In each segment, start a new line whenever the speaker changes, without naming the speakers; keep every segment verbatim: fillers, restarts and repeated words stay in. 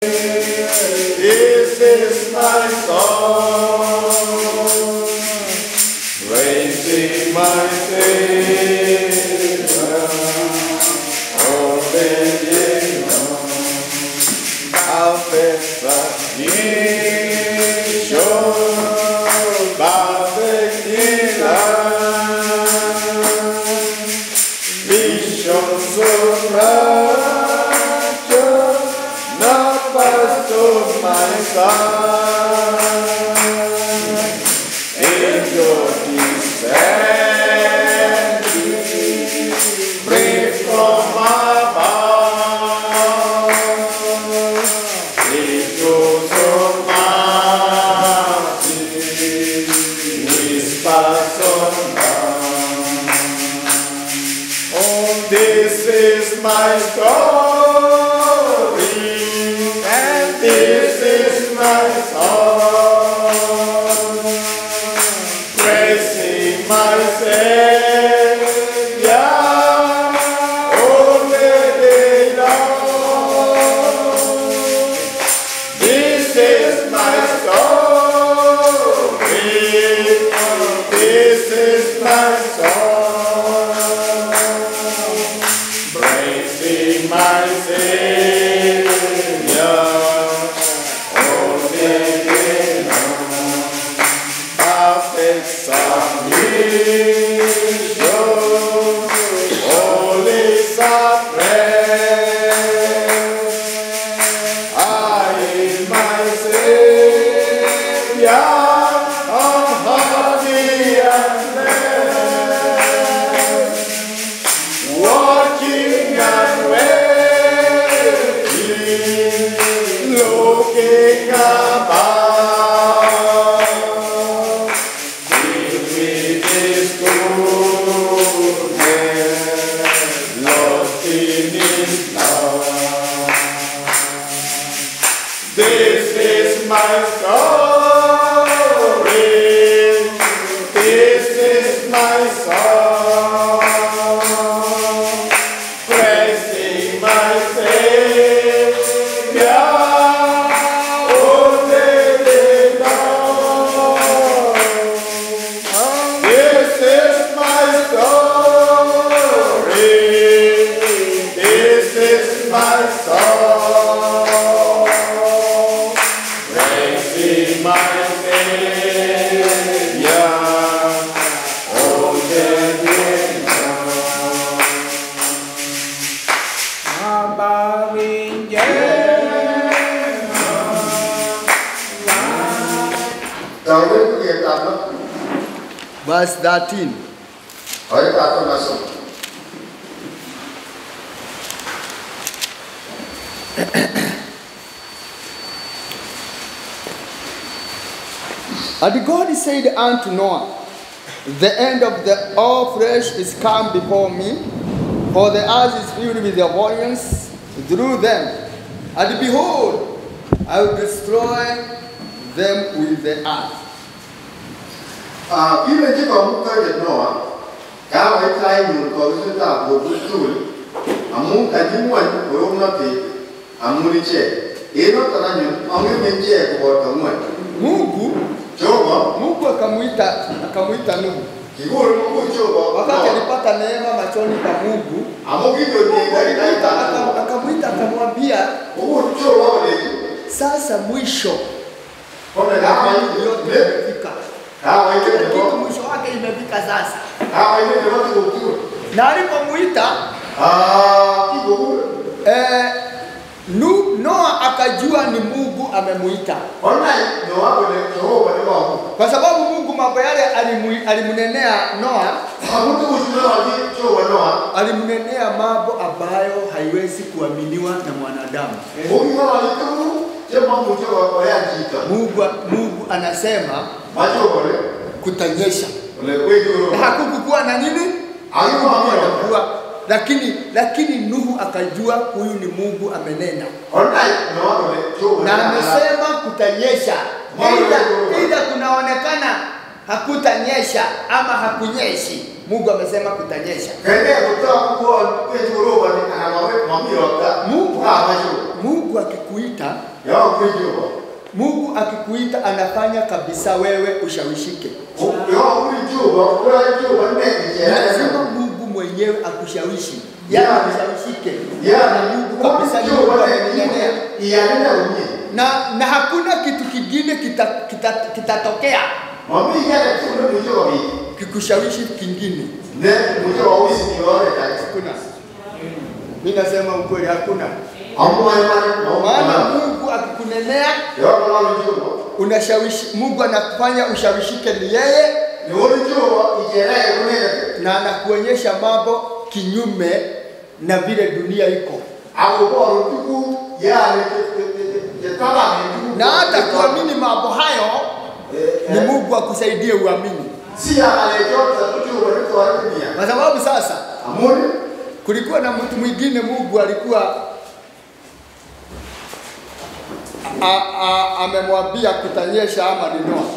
This is my song, praising my Savior, obeying salvation, perfect in love, vision so rapture, not past of my side, angel descending, bring from above, angels of mercy, whispers of love. Oh, this is my story, and this is my song, praising my Savior all the day long. This is my story, this is my song, praising my Savior all the day long. Perfect submission, holy suffering. I am my Savior, on holy and blessed, watching and waiting, looking above, with His goodness, lost in His love. This is my story, this is my song, praising my Savior all the day long. This is my story, this is my song, praising my Savior all the day long. Habari njema.
Verse thirteen. And God said unto Noah, the end of the all flesh is come before me, for the earth is filled with the violence through them. And behold, I will destroy them with the earth.
À, Biblia chỉ có một câu chuyện nọ, cả mấy thay một câu chuyện ta bộ bút tuổi, à muốn cái gì muốn của ông nó thì à muốn đi chơi, ý nó ta nói những ông ấy mình chơi của bọn tổng mình.
Mungu,
Joba,
Mungu akamuita, akamuita Nuhu.
kigoro Mungu Joba,
Wakati alipata neema machoni pa Mungu,
amokivyo ni ndani ndani
aka- akamuita akamwambia,
Mungu Joba wale,
sasa mwisho
kwa
ya
kama
mambo
hiyo
yote
ne,
imefika.
kama hiyo
Kila
ne,
kitu mwisho wake imefika sasa.
kama hiyo ne watu kutu,
Na alipomuita
ah, kigoro,
eh, Nu, Noa akajua ni Mungu amemuita,
online no wako ne Joba wale wao,
kwa sababu Mungu mambo yale alimu- alimunenea Noa,
hakutu kujua wale Joba Noa,
alimunenea mambo ambayo haiwezi kuaminiwa na mwanadamu.
Mungu wale tu, je Mungu Joba wale ajita,
Mungu, Mungu anasema
macho wale,
kutanyesha,
wale wewe
na hakukukuwa na nini,
Haikuwa
hakukuwa, lakini lakini Nuhu akajua huyu ni Mungu amenena,
online no wako ne Joba
na amesema kutanyesha. Ila ila kunaonekana hakutanyesha ama hakunyeshi, Mungu amesema kutanyesha. Mungu, Mungu akikuita, Mungu akikuita anafanya kabisa wewe ushawishike. Lazima Mungu mwenyewe akushawishi. Yaani ushawishike. Na Mungu kabisa ni Mungu amenenea. Na na hakuna kitu kingine kitatokea kita, kita kikushawishi kingine. Hakuna. Mimi nasema ukweli, hakuna. Maana Mungu akikunenea unashawishi, Mungu anakufanya ushawishike ni yeye, na anakuonyesha mambo kinyume na vile dunia iko. Na hata kuamini mambo hayo ni Mungu akusaidie uamini. Kwa sababu sasa kulikuwa na mtu mwingine Mungu alikuwa amemwambia kutanyesha ama ni Noa.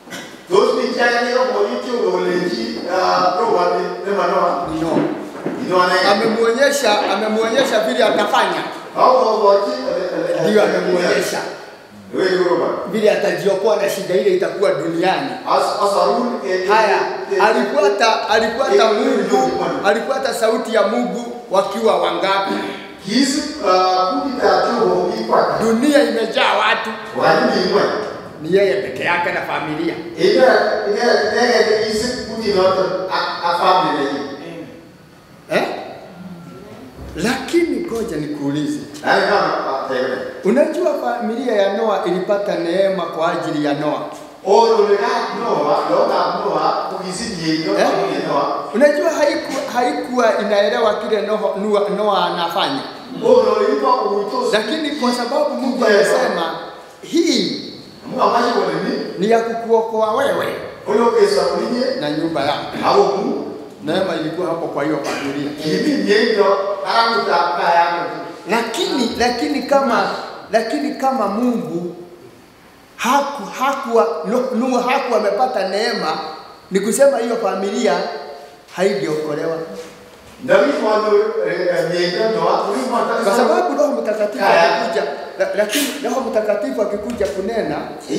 Amemuonyesha amemuonyesha vile atafanya. Ndio amemuonyesha vile atajiokoa na shida ile itakuwa duniani. Haya, alifuata alifuata Mungu, alifuata sauti ya Mungu wakiwa wangapi? Dunia imejaa watu. Ni yeye peke yake na familia. Eh? Lakini ngoja nikuulize. Unajua familia ya Noa ilipata neema kwa ajili ya Noa. Eh? Unajua haikuwa haikuwa inaelewa kile Noa Noa anafanya. Lakini kwa sababu Mungu amesema hii ni ya kukuokoa wewe na nyumba yako. Neema ilikuwa hapo kwa hiyo familia. Lakini lakini kama lakini kama Mungu haku hakuwa Noa hakuwa amepata neema, ni kusema hiyo familia haingeokolewa. Kwa sababu Roho Mtakatifu akikuja, lakini Roho Mtakatifu akikuja kunena,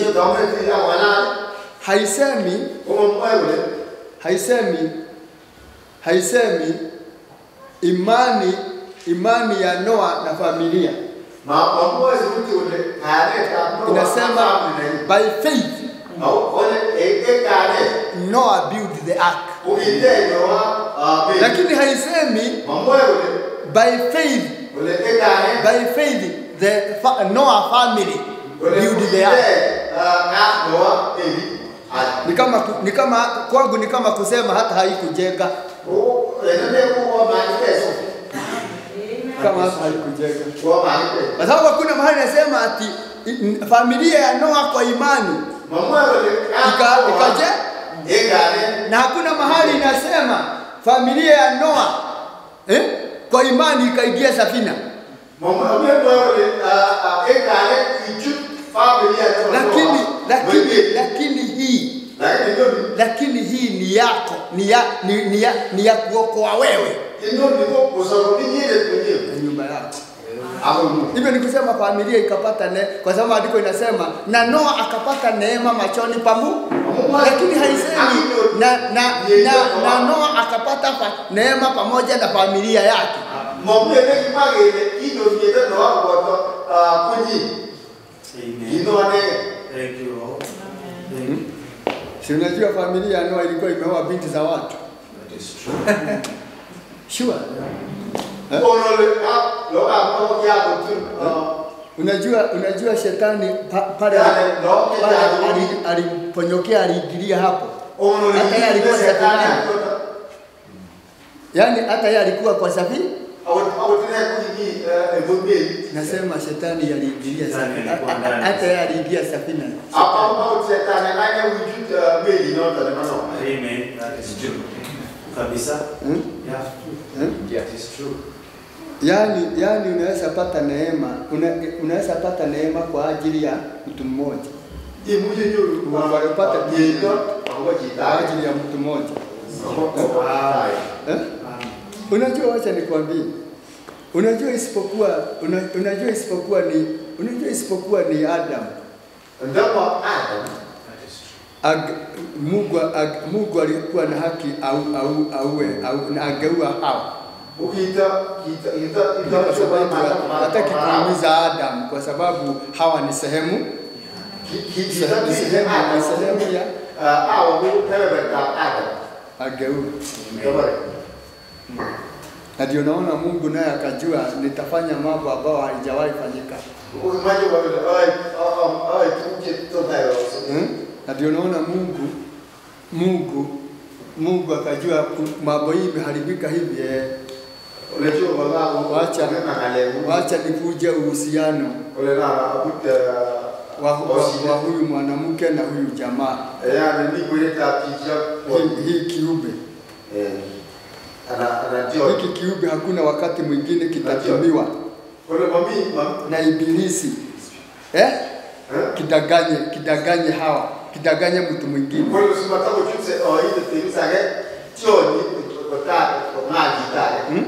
haisemi haisemi haisemi imani imani ya Noa na familia. Inasema by faith Noah built the ark. Lakini haisemi by faith by faith the Noah family built the ark. Ni kama ni kama kwangu ni kama kusema hata haikujenga. Kama hata haikujenga. Kwa sababu kuna mahali nasema ati familia ya Noa kwa imani ika ikaje? Na hakuna mahali inasema familia ya Noa eh kwa imani ikaingia safina. Lakini lakini lakini hii lakini hii ni yako, ni ya ni ni ya, ni ya kuokoa wewe nyumba yako. Hivyo ni kusema familia ikapata ne, kwa sababu andiko inasema na Noa akapata neema machoni pa Mungu. Lakini haisemi na na na, na Noa akapata pa, neema pamoja na familia yake. Si unajua familia ya Noa ilikuwa imeoa binti za watu.
That is true.
Sure. Eh? Unajua unajua shetani pale aliponyokea aliingilia hapo. Hata yeye alikuwa shetani. Yaani hata yeye alikuwa kwa safari. Nasema shetani aliingilia safina. Hata yeye aliingia safina.
Amen. That is true. Kabisa. Yeah. That is true.
Yaani yaani unaweza pata neema, unaweza pata neema kwa ajili ya mtu mmoja. Unapata neema kwa ajili ya mtu mmoja. Eh? Unajua, wacha nikwambie. Unajua isipokuwa una, unajua isipokuwa ni unajua isipokuwa ni Adam.
Ndio Adam.
Ag, Mungu ag, Mungu alikuwa na haki au au auwe au na angeua Hawa.
Ukita kita kita kita
sababu hataki kuumiza Adam kwa sababu Hawa ni sehemu
kita ni sehemu
sehemu ya
Hawa Mungu tena Adam.
Ageua. Na ndio naona Mungu naye akajua nitafanya mambo ambayo haijawahi fanyika.
Ukimaje kwa vile ai ai tuje tunayo.
Na ndio naona Mungu Mungu Mungu akajua mambo hii imeharibika hivi eh.
Unajua baba
wacha wacha nikuje uhusiano.
Ole na abuta
wa, wa, wa huyu mwanamke na huyu jamaa.
Yaani ni kuleta picha
hii hi kiumbe.
Eh. Ana anajua
hiki kiumbe hakuna wakati mwingine kitatumiwa.
Ole mami
na ibilisi. Eh? Eh? Kidanganye, kidanganye Hawa, kidanganye mtu mwingine.
Kwa hiyo sema tako chuse oh ile tisa ke choni kutaka kwa maji tare.
Hmm?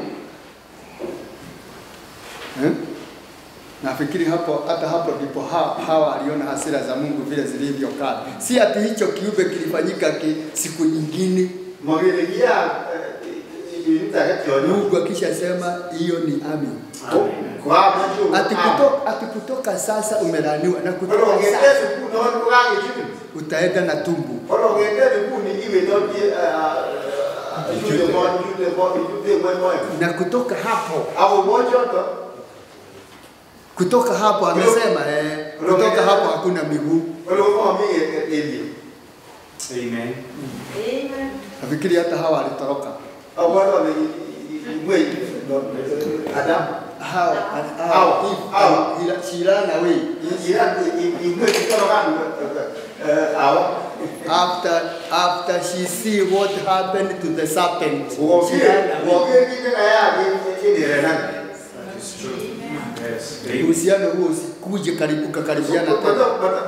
Hmm? Nafikiri hapo hata hapo ndipo Hawa aliona hasira za Mungu vile zilivyokaa. Si ati hicho kiumbe kilifanyika ki, siku nyingine.
Mwagilikia
Mungu akisha sema hiyo ni amen.
Kwa
ati kutoka ati kutoka sasa umelaniwa na kutoka sasa utaenda na tumbu. Na kutoka hapo kutoka hapo amesema eh, kutoka hapo hakuna miguu.
Amen.
Amen. Nafikiri hata Hawa alitoroka.
Adam
Hawa Hawa Hawa Shirana we after after she see what happened to the serpent. Uhusiano huo usikuje karibu karibiana tena.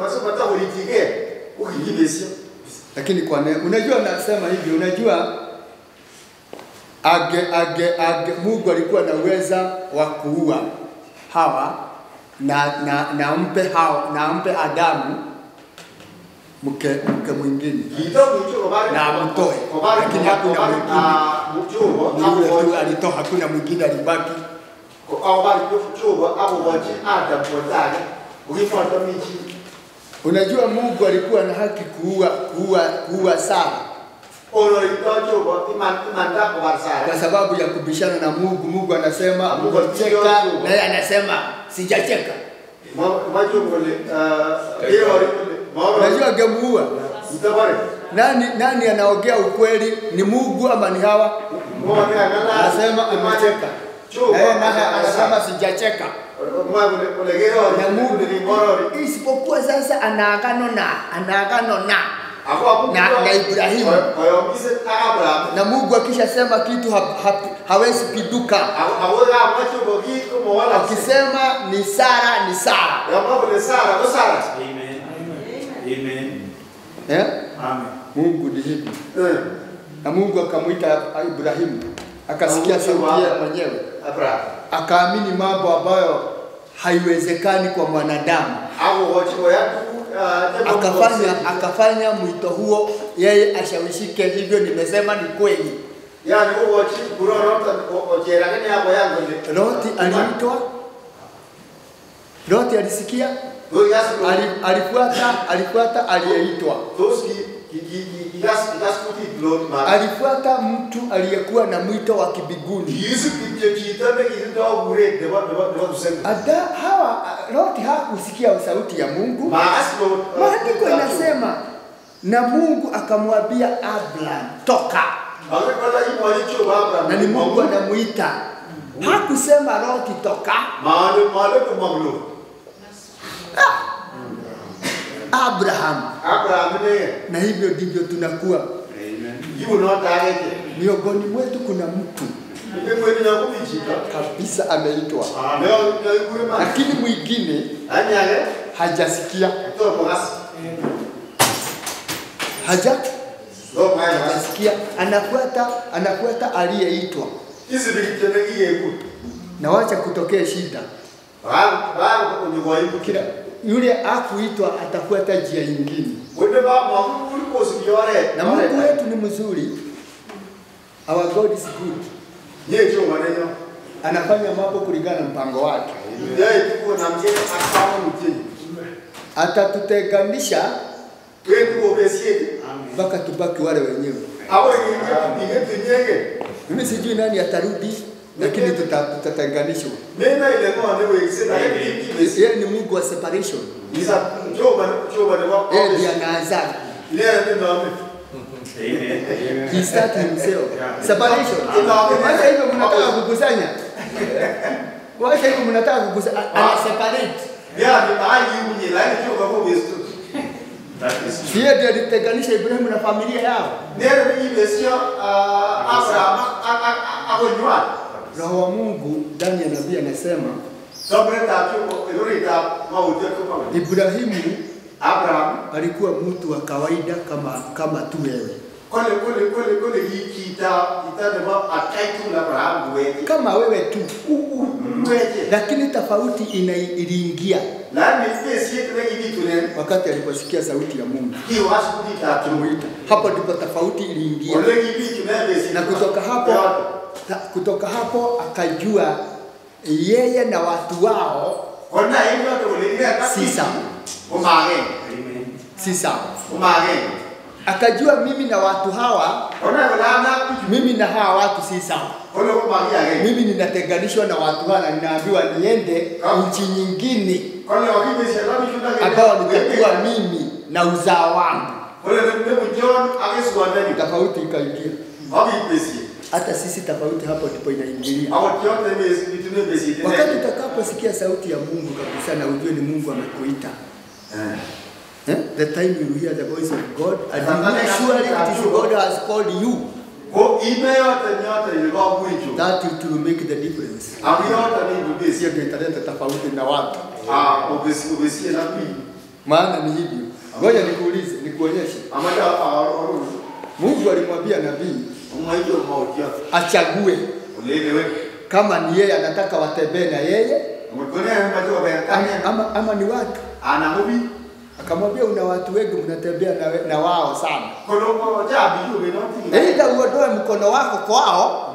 Lakini kwa nini? Unajua nasema hivi, unajua age age age Mungu alikuwa na uweza wa kuua Hawa na na na mpe Hawa na mpe Adamu mke mke mwingine na mtoe, lakini hakuna mwingine. Yule alitoa, hakuna mwingine alibaki. Unajua Mungu alikuwa na haki kuua kuua kuua Sara. Kwa sababu ya kubishana na Mungu. Mungu anasema cheka na yeye anasema sijacheka. Unajua angemuua. Nani nani anaongea ukweli, ni Mungu ama ni Hawa? Anasema amecheka. Eh, na anasema sijacheka. Na Mungu isipokuwa sasa anaagano na anaagano na na, na Ibrahimu. Na Mungu akisha sema kitu ha, ha, hawezi piduka. Akisema ni Sara ni Sara.
Amen. Amen.
Eh?
Amen.
Mungu ni hivi. Na Mungu akamuita Ibrahimu. Akasikia sauti yake mwenyewe. Akaamini mambo ambayo haiwezekani kwa mwanadamu. Akafanya akafanya mwito huo yeye ashawishike, hivyo nimesema ni kweli.
Yani huo chikuro rota ojera gani hapo yangu ni.
Loti aliitwa. Loti alisikia. Alifuata alifuata aliyeitwa. Alifuata mtu aliyekuwa na mwito wa kibiguni. Ada Hawa Loti hakusikia sauti ya Mungu. Maandiko inasema na Mungu akamwambia Abraham toka. Na ni Mungu anamuita. Hakusema Loti toka. Abraham.
Abraham ndiye.
Na hivyo ndivyo tunakuwa.
Amen. You not direct.
Miongoni mwetu kuna mtu kabisa ameitwa. Lakini mwingine hajasikia. Haja
Go my house.
Atasikia anafuata anafuata aliyeitwa.
Hizi vikitendeki yeku.
Na wacha kutokea shida.
Bang bang ni waibu
Kila yule akuitwa atafuata njia nyingine.
Wende ba Mungu uliko sikiore.
Na Mungu wetu ni mzuri. Our God is good.
Yeye jo maneno.
Anafanya mambo kulingana na mpango wake.
Yeye tuko na mjeni akawa mjeni.
Atatutenganisha
Wewe ubesie.
mpaka tubaki wale wenyewe.
Hapo ni ni tunyenge.
Mimi sijui nani atarudi lakini tuta- tutatenganishwa.
Mena ile kwa ndio ikisema hivi.
Yeye ni Mungu wa separation.
Isa joba joba ni wako.
Yeye ndiye anaanza.
Ile ndio ndio.
He start himself. Separation. Wacha hivyo mnataka kukusanya. Wacha hivyo mnataka kukusanya. Ana separate.
Ya ni mahali yuni la ni joba kwa bestu.
Yeye ndiye alitenganisha Ibrahimu na familia yao.
Nero ni besio Abraham akonywa.
Roho wa Mungu ndani ya nabii anasema
Sobre tatu ilorita mauti kwa
Ibrahimu
Abraham
alikuwa mtu wa kawaida kama kama tu wewe.
kole kole kole kole yikita itadema ataitu la Abraham wewe.
Kama wewe tu.
Wewe.
Lakini tofauti ina iliingia
La ni spesi yetu ni vitu ne.
wakati aliposikia sauti ya Mungu.
Hiyo wasikuita
Akimuita. Hapo ndipo tofauti iliingia.
Ole vitu ne besi.
Na kutoka hapo ta, kutoka hapo akajua yeye na watu wao
Kona hiyo ndio ile
si sawa.
Umage.
Si sawa.
Umage.
Akajua mimi na watu hawa,
Kona wala
mimi na hawa watu si sawa.
Kona umage yake.
Mimi ninatenganishwa na watu hawa na ninaambiwa niende nchi nyingine
Kona wakimbe shalami shunda
ambao nitakuwa mimi na uzao wangu.
Kona ndio John ageswa ndani.
Tofauti ikaingia.
Wapi besi.
Hata sisi tofauti hapo ndipo inaingilia.
Hawa yote besi vitu ne besi.
Wakati utakaposikia sauti ya Mungu kabisa na ujue ni Mungu amekuita.
Eh.
Eh? The time you hear the voice of God and you know surely it is God has called you,
Ko ime yote nyote ilikuwa mwicho.
that it will make the difference.
Ami yote ni besi.
Sio ndio italeta tofauti na watu.
Ah, obesi obesi na pili.
Maana ni hivyo. Ngoja nikuulize, nikuonyeshe.
Amata aru.
Mungu alimwambia nabii
Umaijo mautia.
achague
Ulewe.
kama ni yeye anataka watembee na yeye
Mkone ambacho
ama,
wabekanya.
ama, ama ni watu.
Ana mubi.
Akamwambia una watu wengi mnatembea na, we- na wao sana.
Kolongo cha bijo benoti.
Aidha uondoe mkono wako kwao.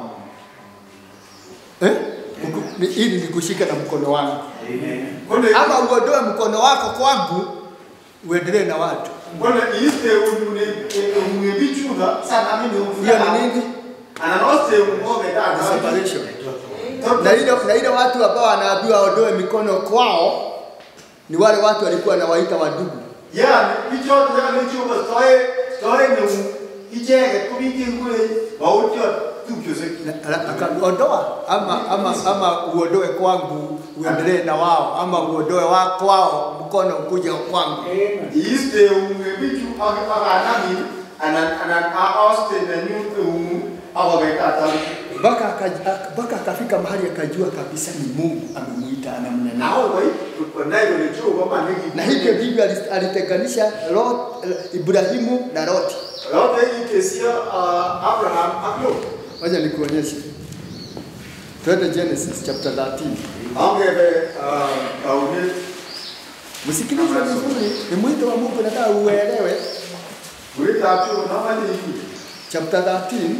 Eh? Uku- ni- Ili nikushike na mkono wangu.
Kone
Ama uondoe mkono wako kwangu uendelee na watu.
kone iste unune unune bichuda sana mimi
Hiyo ni nini?
Ana noste ungobe dada.
Separation. Na ile na ile watu ambao wanaambiwa waondoe mikono kwao ni wale watu walikuwa wanawaita wadugu.
Yani bicho tena ni chuba stoye stoye ni ijege kubiki kule bauti tukyo
Na- na- Akaondoa ama ama ama uondoe kwangu uendelee na wao ama uondoe wa kwao mkono kuja kwangu.
iste unune bichu aganami ana ana aoste na nyumba umu awabekata.
Mpaka akaja- mpaka akafika mahali akajua kabisa ni Mungu amemuita anamnena.
Nao wai kunayo ni chuba kama niki.
Na hivyo ndivyo ali- alitenganisha Lot, Ibrahimu na Lot.
Lote hii kesi ya Abraham aklo.
Wacha nikuonyeshe. Twende Genesis chapter thirteen.
Angebe aune
Msikilize vizuri, ni mwito wa Mungu nataka uelewe.
kuleta tu na mali hii.
Chapter thirteen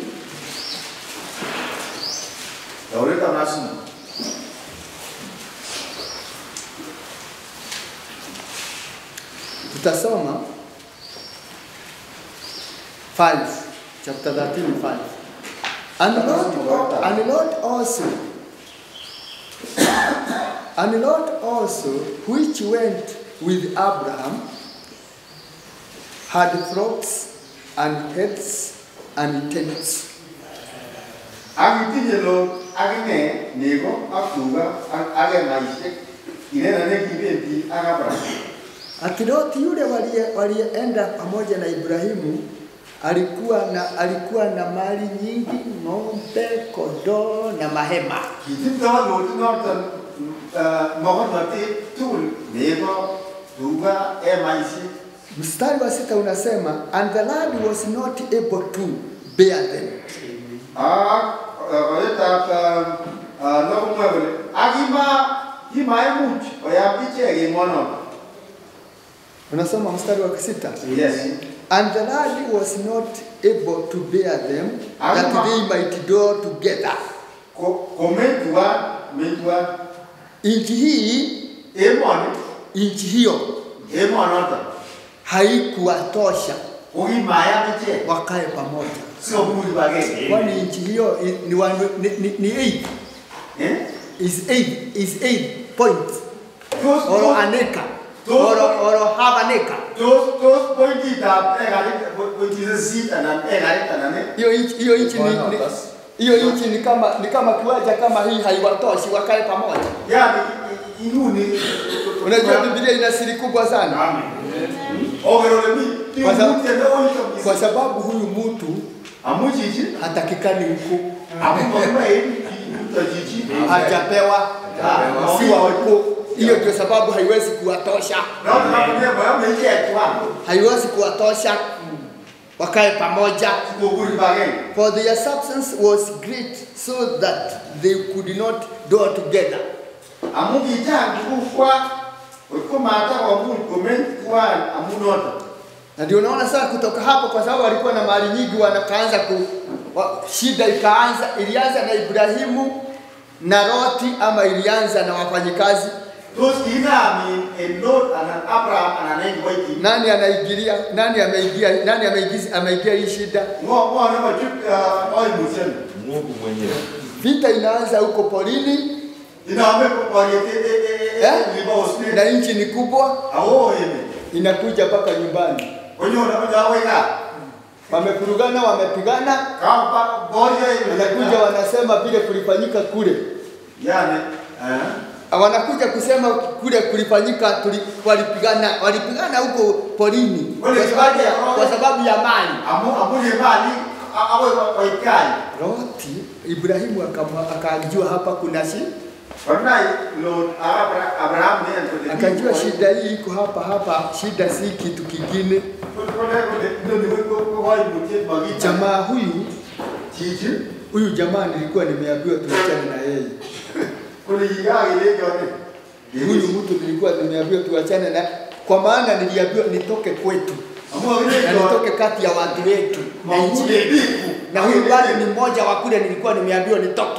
Dauleta nasema.
tutasoma five, chapter thirteen five. And Lot, and Lot also, and Lot also, which went with Abraham, had flocks and herds and tents.
Agitinye lo agine nego akuga age maisha. Inena ne kibenti Abraham.
Ati Lot yule walie walienda pamoja na Ibrahimu alikuwa na alikuwa na mali nyingi, ng'ombe, kondoo na mahema.
Kitinda lo tinota mohon mati tul nego duga e maisha.
Mstari wa sita unasema, and the lad was not able to bear them.
Ah, oyeta no kumwele. Agima hima emuch oyapiche gimono.
Unasoma mstari wa sita?
Yes.
And the lad was not able to bear them, that they might dwell together.
Komentua, mentua.
Inchi hii,
Emoni,
inchi hiyo
emonota.
haikuwatosha
Ugimaya piche.
wakae pamoja.
Sio buri bageni.
Kwani inchi hiyo ni one, ni, ni, ni eight.
Eh?
Is eight, is eight points.
Those
Or an acre. Or, or half an acre.
those those pointy that egari pointy seat and an egari and an.
Hiyo inchi hiyo inchi ni ni- hiyo inchi ni kama ni kama kiwanja kama hii haiwatoshi wakae pamoja.
Yani inuni.
Unajua Biblia ina siri kubwa sana.
Amen. Ogerole mi.
Kwa sababu-
Tiyo mute
Kwa sababu huyu mtu
Amujiji.
hatakikani huko,
Amumama hii utajiji.
hajapewa, si wa huko. Hiyo ndio sababu haiwezi kuwatosha,
Na na mwenye mwenye yetu.
haiwezi kuwatosha wakae pamoja.
Buri bageni.
For their substance was great, so that they could not dwell together.
Amugija ngukwa. Ukoma hata kwa Mungu comment kwa amunota.
Na ndio unaona sasa kutoka hapo, kwa sababu walikuwa na mali nyingi, wanakaanza ku wa, shida ikaanza. Ilianza na Ibrahimu na Loti, ama ilianza na wafanyikazi.
Those ina mean a Lot and an Abraham and an Engwaki.
Nani anaingilia? Nani ameingia? Nani ameingiza ameingia hii shida?
Ngo ngo na majuk oi museni.
Mungu mwenyewe.
Vita inaanza huko porini,
Ina ame kwa yete eh
eh?
eh liba osne.
Na nchi ni kubwa,
Awo yeme.
inakuja mpaka nyumbani.
Onyo na mja weka.
Wamefurugana, wamepigana,
Kamba boria yeme.
wanakuja wanasema vile kulifanyika kule.
Yani eh
Wanakuja kusema kule kulifanyika, tuli- walipigana, walipigana huko porini kwa sababu ya, kwa sababu ya mali.
amu amuje mali awe kwa ikai.
Loti, Ibrahimu akamwa- akajua hapa kuna shida.
Wanai Lot Abraham ni
Akajua shida hii iko hapa hapa, shida si kitu kingine. Jamaa huyu huyu jamaa nilikuwa nimeambiwa tuachane na yeye. Huyu mtu nilikuwa nimeambiwa tuachane na, kwa maana niliambiwa nitoke kwetu na nitoke kati ya watu wetu na nchi yetu. Na huyu bado ni mmoja wa kule, nilikuwa nimeambiwa nitoke.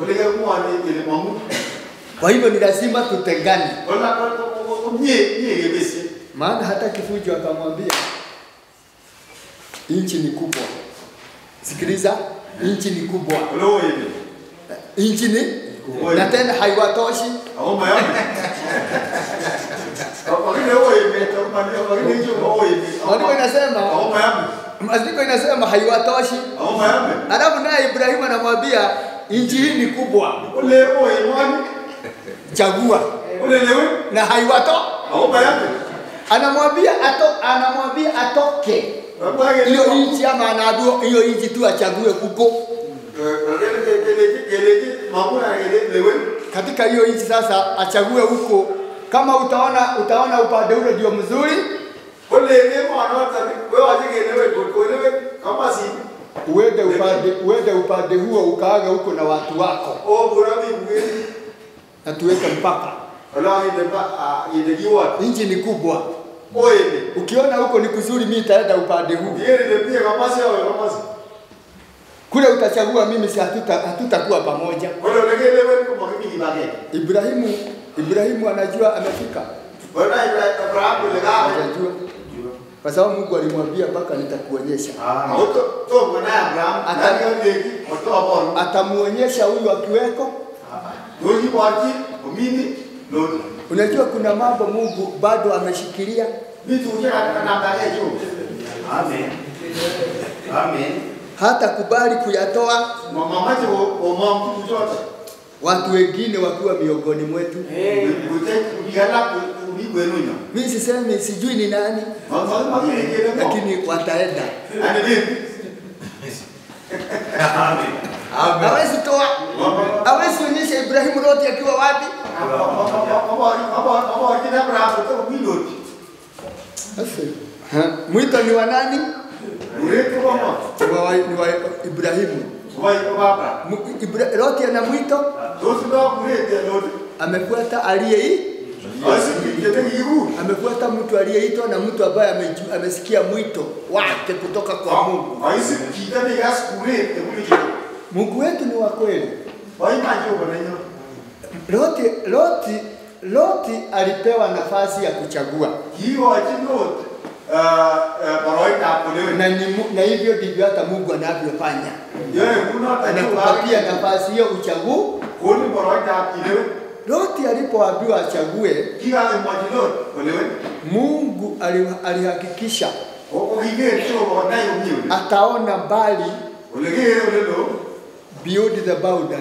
Kwa hivyo ni lazima tutengane. Maana hata Kifujo akamwambia nchi ni kubwa. Sikiliza, nchi ni kubwa. Nchi ni na tena haiwatoshi. Maandiko inasema Maandiko inasema haiwatoshi. Alafu naye Ibrahimu anamwambia nchi hii ni kubwa. Chagua. Na haiwato. Anamwambia ato, anamwambia atoke. Hiyo nchi ama anaambiwa hiyo nchi tu achague huko. Katika hiyo nchi sasa achague huko. Kama utaona utaona upande ule ndio mzuri, uende upande uende upande huo ukaaga huko na watu wako. Na tuweke mpaka. Nchi ni kubwa. Ukiona huko ni kuzuri, mimi nitaenda upande huu. Kule utachagua, mimi si hatuta hatutakuwa pamoja. Ibrahimu Ibrahimu anajua amefika. Anajua. Kwa sababu Mungu alimwambia mpaka nitakuonyesha. Atamuonyesha huyu akiweko. Unajua kuna mambo Mungu bado ameshikilia.
Amen. Amen.
Hata kubali kuyatoa watu wengine wakiwa miongoni mwetu. Mimi sisemi sijui ni nani, lakini wataenda. Hawezi toa, hawezi onyesha Ibrahimu Loti akiwa wapi. Sasa mwito ni wa nani?
Uretu mama.
Wa ni wa Ibrahimu.
Wa baba.
Ibrahim Loti ana mwito.
Tosida urete Loti.
Amefuata aliyei. Amefuata mtu aliyeitwa na mtu ambaye amesikia mwito wake kutoka kwa Mungu. Mungu wetu ni wa kweli. Loti, Loti, Loti alipewa nafasi ya kuchagua. Na, na hivyo ndivyo hata Mungu anavyofanya. Anakupatia nafasi hiyo uchague. Loti alipoambiwa achague, Mungu alihakikisha ataona mbali, beyond the boundary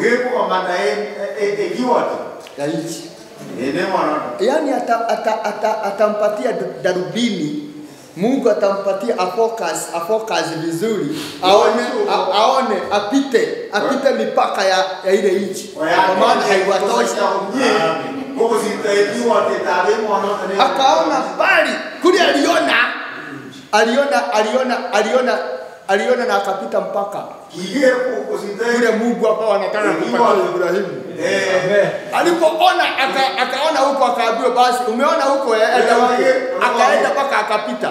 ya nchi. Yani atampatia ata, ata, ata darubini. Mungu atampatia a focus, a focus vizuri, aone, a, aone, apite, apite mipaka ya, ya ile nchi. Kwa maana haiwatoshi. Akaona mbali, kule aliona, aliona, aliona, aliona, aliona na akapita mpaka. Kule Mungu ambao anataka kupatia Ibrahimu. Alipoona akaona huko akaambiwa basi umeona huko enda huko. Akaenda mpaka akapita.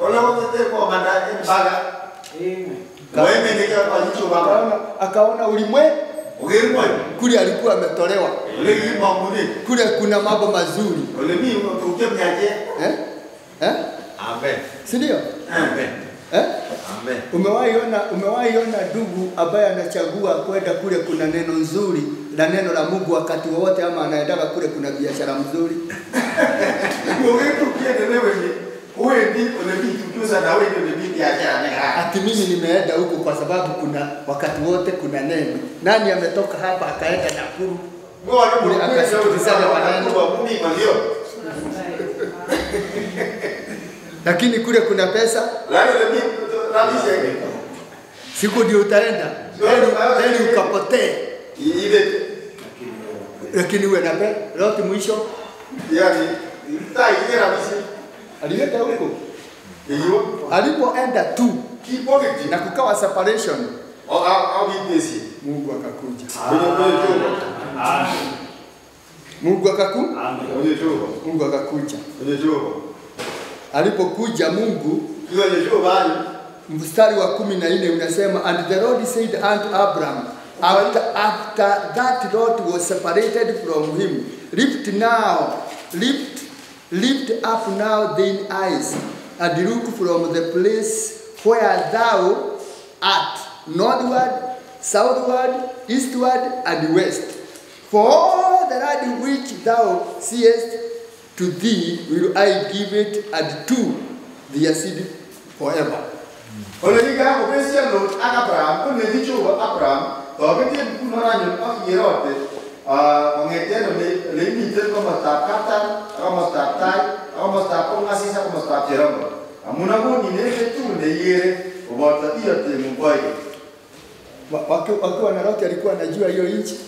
Akaona ulimwe kule alikuwa ametolewa. Kule kuna mambo mazuri. Eh? Eh?
Amen.
Si ndio?
Amen.
Eh? Amen. Umewahi ona umewahi ona ndugu ambaye anachagua kwenda kule kuna neno nzuri na neno la Mungu wakati wote, ama anaenda kule kuna biashara mzuri? Ati mimi nimeenda huko kwa sababu kuna wakati wote kuna neno. Nani ametoka hapa akaenda Nakuru? Kule akasikilizana wanani? Lakini kule kuna pesa. Siku ndio utaenda. Heri ukapotee. Lakini uwe na pesa. Loti mwisho. Yani, alileta huko. Alipoenda tu. Na kukawa separation. Mungu akakuja. Mungu akakuja. Mungu akakuja. Alipokuja Mungu, mstari wa kumi na nne unasema, and the Lord said unto Abraham, after, after that Lot was separated from him, lift now, lift, lift up now thine eyes, and look from the place where thou art, northward, southward, eastward, and west. For all the land which thou seest to thee will I give it, and to their seed forever.
Oleniga obesia Lot Abraham, ko ne dicho Abraham, to bete kunara nyo ak yerote, ah ongeteno le le mite ko matakata, ko matakai, ko matako ngasisa ko matajeramo. Amuna mo ni ne tu ne yere, obata iyate mumbai.
Wakiwa na Lot alikuwa anajua hiyo nchi.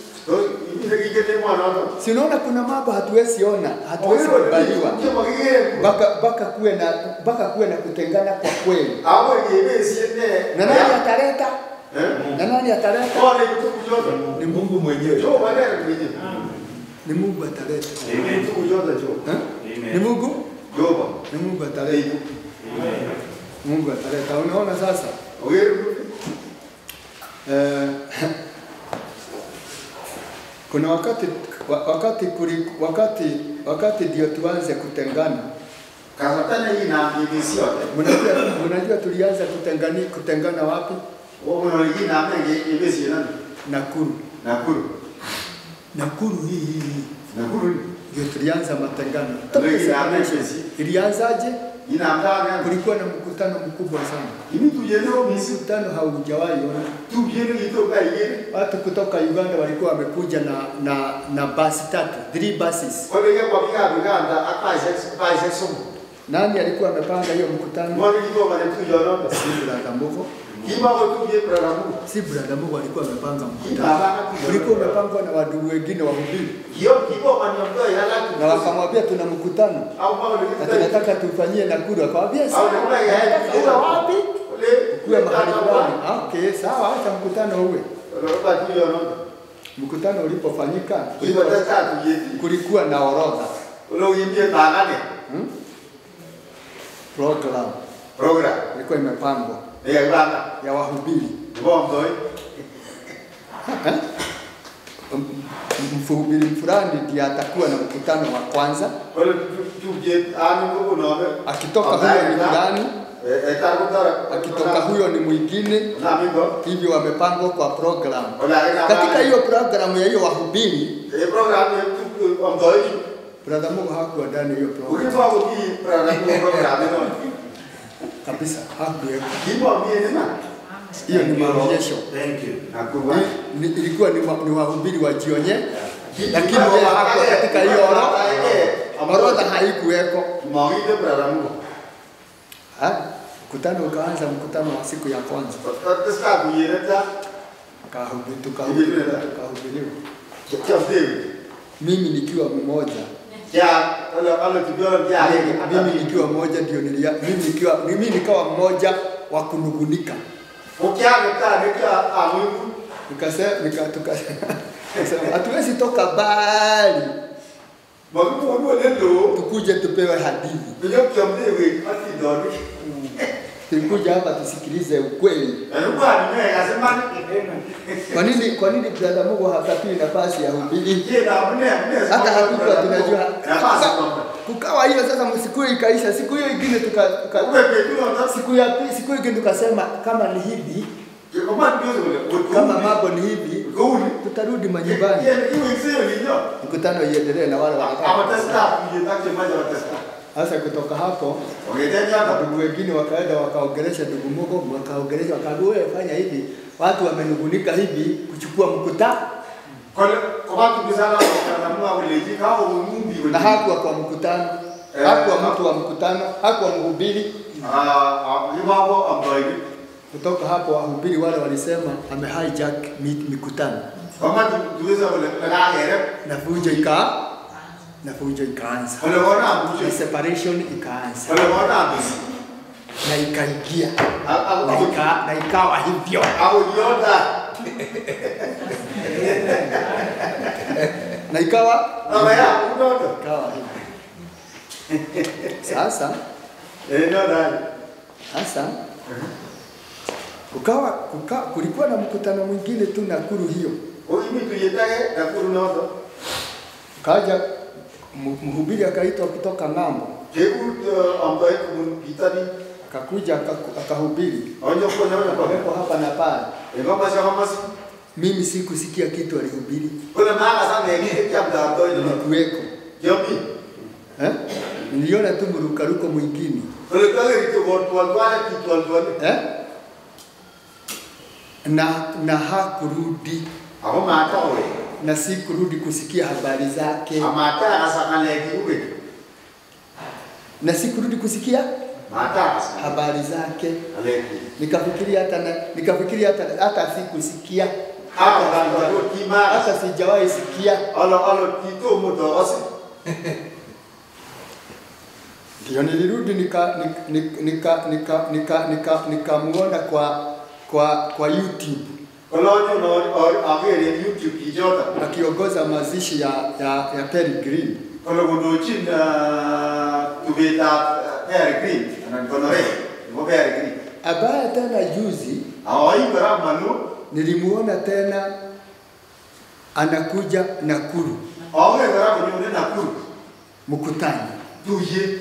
Sinaona kuna mambo hatuwezi ona, hatuwezi kubaliwa. Baka baka kuwe na baka kuwe na kutengana kwa kweli. Na nani ataleta? Na nani ataleta? Ni Mungu mwenyewe. Ni Mungu ataleta. Ni Mungu? Ni Mungu ataleta. Mungu ataleta. Unaona sasa? Eh Kuna wakati wakati kuri, wakati wakati ndio tuanze kutengana.
Kasatana hii na bibisi yote.
Mnajua mnajua tulianza kutengani kutengana wapi?
Wao wanaingia na mengi bibisi nani?
Nakuru.
Nakuru.
Nakuru hii hii.
Nakuru
ndio tulianza matengano. Ilianzaje?
Inaanza
kulikuwa na mkutano mkubwa sana.
Hivi tujeneo
mkutano haujawahi ona.
Tujeneo itoka yeye.
Watu kutoka Uganda walikuwa wamekuja na na na basi tatu, three buses.
Wale kwa Uganda akaje akaje somo.
Nani alikuwa amepanga hiyo mkutano?
Mwani kipo mane tu yoro.
Si brother Mugo.
Kiba ko tu ye brother Mugo.
Si brother Mugo alikuwa amepanga mkutano. Ulikuwa umepangwa na watu wengine wahubiri.
Hiyo kipo mane ndo yala.
Na wakamwambia tuna mkutano.
Au mama
na tunataka tufanyie Nakuru. Akamwambia sawa. Au wapi?
Ule
kuwa mahali fulani. Okay, sawa, acha mkutano uwe.
Roba tu yoro.
Mkutano ulipofanyika
kulikuwa
na orodha.
Ule uimbie bagane.
Hmm? Program.
Program.
Ilikuwa imepangwa.
Ya ibada.
Ya wahubiri.
Bombo.
Mhubiri fulani ndiye atakuwa na mkutano wa kwanza.
Wale tuje ani nguvu naona.
Akitoka huyo ni fulani.
Eh etakutara.
Akitoka huyo ni mwingine.
Na mimi
hivyo wamepangwa kwa program. Katika hiyo program ya hiyo wahubiri,
eh program ya omdoi.
Brother Mugo hakuwa ndani hiyo program.
Ukiwa uki program program ndio.
Kabisa hakuwa.
Kipo mimi ni nani?
Hiyo ni maonyesho.
Thank you. Nakuwa.
Ilikuwa ni ni wahubiri wajionye. Lakini yeye hakuwa katika hiyo orodha. Orodha haikuweko.
Mwingine brother Mugo.
Ah, mkutano ukaanza, mkutano wa siku ya kwanza.
Tutasta kuyeleta
kahubiri tukahubiri tukahubiriwa.
David.
Mimi nikiwa mmoja.
Ya, ala ala tujua ya
mimi nikiwa mmoja ndio nilia. Mimi nikiwa mimi nikawa mmoja wa kunugunika.
Ukiaga nika amungu
nikasema nikatoka. Hatuwezi toka bali.
Mungu wangu leo
tukuje tupewe hadithi.
Ndio kiamdewe ati ndoni.
Tulikuja hapa tusikilize ukweli.
Alikuwa ni akasema
kwa nini kwa nini brother Mugo hapatiwi nafasi ya hubiri?
Je, na mne mne
hata hatukuwa tunajua. Kukawa hiyo sasa siku ikaisha, siku hiyo nyingine tuka siku ya pili siku nyingine tukasema kama ni hivi kama mambo ni hivi tutarudi manyumbani. Mkutano iendelee na wale
wanataka.
Sasa kutoka hapo ndugu wengine wakaenda wakaongelesha ndugu Mugo, wakaongelesha wakaambia wewe fanya hivi, watu wamenugunika hivi kuchukua mkutano.
Kwa kwa watu bisala wakaamua uleji kao umumbi
na hakuwa kwa mkutano, hakuwa mtu wa mkutano, hakuwa mhubiri.
Ah, yuko ambaye
kutoka hapo wahubiri wale walisema ame hijack mikutano.
Kama tuweza kulala
na fujo ika na fujo ikaanza.
Wale wana fujo
separation ikaanza.
Wale wana
na ikaingia. Na ika na ikawa hivyo.
Au yoda.
Na ikawa
na ya unoto.
Ikawa hivyo. Sasa
eh ndio ndani.
Sasa kukawa kuka, kulikuwa na mkutano mwingine tu Nakuru hiyo.
Hivi tuyetage Nakuru noto.
Kaja mhubiri akaitwa kutoka ng'ambo.
Hebu ambaye kumpitani
akakuja akahubiri.
Onyo kwa nyonya
kwa hapa na pale.
Ngoma za mama
mimi sikusikia kitu alihubiri.
Kuna maana sana yake kabla atoe ndio
kuweko.
Jobi.
Eh? Niliona tu mrukaruko mwingine.
Ole kale kitu watu wale kitu wale.
Eh? Na na hakurudi.
Hapo matawe.
Na si kurudi kusikia habari zake.
Amata asakale kiuke.
Na si kurudi kusikia
mata
habari zake.
Aleki.
Nikafikiria hata na, nikafikiria hata hata sikusikia.
Hata ndio kima.
Hata sijawahi sikia.
Alo alo kito mutawasi.
Ndio nilirudi nika nika nika nika nika nika nikamuona kwa kwa kwa YouTube.
Kolonyo na agere YouTube kijota
akiongoza mazishi ya ya ya Perry Green.
Kolonyo china tubeta Perry Green anangonore ngo Perry Green.
Abaya tena juzi
awai bara manu
nilimuona tena anakuja Nakuru.
Awe bara kwenye Nakuru
mkutano.
Tuye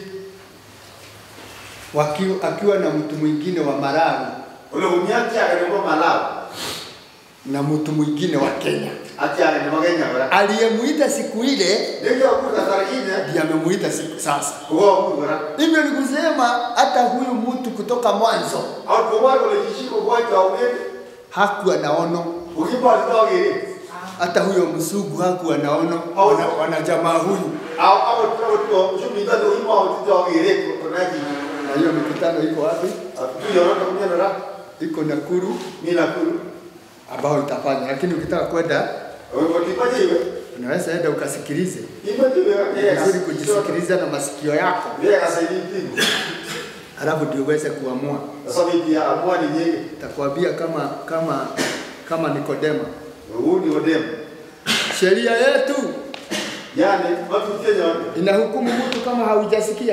wakiwa akiwa na mtu mwingine wa Malawi.
Ule umiacha kwa Malawi.
Na mtu mwingine wa Kenya.
Ati ale ni Kenya bora.
Aliyemuita siku ile
ndio akuta tarikine
ndiye amemuita siku sasa.
Kwa bora.
Hivyo ni kusema hata huyu mtu kutoka mwanzo
au kwa wale wajishiko kwa tawe
hakuwa naono.
Ukipata tawiri
hata huyo msugu hakuwa naono. Wana jamaa huyu
Au au au shughuli ndio imo tutao ile kwa naji.
Na hiyo mikutano iko wapi?
Tu yona kwa nini
Iko Nakuru,
mimi Nakuru
ambao itafanya, lakini ukitaka kwenda
wewe ukipaje hiyo
unaweza enda ukasikilize.
Imeje
Vizuri kujisikiliza na masikio yako.
Yeye akasaidia kitu.
Halafu ndio uweze kuamua.
Sasa mimi ya amua ni yeye.
Takwambia kama kama kama Nikodema.
Huyu ni Nikodema.
Sheria yetu
yani watu Kenya
inahukumu mtu kama haujasikia.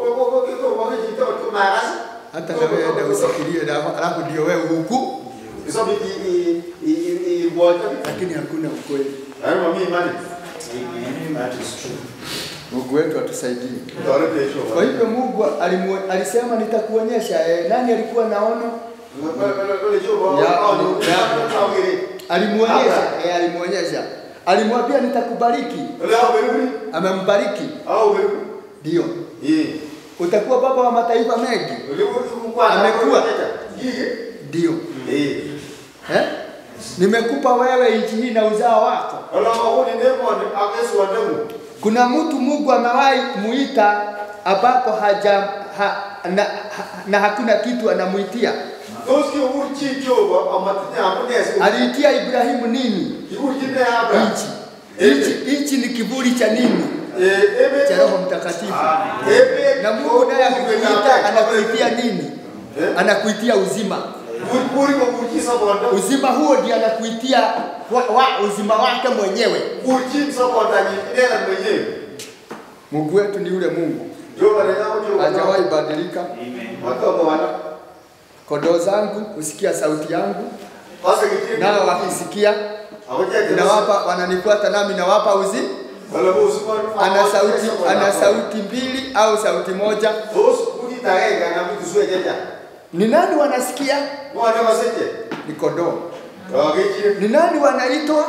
Hata kama wewe usikilie na halafu ndio wewe huku.
Sasa mimi i bwana
Lakini hakuna ukweli.
Hayo mimi imani.
That is true.
Mungu wetu atusaidie. Kwa hivyo Mungu alisema nitakuonyesha eh, nani alikuwa naono? Alimuonyesha, eh, alimuonyesha. Alimwambia nitakubariki. Amembariki. Ndio. Utakuwa baba wa mataifa mengi. Amekuwa. Ndio. Eh? Nimekupa wewe nchi hii na uzao wako. Kuna mtu Mungu amewahi muita ambapo haja ha, na, ha, na hakuna kitu anamuitia. Aliitia Ibrahimu nini? Nchi. Nchi, nchi ni kivuli cha nini? Cha Roho Mtakatifu. Na Mungu naye akikuita anakuitia nini? Anakuitia uzima. Uzima huo ndiye anakuitia wa, wa, uzima wake mwenyewe. Mungu wetu ni yule Mungu. Hajawahi badilika. Kondoo zangu husikia sauti yangu. Nao wakisikia nawapa, wananifuata nami nawapa uzima. Ana sauti, ana sauti mbili au sauti moja. Ni nani wanasikia? Ni kondoo. Ni nani wanaitwa?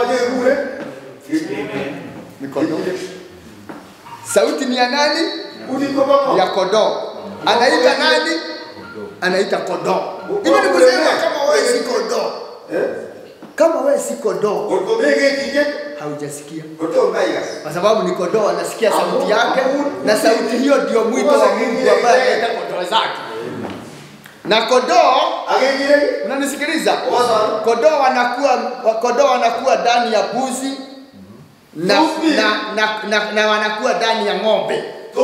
Ni kondoo. Sauti ni ya nani? Ya kondoo. Anaita nani? Anaita kondoo. Hivi ni kusema kama wewe si kondoo. Kama wewe si kondoo, haujasikia. Kwa sababu ni kondoo anasikia sauti yake, na sauti hiyo ndio mwito wa Mungu ambaye anaita kondoo zake. Na kondoo, unanisikiliza? Kondoo wanakuwa kondoo wanakuwa ndani ya mbuzi na na, na na na wanakuwa ndani ya ng'ombe.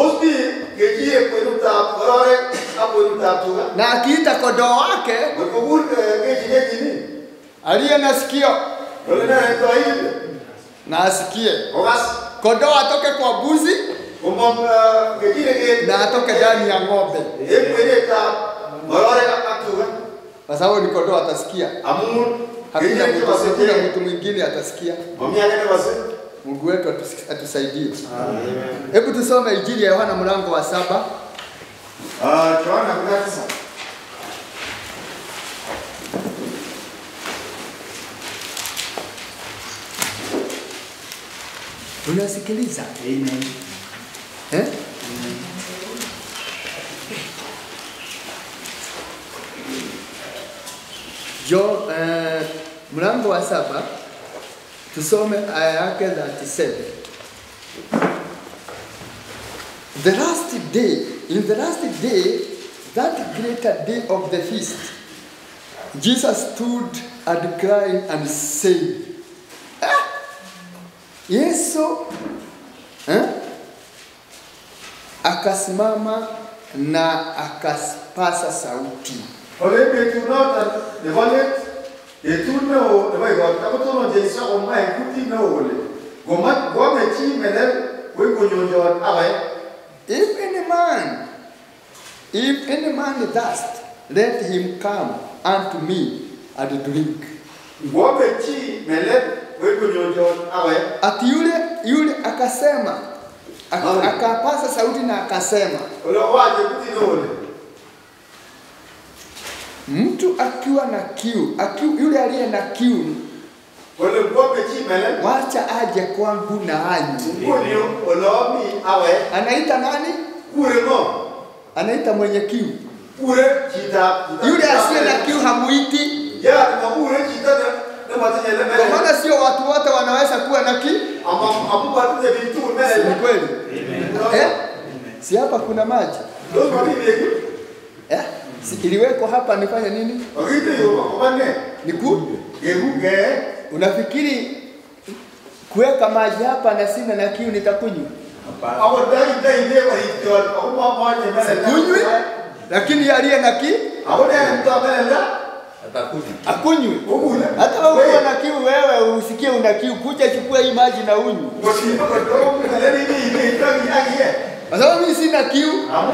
Na akiita kondoo wake aliye na sikio na asikie. Kondoo atoke kwa mbuzi na atoke ndani ya ng'ombe. Kwa sababu ni kondoo atasikia. Hakuna mtu, hakuna mtu mwingine atasikia. Mungu wetu atusaidie. Hebu tusome Injili ya Yohana mlango wa saba.
Ah, Yohana kumi na tisa.
Unasikiliza?
Amen.
Eh?
Amen.
Jo, uh, mlango wa saba tusome aya yake thirty-seven. The last day, in the last day, that greater day of the feast, Jesus stood and cried and said, ah, Yesu eh? akasimama na akapasa sauti.
Ole betu nota de valet etu no de vai got akoto no jeisa o mai kuti no ole. Gomat gometi menen we gonyojo abai.
If any man, if any man thirst, let him come unto me and drink.
Gometi menen we gonyojo abai.
Ati yule yule akasema, akapasa sauti na akasema.
Ole waje kuti no ole.
Mtu akiwa na kiu, akiu yule aliye na kiu,
ole gometi menen
wacha aje kwangu na anywe.
Ngoyo olomi awe.
Anaita nani?
Kure no.
Anaita mwenye kiu.
Kure chita.
Yule asiye na kiu hamuiti.
Ya na kure chita na
Kwa maana sio watu wote wanaweza kuwa na ki. Ni kweli. Eh? Si hapa kuna maji. Eh? Si iliweko hapa nifanye nini? Niku? Unafikiri kuweka maji hapa na sina na kiu nitakunywa? Kunywe? Lakini aliye na kiu akunywe. Hata wewe na kiu, wewe usikie una kiu, kuja chukua hii maji na unywe. Kwa sababu mimi sina kiu.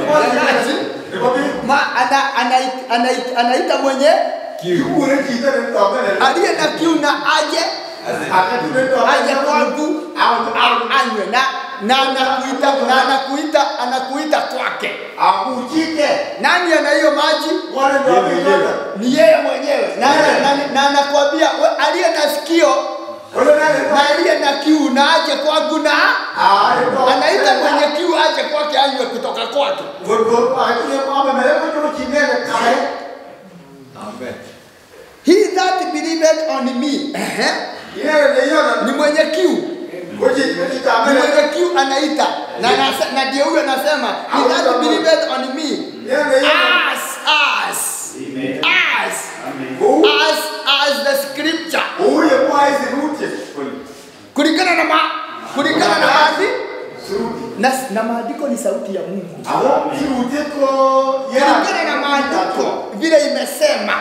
Ma ana anaita anaita mwenye kiu. Aliye na kiu na aje aje kwangu anywe na na anakuita na anakuita anakuita kwake. Akujike. Nani ana hiyo maji? Ni yeye mwenyewe. Na na anakuambia aliye na sikio na aliye na kiu na aje kwangu, na anaita mwenye kiu aje kwake anywe kutoka kwake. Amen. He that believeth on me, ni mwenye kiu. Ni mwenye kiu anaita. Na na ndio huyo anasema, he that believeth on me, as as as as as the scripture. Kulingana na ma kulingana na maandiko. Na, na maandiko ni sauti ya Mungu. Kulingana na maandiko vile imesema.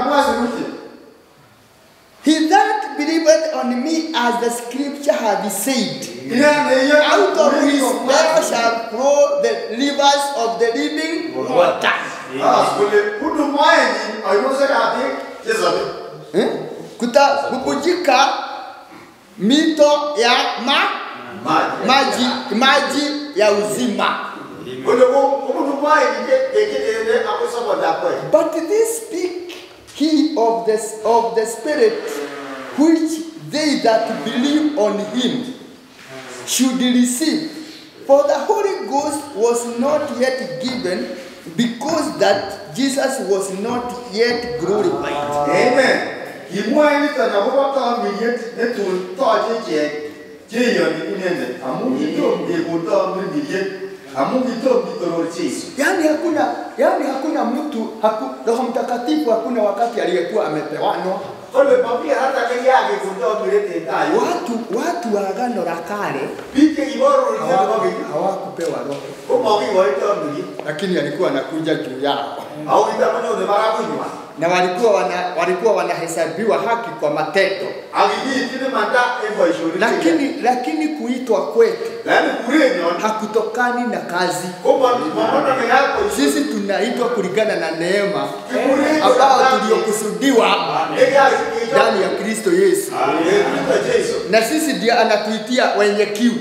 He that believeth on me, as the scripture hath said, out of his belly shall flow the rivers of the living water. Eh? Kuta bubujika mito ya ma maji maji ya uzima. But this speak he of the of the Spirit, which they that believe on him should receive. For the Holy Ghost was not yet given, because that Jesus was not yet glorified. Amen. Yani hakuna yani hakuna mtu haku, Roho Mtakatifu hakuna wakati aliyekuwa amepewanwa. Watu watu wa Agano la Kale hawakupewa Roho, lakini alikuwa anakuja juu yao, na walikuwa wana walikuwa wanahesabiwa haki kwa matendo. Lakini lakini kuitwa kwetu hakutokani na kazi. Sisi tunaitwa kulingana na neema ambao tuliokusudiwa ndani ya Kristo Yesu. Na sisi ndiye anatuitia wenye kiu.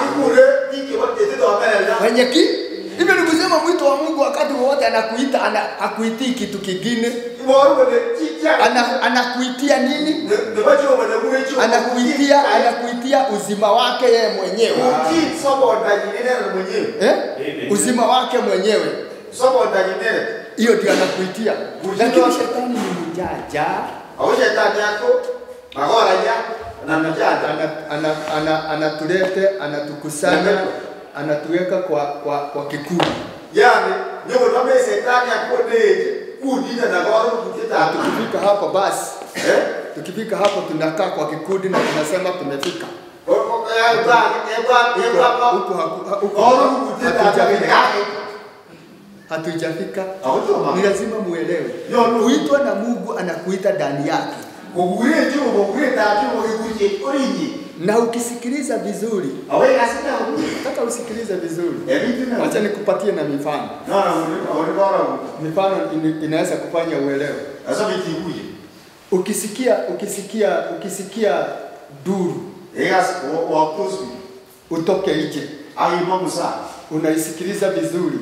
Wenye kiu? Hivyo ni kusema mwito wa Mungu wakati wote anakuita, ana hakuitii kitu kingine. Ana anakuitia nini? Anakuitia anakuitia uzima wake yeye mwenyewe. Eh? Uzima wake mwenyewe. Hiyo ndio anakuitia. Lakini shetani ni mjanja. Au shetani yako magora ya na mjanja ana ana anatulete anatukusanya anatuweka kwa kwa kwa kikundi. Yani ndio ndio shetani akodeje kundi na goro kuteta. Tukifika hapa basi eh tukifika hapo tunakaa kwa kikundi na tunasema tumefika. Huko hatujafika. Ni lazima muelewe. Kuitwa na Mungu anakuita ndani yake. Na ukisikiliza vizuri, nataka usikilize vizuri. Acha nikupatie na mifano. Mifano inaweza kufanya uelewe. Ukisikia ukisikia ukisikia duru, utoke nje. Unaisikiliza vizuri.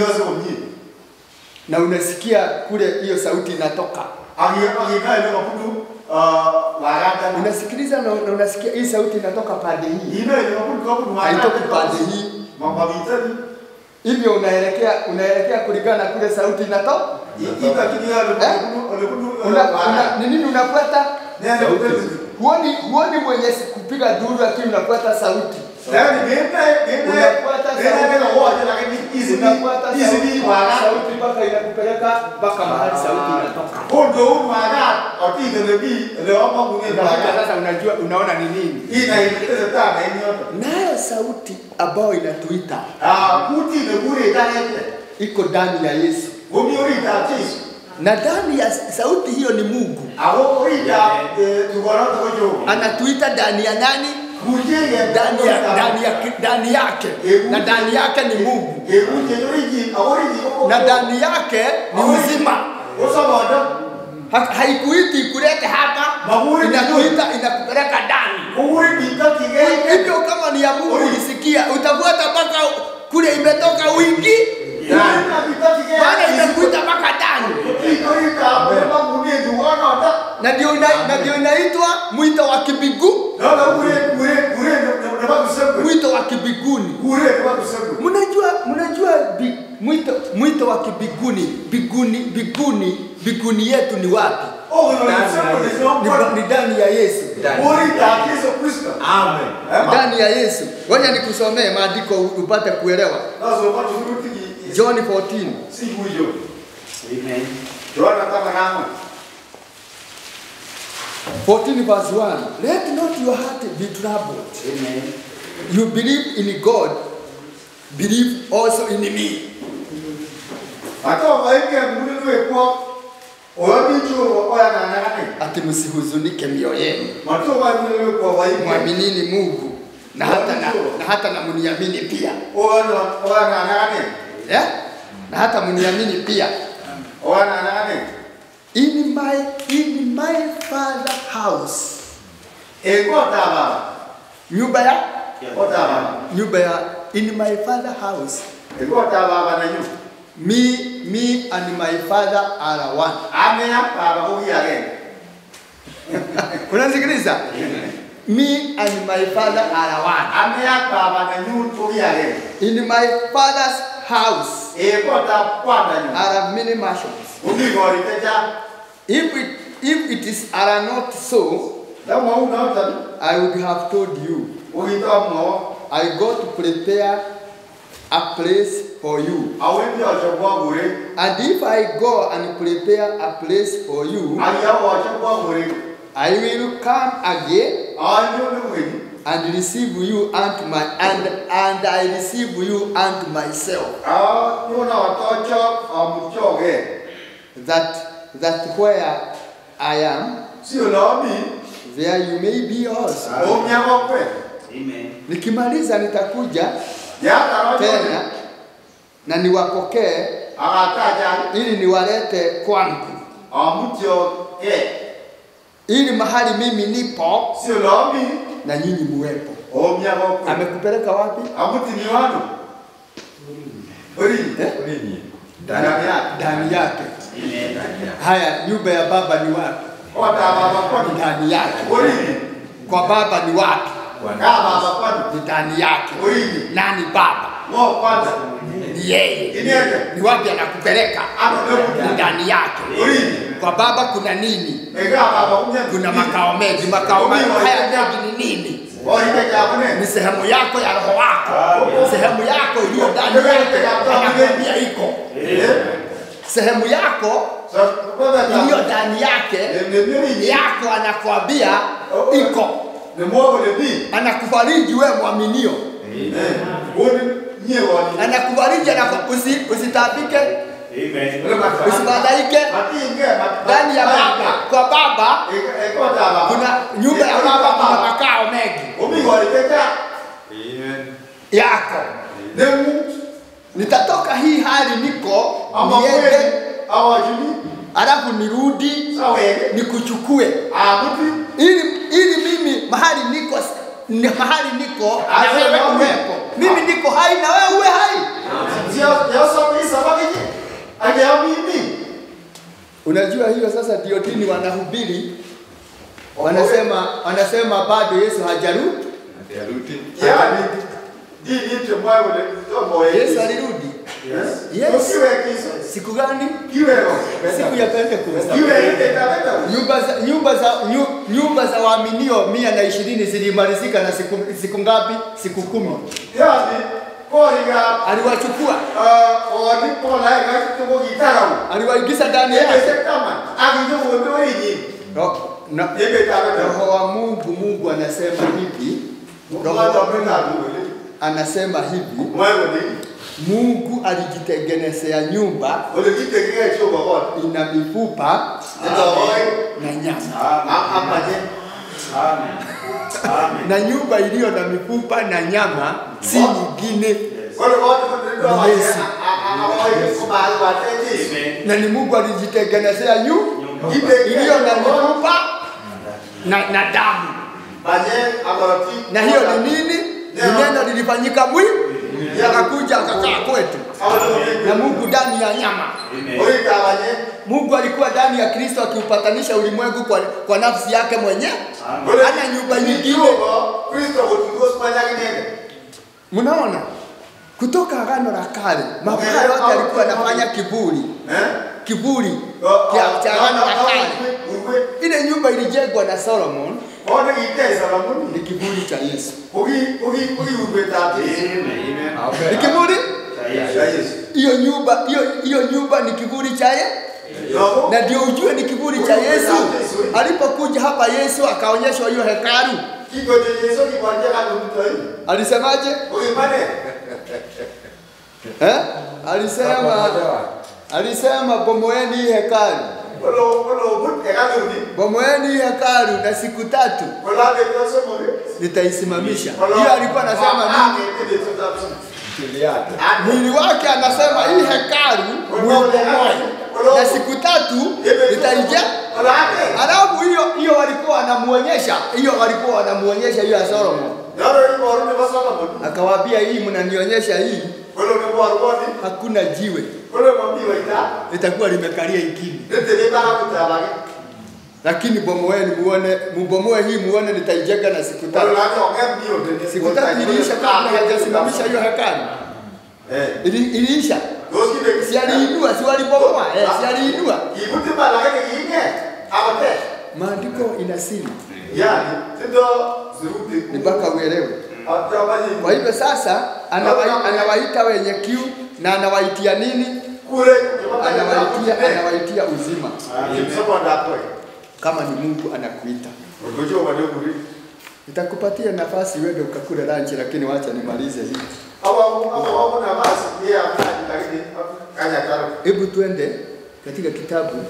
Na unasikia kule hiyo sauti inatoka. Unasikiliza na unasikia hii sauti inatoka pande hii. Haitoki pande hii. Hivyo unaelekea unaelekea kulingana kule sauti inatoka. Ni nini unafuata? Huoni huoni mwenye kupiga duru lakini unafuata sauti.
Yaani ngene ngene
Unafuata sauti.
ngene wote lakini hizi
Unafuata
hizi ni wala.
sauti mpaka inakupeleka mpaka mahali sauti inatoka.
Kondo wala ati ndio bi leo hapo kuna
Unafika sasa unajua unaona ni nini?
ina ile tata ni yote.
Nayo sauti ambayo inatuita
Ah kuti ni bure dalete.
iko ndani ya Yesu.
Gomi orita Yesu.
Na ndani ya sauti hiyo ni Mungu.
Awo orita tukora tukojo.
Anatuita ndani ya nani?
Kujenge
Ndani ya ndani ya ndani yake. Na ndani yake ni Mungu.
Kuje oriji aworiji koko.
Na ndani yake ni uzima.
Osaboda.
Haikuiti ikulete hapa, inakuita inakupeleka ndani. Hivyo kama ni ya Mungu ulisikia, utafuata mpaka kule imetoka wingi. Maana inakuita mpaka ndani. Na ndio na ndio inaitwa mwito wa kibigu. Mwito wa kibiguni. Mnajua mnajua mwito mwito wa kibiguni, biguni biguni biguni yetu ni wapi? Ni ndani ya Yesu.
Amen.
Ndani ya Yesu. Ngoja nikusomee maandiko upate kuelewa. John fourteen.
Amen. John kama
fourteen verse one. Let not your heart be troubled.
Amen.
You believe in God, believe also in me. Ati msihuzunike mioyo yenu. Mwaminini Mungu na hata na, na hata na mniamini pia. Eh? Na hata mniamini pia. In my in my father house. Nyumba ya nyumba ya in my father house. Me me and my father are one. Unasikiliza? Me and my father are one. In my father's house are many mansions. If it if it is are not so, I would have told you. I go to prepare a place for you. And if I go and prepare a place for you, I will come again and receive you unto my and and I receive you unto myself. That that where I am, there you may be also.
Amen.
Nikimaliza nitakuja tena na niwapokee ili niwalete kwangu. Ili mahali mimi nipo na nyinyi muwepo. Amekupeleka wapi? Ndani yake. Haya, nyumba ya baba ni wapi? Ndani yake. Kwa baba ni wapi? Ndani yake. Nani baba? Ni yeye. Ni wapi anakupeleka? Ndani yake. Kwa baba kuna nini? Kuna makao mengi. Makao mengi haya mengi ni nini? Ni sehemu yako ya roho wako. Sehemu yako iliyo ndani yake anakwambia iko. Sehemu yako iliyo ndani yake yako anakwambia iko. Anakufariji wewe mwaminio. Anakufariji usi usitabike. Usibadaike. Ndani ya baba, kwa baba kuna nyumba ya baba, kuna makao mengi yako. Nitatoka hii hali niko niende alafu nirudi nikuchukue ili ili mimi mahali niko ni mahali niko na wewe uwepo. Mimi niko hai na wewe uwe hai. Unajua hiyo sasa ndio dini wanahubiri. Wanasema wanasema bado Yesu hajarudi.
Hajarudi.
Yesu alirudi. Yes. Yes. Siku gani? Siku ya Pentecost. Nyumba za nyumba za nyumba za waaminio mia na ishirini zilimalizika na siku, siku ngapi? Siku kumi.
Yani koriga
Aliwachukua.
Uh, odi pola ga tuko gitarau.
Aliwaingiza ndani yake.
Kama akijo wendo hii.
Na Roho wa Mungu, Mungu anasema hivi. Roho wa Mungu anasema hivi. Mungu alijitengenezea nyumba ina mifupa na nyama. Na nyumba iliyo na mifupa na nyama si nyingine. Na ni Mungu alijitengenezea nyumba iliyo na mifupa na, na damu. Na hiyo ni nini? Ni neno lilifanyika mwili, akakuja akakaa kwetu. Na Mungu ndani ya nyama. Mungu alikuwa ndani ya Kristo akiupatanisha ulimwengu kwa, kwa nafsi yake mwenyewe. Hana nyumba nyingine. Mnaona? Kutoka Agano la Kale, mabaya yote alikuwa anafanya kiburi. Kiburi cha Agano la Kale. Ile nyumba ilijengwa na Solomon. Ni kiburi cha Yesu. Ni kiburi? Hiyo nyumba, hiyo hiyo nyumba ni kiburi cha Yesu. Na ndio ujue ni kiburi cha Yesu. Alipokuja hapa Yesu akaonyeshwa hiyo hekalu. Alisemaje? Eh? Alisema alisema bomoeni hekalu. Bomoeni hekalu na siku tatu nitaisimamisha. Hiyo alikuwa anasema nini? Mwili wake anasema hii hekalu muibomoe na siku tatu nitaija. Alafu hiyo hiyo walikuwa wanamuonyesha, hiyo walikuwa wanamuonyesha hiyo ya Solomon. Akawaambia hii mnanionyesha hii. Hakuna jiwe. Itakuwa limekalia ingine. Lakini bomoeni muone, mubomoe hii muone nitaijenga na siku tatu. Siku tatu iliisha kabla hajasimamisha hiyo hekalu. Eh. Ili, iliisha. Si aliinua, si walibomoa. Eh, si aliinua. Maandiko inasema. Yani, ndio zuruti. Ni mpaka uelewe. Kwa hivyo sasa anawaita, anawaita wenye kiu na anawaitia nini? Anawaitia, anawaitia uzima. Kama ni Mungu anakuita. Nitakupatia nafasi wewe ukakule lunch, lakini wacha nimalize hivi. Hebu tuende katika kitabu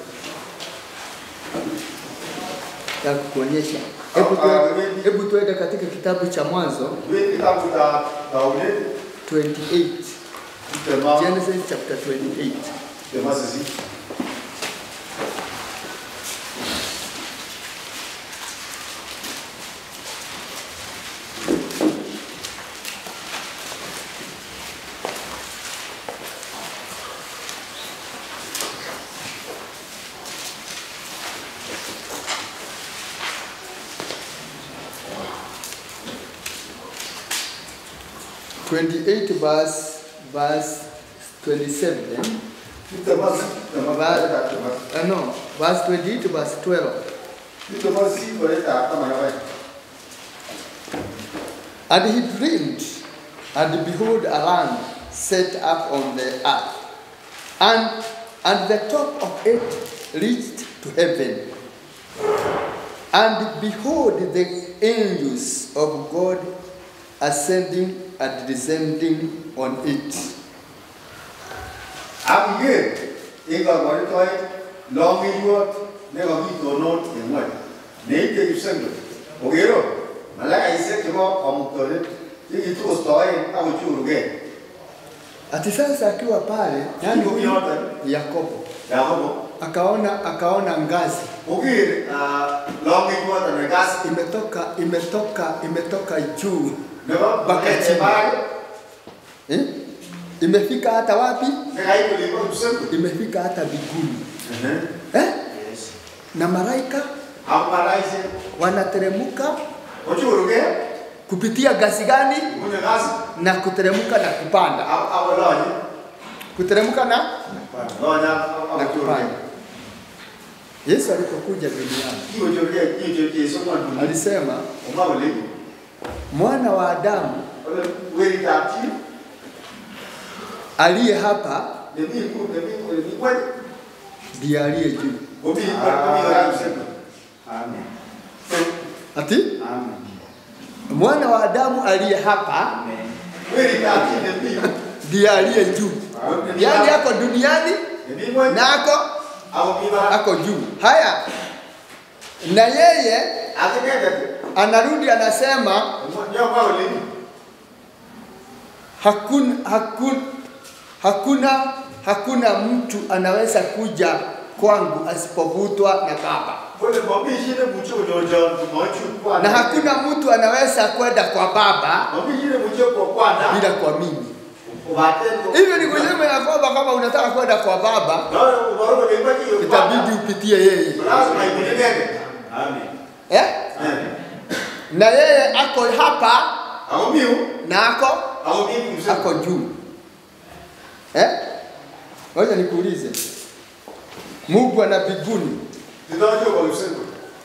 ya kuonyesha. Hebu hebu tuende katika kitabu cha Mwanzo twenty-eight. Genesis chapter twenty-eight. twenty-eight verse verse twenty-seven. Verse, uh, no, verse twenty-eight verse twelve. And he dreamed, and behold, a land set up on the earth, and and the top of it reached to heaven. And behold, the angels of God ascending and descending on it.
Abigate, Ega Moritoy, long in what, never be to note in what. Native you send it. Ogero, Malaya is set to go on to it. You two story, how would you again?
Ati sasa akiwa pale, yani huyu Yakobo.
Yakobo
akaona akaona ngazi.
Ogere, long in what and gas
imetoka imetoka imetoka juu.
Mpaka chini.
Eh? Imefika hata wapi? Imefika hata mbinguni. Uh-huh. Eh? Yes. Na malaika wanateremka kupitia gasi gani? Na kuteremka na kupanda. Kuteremka na na kupanda. Yesu alipokuja duniani
Hiyo ndio hiyo ndio Yesu mwana.
alisema
Omao leo.
mwana wa Adamu
Wewe tati.
aliye hapa
Ndio mimi ndio mimi kwa
ndiye aliye juu.
Obi kwa mimi wanasema.
Amen.
Ati
Amen.
mwana wa Adamu aliye hapa
Amen.
Wewe tati ndio mimi.
ndiye aliye juu. Yaani yako duniani na ako
au biba
ako juu. Haya, na yeye
akenda
anarudi anasema
ndio kwa leo.
hakuna hakuna hakuna hakuna mtu anaweza kuja kwangu asipovutwa na Baba.
Pole Bobby shine bucho nyoja tumachu kwa.
Na hakuna mtu anaweza kwenda kwa Baba
Bobby shine bucho kwa kwanza.
bila kwa mimi.
Ubatendo.
Hivyo ni kusema ya kwamba kama unataka kwenda kwa Baba
Ndio ubaro ni maji hiyo.
itabidi upitie yeye.
Lazima ikunenge.
Amen.
Eh? Na yeye ako hapa
Au miu,
na ako
au mimi msema.
ako juu. Eh? Ngoja nikuulize. Mungu ana mbinguni.
Ndio kwa msema.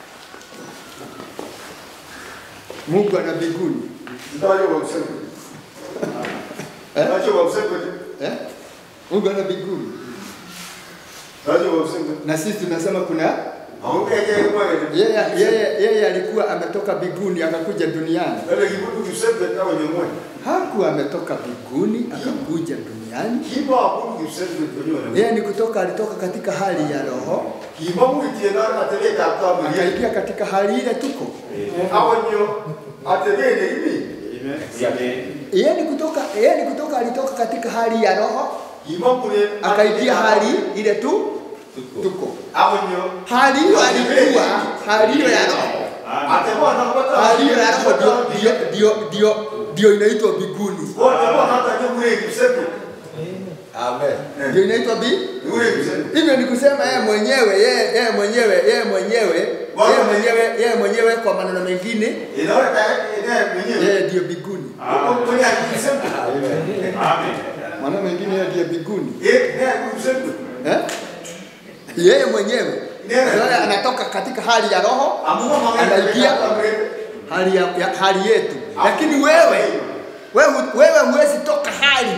Mungu ana mbinguni.
Ndio kwa msema.
Eh?
Ndio kwa msema.
Eh? Mungu ana mbinguni.
Ndio kwa msema.
Na sisi tunasema kuna
Au keke kwa
yeye yeye yeye alikuwa ametoka mbinguni akakuja duniani.
Ndio kibutu kisebe kama nyomwe.
Hakuwa ametoka mbinguni akakuja duniani.
Kibo hapo kisebe kwenye.
Yeye ni kutoka alitoka katika hali ya roho.
Kibo mwitie na atele kata mwe.
Akaingia katika hali ile tuko.
Awanyo atele hivi.
Amen.
Yeye ni kutoka yeye ni kutoka alitoka katika hali ya roho
Kibo mwe
akaingia hali ile tu tuko.
Awanyo
Hali hiyo alikuwa hali hiyo ya roho.
atebo anapata
Hali hiyo ya roho ndio ndio ndio ndio inaitwa mbinguni.
wote wanataka nyumwe kisebe.
Amen.
Ndio inaitwa bi.
Yule kisebe.
Hivyo ni kusema yeye mwenyewe yeye yeye mwenyewe yeye mwenyewe yeye mwenyewe yeye mwenyewe kwa maneno mengine
Inaona tayari mwenyewe.
yeye ndio mbinguni.
Mwenye kisebe.
Amen. Amen.
Maneno mengine yeye ndio mbinguni.
Eh, ndio kisebe.
Eh? Yeye mwenyewe yeye anatoka katika hali ya roho anaingia hali ya, ya hali yetu. Lakini wewe wewe wewe huwezi toka hali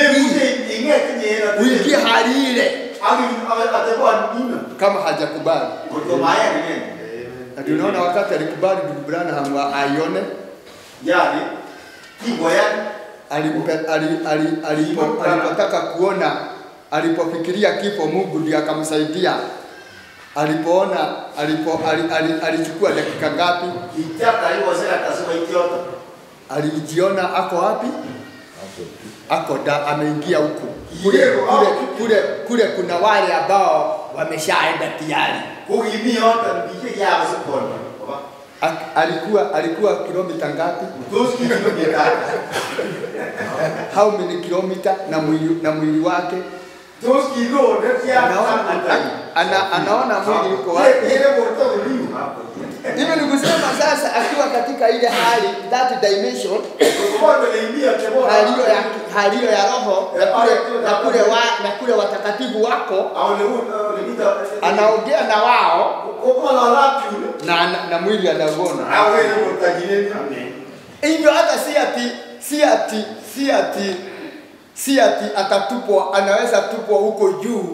uingie hali ile kama hajakubali. Na tunaona wakati alikubali ndugu Branham aione alimpe- ali- ali- alipo- alipotaka kuona alipofikiria kifo Mungu ndiye akamsaidia. Alipoona alipo ali- ali- alichukua dakika ngapi? Alijiona ako wapi? Ako da, ameingia huko. Kule kule kule kule kuna wale ambao wameshaenda tayari. Ak- Alikuwa alikuwa kilomita ngapi? How many kilometer na mwili na mwili wake? Anaona ana, anaona mwili uko wapi? Hivyo ni kusema sasa akiwa katika ile hali that dimension hali ya hali ya roho na kule na kule wa, na kule watakatifu wako anaongea na wao na, na, na mwili anauona. Hivyo hata si ati si ati si ati si ati atatupwa, anaweza tupwa huko juu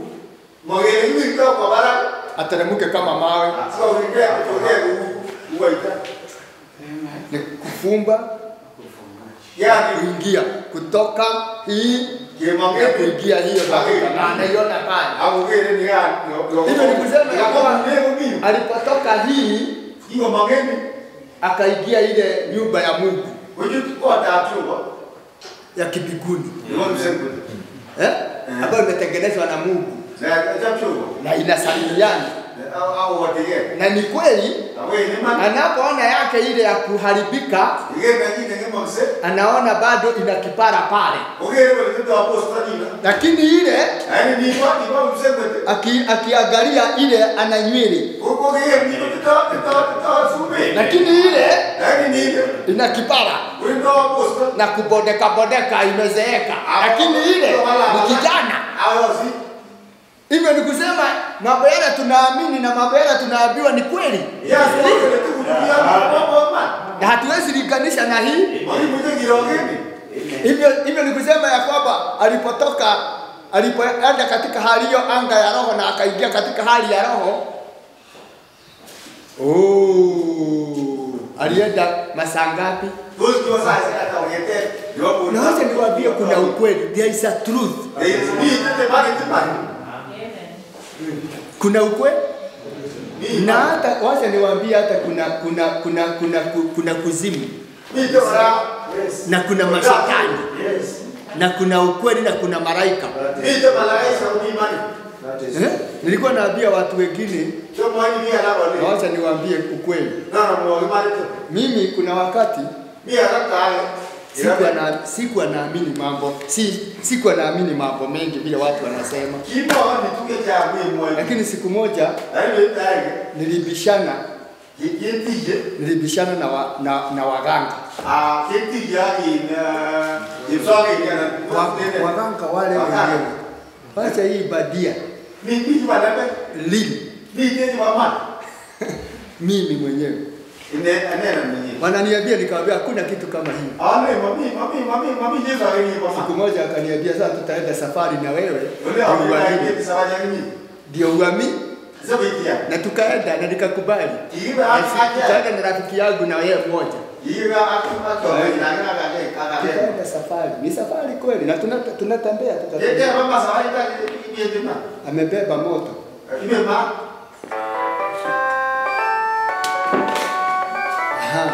ateremke kama mawe. Ni kufumba kuingia kutoka hii na kuingia hiyo na anaiona pale. Hivyo ni kusema ya kwamba alipotoka hii akaingia ile nyumba ya Mungu ya kibiguni eh, ambayo imetengenezwa na Mungu na inasalimiana. Na ni kweli anapoona yake ile ya kuharibika anaona bado ina kipara pale, lakini ile aki, akiangalia ile ana nywele, lakini ile ina kipara na kubodeka bodeka imezeeka, lakini ile ni kijana. Hivyo ni kusema mambo yale tunaamini na mambo yale tunaambiwa ni kweli.
Yes, ile tu kujulia mambo man.
Na hatuwezi linganisha na hii.
Mwalimu mmoja girogeni.
Hivyo hivyo ni kusema ya kwamba alipotoka alipoenda katika hali hiyo anga ya roho na akaingia katika hali ya roho. Oh, alienda masaa ngapi?
Tusikiwa sasa hata ungete.
Na wacha niwaambie kuna ukweli. There is a truth.
There is me tete bali tete.
Kuna ukweli? Na hata wacha niwaambie hata kuna kuna kuna kuna kuna kuzimu. Na kuna mashetani. Na kuna ukweli na kuna malaika.
Ndio malaika uimani.
Eh? Nilikuwa naambia watu wengine,
sio mwani mimi alaba
na wacha niwaambie ukweli.
Na na mwani tu.
Mimi kuna wakati
mimi haraka
sikuwa na sikuwa naamini mambo. Si sikuwa naamini mambo mengi vile watu wanasema.
Kipo ni tuke cha mimi.
Lakini siku moja nilibishana
Yetije
nilibishana na wa, na na waganga.
Ah, yetije ina yesonge
ina waganga wale wenyewe. Wacha hii badia.
Mimi ni wanabe
lili.
Mimi ni mama.
Mimi mwenyewe.
Ine anena mwenyewe.
Wananiambia nikamwambia hakuna kitu kama hii.
Ah, mimi mami mami mami mami Yesu alinipa mama.
Siku moja akaniambia sasa tutaenda safari na wewe.
Ndio safari ya nini?
Ndio uamini?
Zobitia.
Na tukaenda na nikakubali. Tukaenda na rafiki yangu na yeye mmoja.
Iga akipata na ngaka kaka.
Tukaenda safari. Ni safari kweli na tunatembea tutatembea.
Yeye mama safari ta yeye
amebeba moto.
Imeba.
Aha.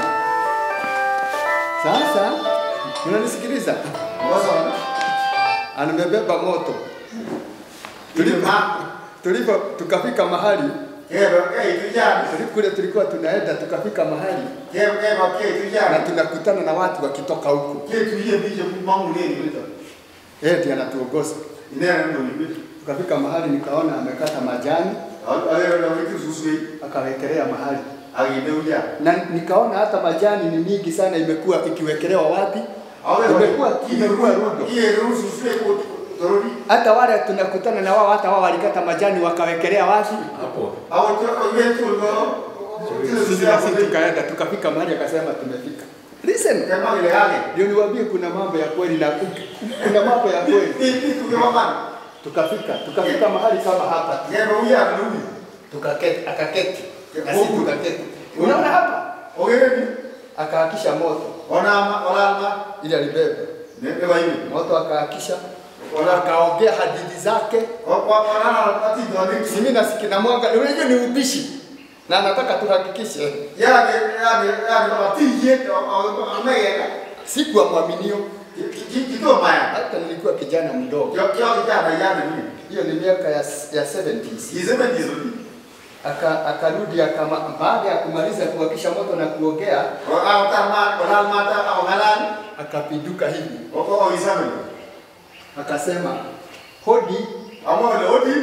Sasa unanisikiliza?
Wazo.
Anabeba moto. Tulipo tulipo tukafika mahali.
Yebo, eh tujana.
Kule tulikuwa tunaenda tukafika mahali.
Yebo, yebo, okay tujana.
Na tunakutana na watu wakitoka huko.
Yeye tuje bije mangu nini bila.
Eh, ndiye anatuongoza.
Ndio ndio bila.
Tukafika mahali nikaona amekata majani.
Ale na vitu susui
akawekelea mahali.
Agideuja.
Na nikaona hata majani ni mingi sana imekuwa ikiwekelewa wapi? Imekuwa imekuwa rundo.
Yeye ruhusu susui torori.
Hata wale tunakutana na wao hata wao walikata majani wakawekelea wapi?
Hapo. Hao tu yetu ngo.
Sisi tukaenda tukafika mahali akasema tumefika. Listen.
Kama ile hali.
Ndio niwaambie kuna mambo ya kweli na kuna mambo ya kweli.
Hivi tukimama.
Tukafika, tukafika mahali kama hapa.
Yeye huyu anarudi.
Tukaketi, akaketi. Na sisi tukaketi. Unaona hapa?
Ogeeni.
Akaakisha moto.
Ona ona
ili alibeba.
Ndio hivi.
Moto akaakisha. Ona akaongea hadithi zake.
Kwa kwa ona pati ndio.
Simi nasikia na mwanga. Unajua ni ubishi. Na nataka tuhakikishe.
Yake yake yake pati yetu amega.
Sikuwa mwaminio.
Kitu mbaya.
Hata nilikuwa kijana mdogo.
Kio kio kijana yana nini?
Hiyo ni miaka ya ya seventies.
seventies.
Aka akarudi akama baada ya kumaliza kuhakisha moto na kuongea.
Au kama wala mata au halali
Akapiduka hivi.
Wako au isame.
Akasema hodi.
Amo hodi.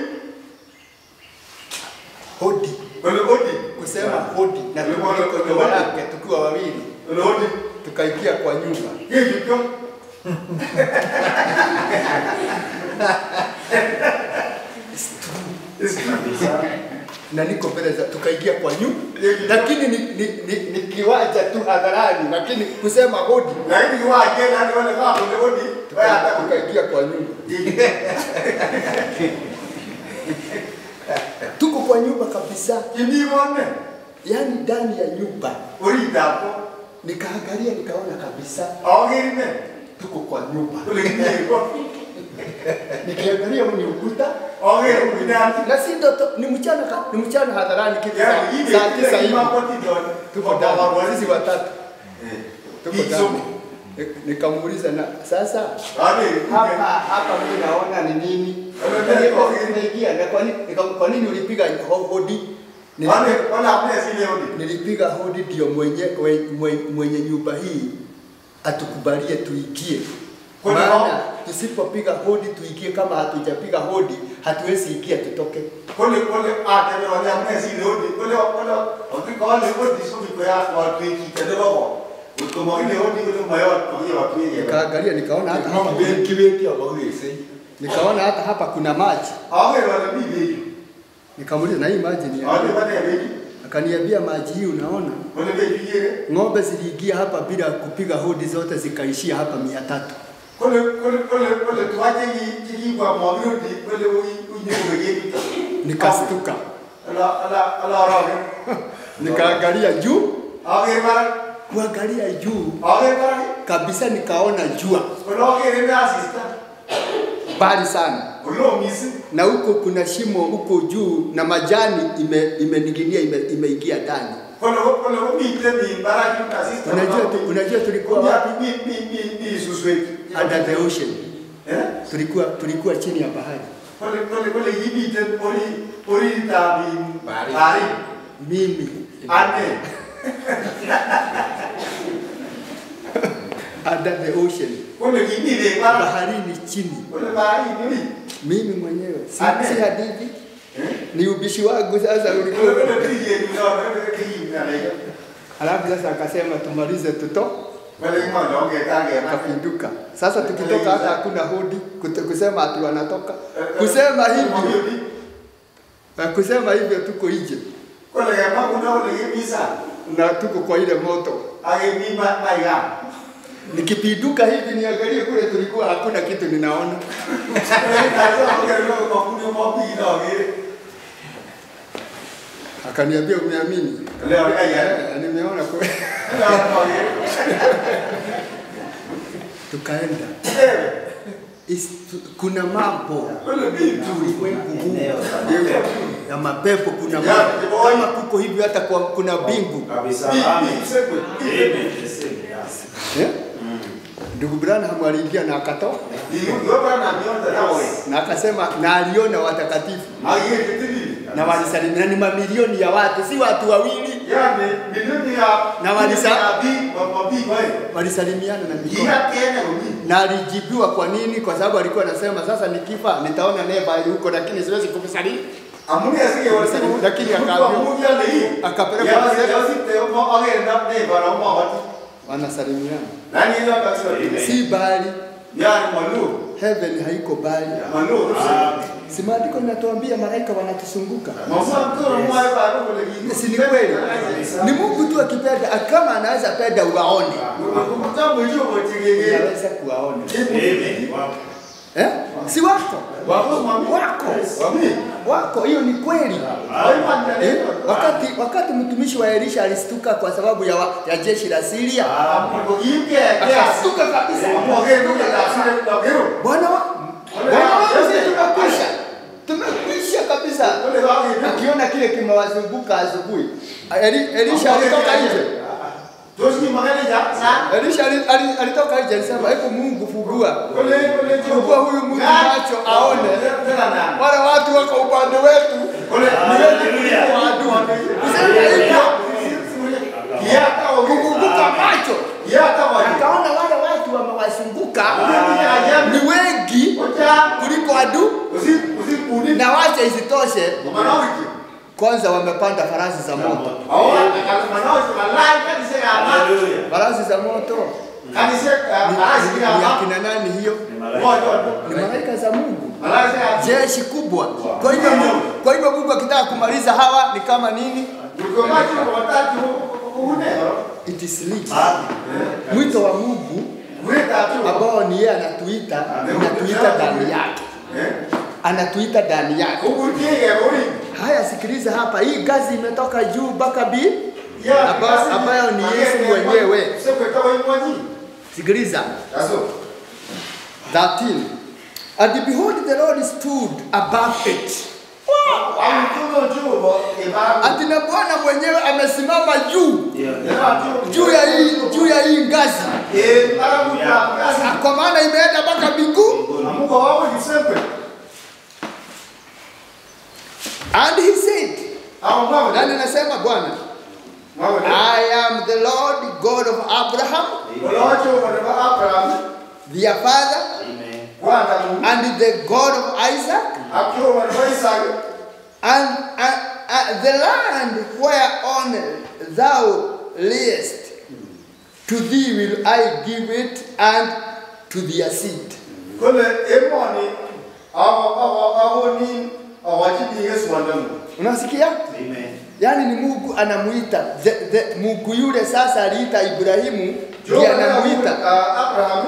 Hodi.
Wale hodi.
Kusema hodi na tuko yake tukiwa wawili.
Hodi.
Tukaingia kwa nyumba.
Hivi kio.
Na niko mbele za tukaingia kwa nyumba. Lakini ni ni ni, ni kiwaja tu hadharani lakini kusema hodi.
Lakini kiwaje nani wale kama hodi.
Tukaingia kwa nyumba. Tuko kwa nyumba kabisa.
Kimbione.
Yaani ndani ya nyumba.
Ulidapo.
Nikaangalia nikaona kabisa.
Aongerne.
Tuko kwa nyumba.
Uliingia.
Nikiangalia mwenye ukuta.
Aongerne ukidani.
Na si ndoto ni mchana ni mchana hadharani kitu saa tisa hivi. Tuko ndani sisi watatu. Tuko ndani. Nikamuuliza na sasa hapa hapa mimi naona ni nini? Nimeingia na kwa nini kwa nini ulipiga hodi? Nilipiga hodi ndio mwenye mwenye nyumba hii atukubalie tuingie. Maana tusipopiga hodi tuingie, kama hatujapiga hodi hatuwezi ingia tutoke.
Kole kole ate wale amne si hodi kole kole ukiko wale hodi sio kwa ya watu wengi kidogo. Uko ile hodi kule mayo kwa watu wengi.
Nikaangalia nikaona hata hapa
kibeti au wewe.
Nikaona hata hapa kuna maji.
Awe wale bibi.
Nikamuuliza na hii maji ni
Wale
ya.
bana ya beji.
Akaniambia maji hii unaona?
Wale beji yeye.
Ng'ombe ziliingia hapa bila kupiga hodi zote zikaishia hapa mia tatu.
Kole kole kole kole tuaje hii hii kwa mwamudi kole unyewe yeye.
Nikastuka.
Ala ala ala rawe.
Nikaangalia juu.
Age mara.
Kuangalia juu.
Age mara.
Kabisa nikaona jua.
Kologe ile assistant.
Bali sana.
Ulo misi.
Na huko kuna shimo huko juu na majani ime imening'inia ime, imeingia ndani.
Kolo kolo mite ni baraki assistant.
Unajua tu, unajua tulikuwa wapi?
Ni ni ni ni susweki.
Under the ocean.
Eh?
Tulikuwa tulikuwa chini ya bahari.
Kole kole kole hivi te ori ori tabi bari.
Mimi
Ane.
under the ocean.
Kole hivi de bara.
Baharini chini.
Kole bari ni.
Mimi mwenyewe si,
Ane.
si hadithi.
Eh?
Ni ubishi wangu sasa
Kole
ulikuwa.
kole kije ni na kole kije na leo.
Alafu sasa akasema tumalize tuto
Kole mmoja ongetange na.
akapinduka. Sasa tukitoka hata hakuna hodi kute- kusema ati wanatoka. Kusema hivyo. Na kusema hivyo tuko nje.
Kole kama kuna ole bisa.
Na tuko kwa ile moto.
Age ni ma maiga.
Nikipinduka hivi niangalie kule tulikuwa hakuna kitu ninaona. Akaniambia umeamini?
Leo haya.
Eh, nimeona kweli. Tukaenda. Is, kuna mambo ulimwengu huu ya mapepo, kuna mambo kama kuko hivi hata kwa kuna bingu
Kabisa. Amen. Amen.
eh? Ndugu Branham aliingia na akatoka na akasema na aliona watakatifu na walisalimia, ni mamilioni ya watu, si watu wawili, na walisa walisalimiana na mikono. Na alijibiwa kwa nini? Kwa sababu alikuwa anasema sasa nikifa nitaona neva huko, lakini siwezi kumsalimia. Lakini akaambiwa akapeleka wanasalimiana, si bali heaven haiko bali. Si maandiko inatuambia malaika wanatusunguka? Si ni kweli? Ni Mungu tu akipenda, kama anaweza penda uwaone, anaweza kuwaona. Eh? Si wako? Wako. Wako, hiyo ni kweli. Eh? Wakati wakati mtumishi wa Elisha alistuka kwa sababu ya, wa, ya jeshi la Syria. Akastuka kabisa. Bwana wa Bwana wangu sisi tumekwisha. Tumekwisha kabisa. Akiona kile kimewazunguka asubuhi. Elisha alitoka nje. Elisha alitoka nje alisema, "Hebu Mungu fungua. Fungua huyu mtu macho aone. Wale watu wako upande wetu. Haleluya. Useme hivyo. Kufunguka macho. Akaona wale watu wamewazunguka ni wengi kuliko adui. Na wacha isitoshe, kwanza wamepanda farasi za moto. Farasi za moto. Ni akina nani hiyo? Ni malaika za Mungu. Jeshi kubwa. Kwa hivyo kwa hivyo Mungu akitaka kumaliza hawa ni kama nini? It is lit. Mwito wa Mungu ambao ni yeye anatuita, anatuita ndani yake. Anatuita ndani yake. Haya, sikiliza hapa, hii gazi imetoka juu mpaka bi ambayo ni Yesu mwenyewe. Sikiliza. thirteen. And behold, the Lord stood above it. Ati na Bwana mwenyewe amesimama juu. Juu ya hii juu ya hii ngazi. Kwa maana imeenda mpaka mbinguni. And he said, nani anasema Bwana? I am the Lord God of Abraham, their father, and the God of Isaac, and, and, and the land whereon thou liest, to thee will I give it, and to their seed.
Yesu wandamu.
Unasikia?
Amen.
Yaani ni Mungu anamuita. The, the, Mungu yule sasa aliita Ibrahimu, ndiye anamuita
Abraham.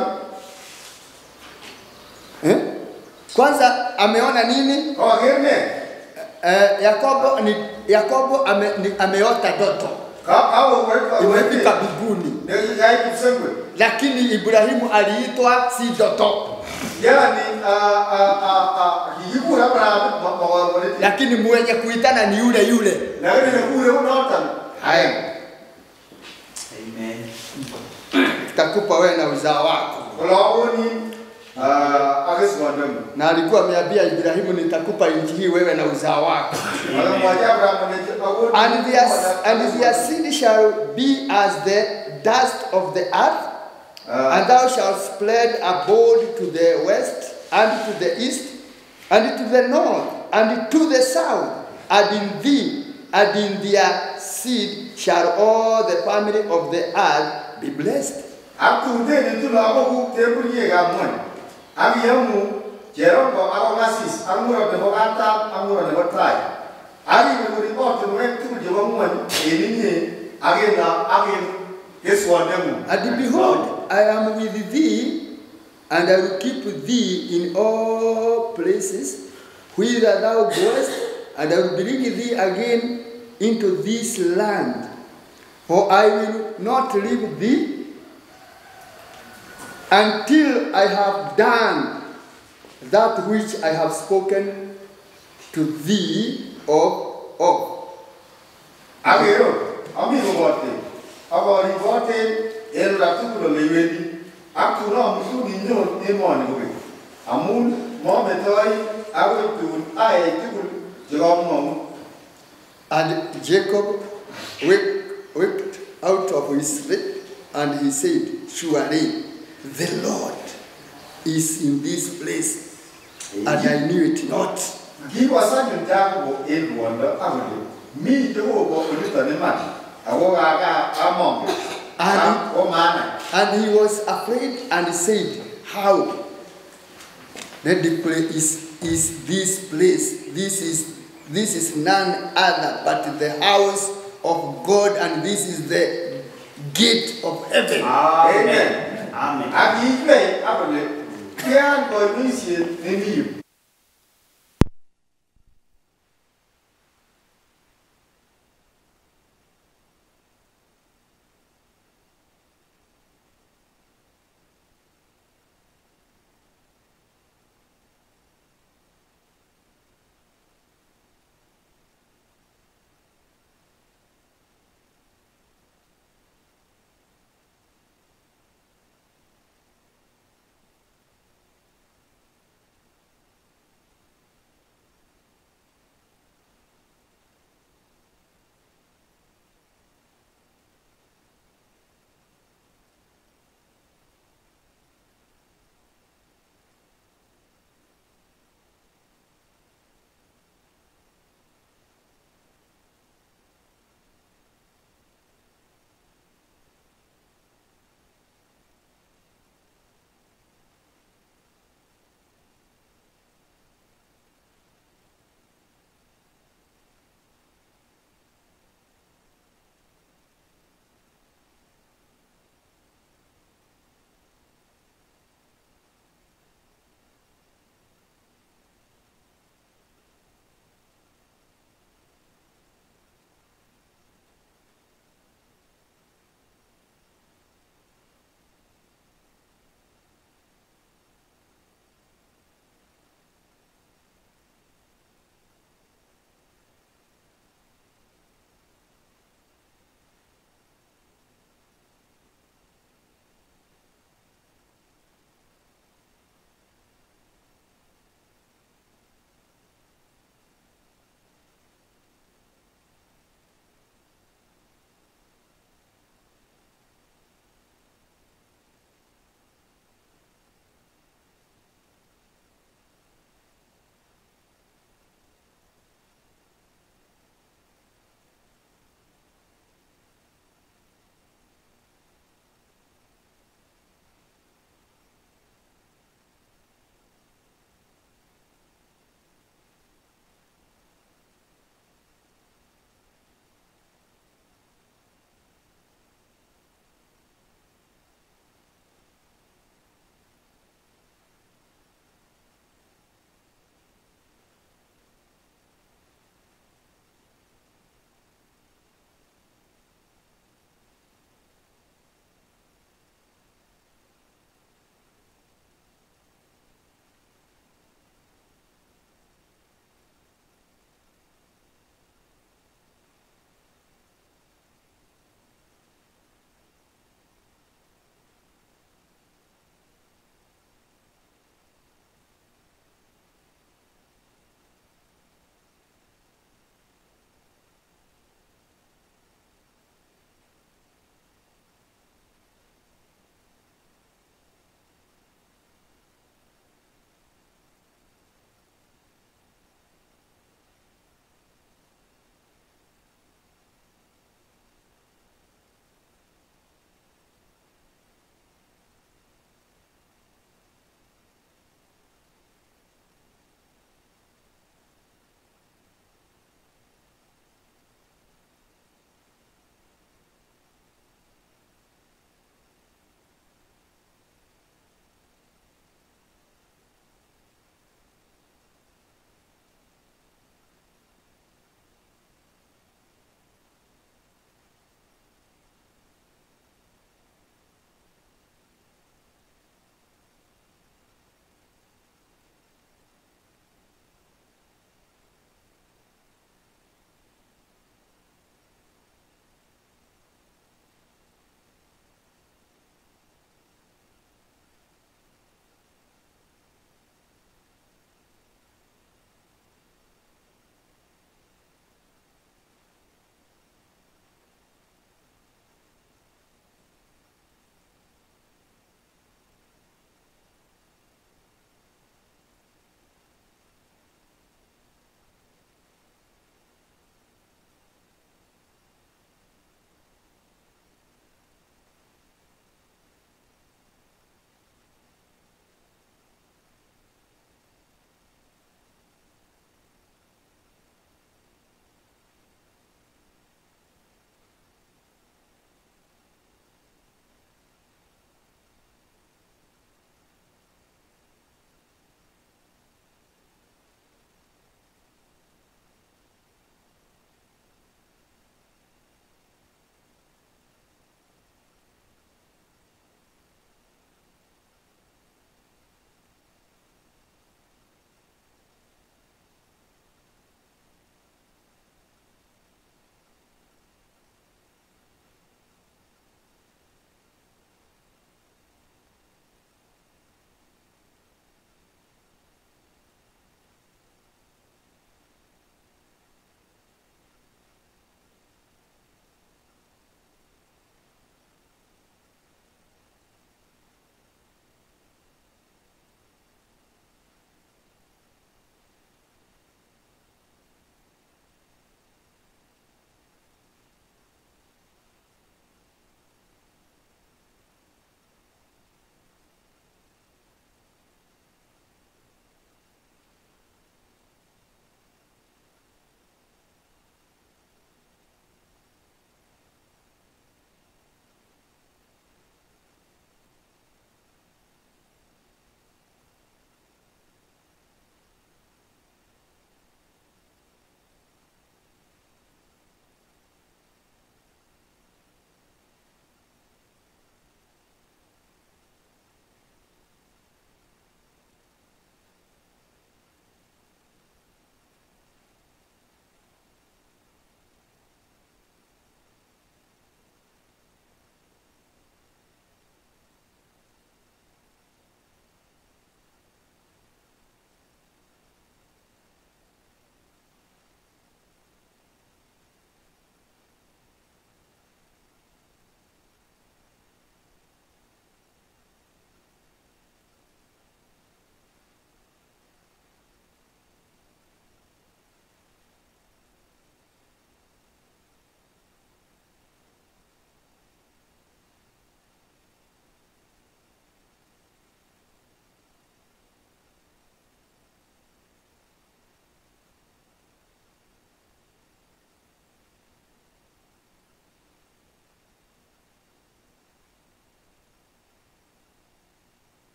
eh? Kwanza ameona nini?
Oh, ngene.
Eh, Yakobo ni Yakobo ame, ni, ameota ndoto.
Hao watu
Imefika mbinguni.
ndio yai kusengwe.
Lakini Ibrahimu aliitwa si ndoto.
Yani a a a a yiku Abraham mawale.
Lakini mwenye kuitana ni yule yule.
Na ngene kule unaota. Haya.
Amen.
Takupa wewe na uzao wako.
Olaoni ah Yesu wandamu.
Na alikuwa ameambia Ibrahimu, nitakupa nchi hii wewe na uzao wako. And their, and their seed shall be as the dust of the earth, uh, and thou shalt spread abroad to the west, and to the east, and to the north, and to the south, and in thee, and in their seed shall all the family of the earth be blessed.
Abiyamu Jerobo Arogasis, Amura de Bogata, Amura de Botrai. Ari will report to went to the woman in Agena, Agin, yes, one demo.
And behold, I am with thee, and I will keep thee in all places whither thou goest, and I will bring thee again into this land. For I will not leave thee until I have done that which I have spoken to thee of. of.
Agero, amigo bote, abori bote, el ratulo lewedi, akuna musu ninyo emoni gobe. Amun momentoi awe tu ai tu jomo.
And Jacob waked, waked out of his sleep, and he said, surely the Lord is in this place, and I knew it not.
Give us a jago in wonder, Amadu. Me to go with the man. I will among
And he was afraid and said, how? Then the place is, is this place. This is this is none other but the house of God, and this is the gate of heaven.
Amen.
Amen.
Abi play apple. Kian boy mission in you.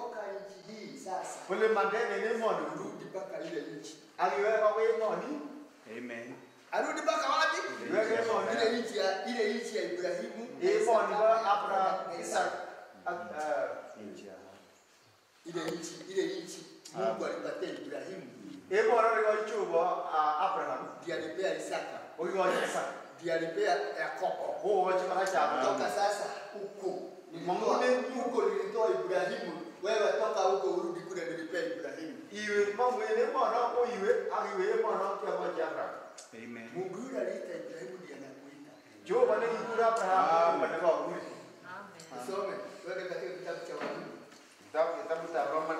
toka nchi hii sasa.
Kule mandene ni mondo.
Rudi mpaka ile nchi.
Aliweka wewe moni.
Amen.
Arudi mpaka wapi?
Ile moni.
Ile nchi ya ile nchi ya Ibrahimu.
Ile moni wa Abraham, Isaac,
Nchi ya
ile nchi ile nchi Mungu alipatia Ibrahimu.
Ile moni wa chuba Abraham.
Ndiye alipea Isaka.
Huyo wa Isaac.
Ndiye alipea Yakobo.
Huo wa chama cha
Toka sasa huko. Mungu huko nilitoa Ibrahimu. Wewe toka huko urudi kule nilipea Ibrahimu.
Iwe mambo ile mwana kwa iwe, aliwe mwana kwa moja Abraham.
Amen.
Mungu yule aliita Ibrahimu ndiye anakuita.
Jo bana ni kura Abraham bana kwa kule.
Amen.
Usome wewe katika kitabu cha Warumi.
Kitabu kitabu cha Roman.